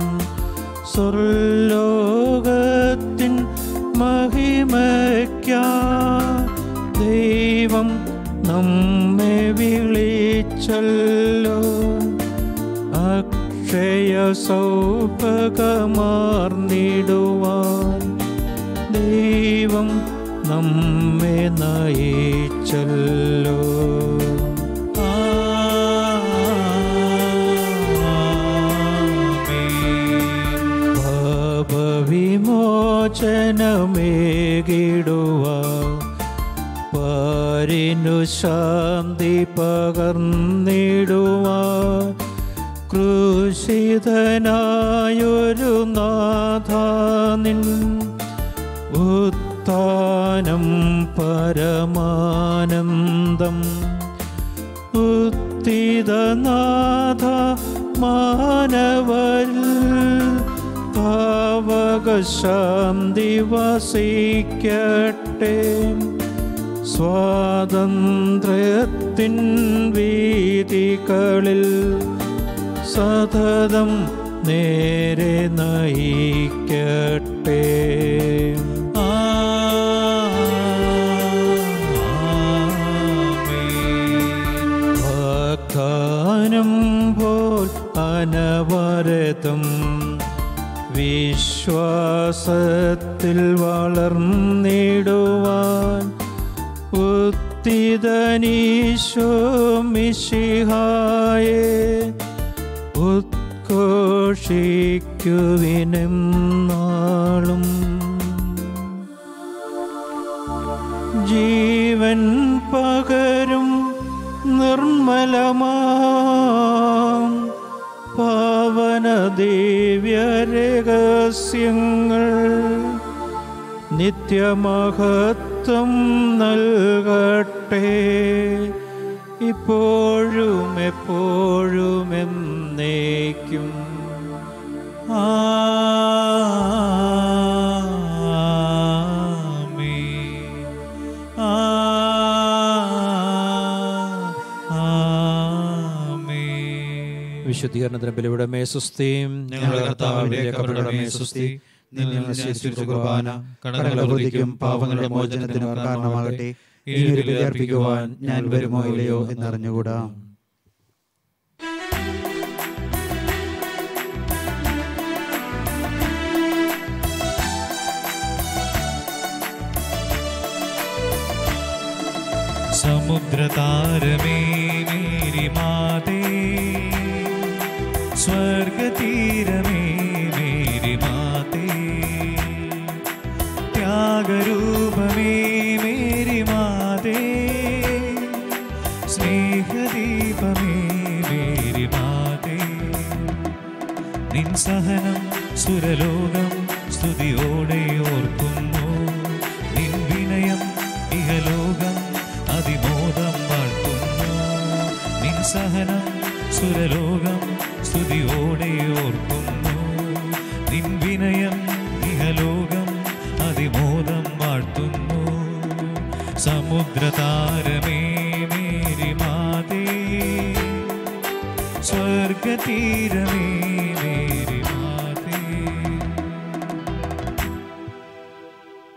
സ്വർലോകത്തിൻ മഹിമയ്ക്കാ ദൈവം നമ്മെ വിളിച്ചല്ലോ. അക്ഷയ സൗഭഗമാർന്നിടുവാൻ ദൈവം നമ്മെ നയിച്ചല്ലോ. പാപവിമോചനമേകിടുവാൻ പാരിനു ശാന്തി പകർന്നിടുവാൻ ക്രൂശിതനായൊരു നാഥാനിൻ ഉത്ഥാനം പരമാനന്ദം. ഉത്തിതനാഥ മാനവരിൽ രോഗശാന്തി വസിക്കട്ടെ. സ്വാതന്ത്ര്യത്തിൻ വീഥികളിൽ സതതം നേരെ നയിക്കട്ടെ. വാഗ്ദാനം പോൽ അനവരതം വിശ്വാസത്തിൽ വളർന്നിടുവാൻ ഉത്തിതനീശോ മിശിഹായേ ഉദ്ഘോഷിക്കുവിനെന്നാളും. ജീവൻ പകരും നിർമ്മലമാം പാവന ദിവ്യ രഹസ്യങ്ങൾ നിത്യമഹത്വം നൽകട്ടെ, ഇപ്പോഴും എപ്പോഴും എന്നേക്കും. വിശുദ്ധീകരണത്തിന് ബലിയുടെ സുസ്തിയും ഞങ്ങളുടെ കർത്താവിന്റെ കപടമേ സുസ്തി. കുർബാന കടങ്ങളുടെ ബോധിക്കും പാപങ്ങളുടെ മോചനത്തിനും കാരണമാകട്ടെ. ഇനി ഒരു ബലി അർപ്പിക്കുവാൻ ഞാൻ വരുമോ ഇല്ലയോ എന്നറിഞ്ഞുകൂടാ. സമുദ്രതാരമേ മേരി മാതേ, സ്വർഗതീരമേ മേരി മാതേ, ത്യാഗരൂപമേ മേരി മാതേ, സ്നേഹദീപമേ മേരി മാതേ. നിൻ സഹനം സുരലോകം സ്തുതിയോടെ ഓർക്കുന്നു, നിൻ വിനയം ഇഹലോകം അതിമോദം വാഴ്ത്തുന്നു. നിൻ സഹനം സുരലോകം സ്തുതിയോടെ ഓർക്കുന്നു, നിൻ വിനയം ഇഹലോകം അതിമോദം വാഴ്ത്തുന്നു. സമുദ്രതാരമേ മേരി മാതേ, സ്വർഗതീരമേ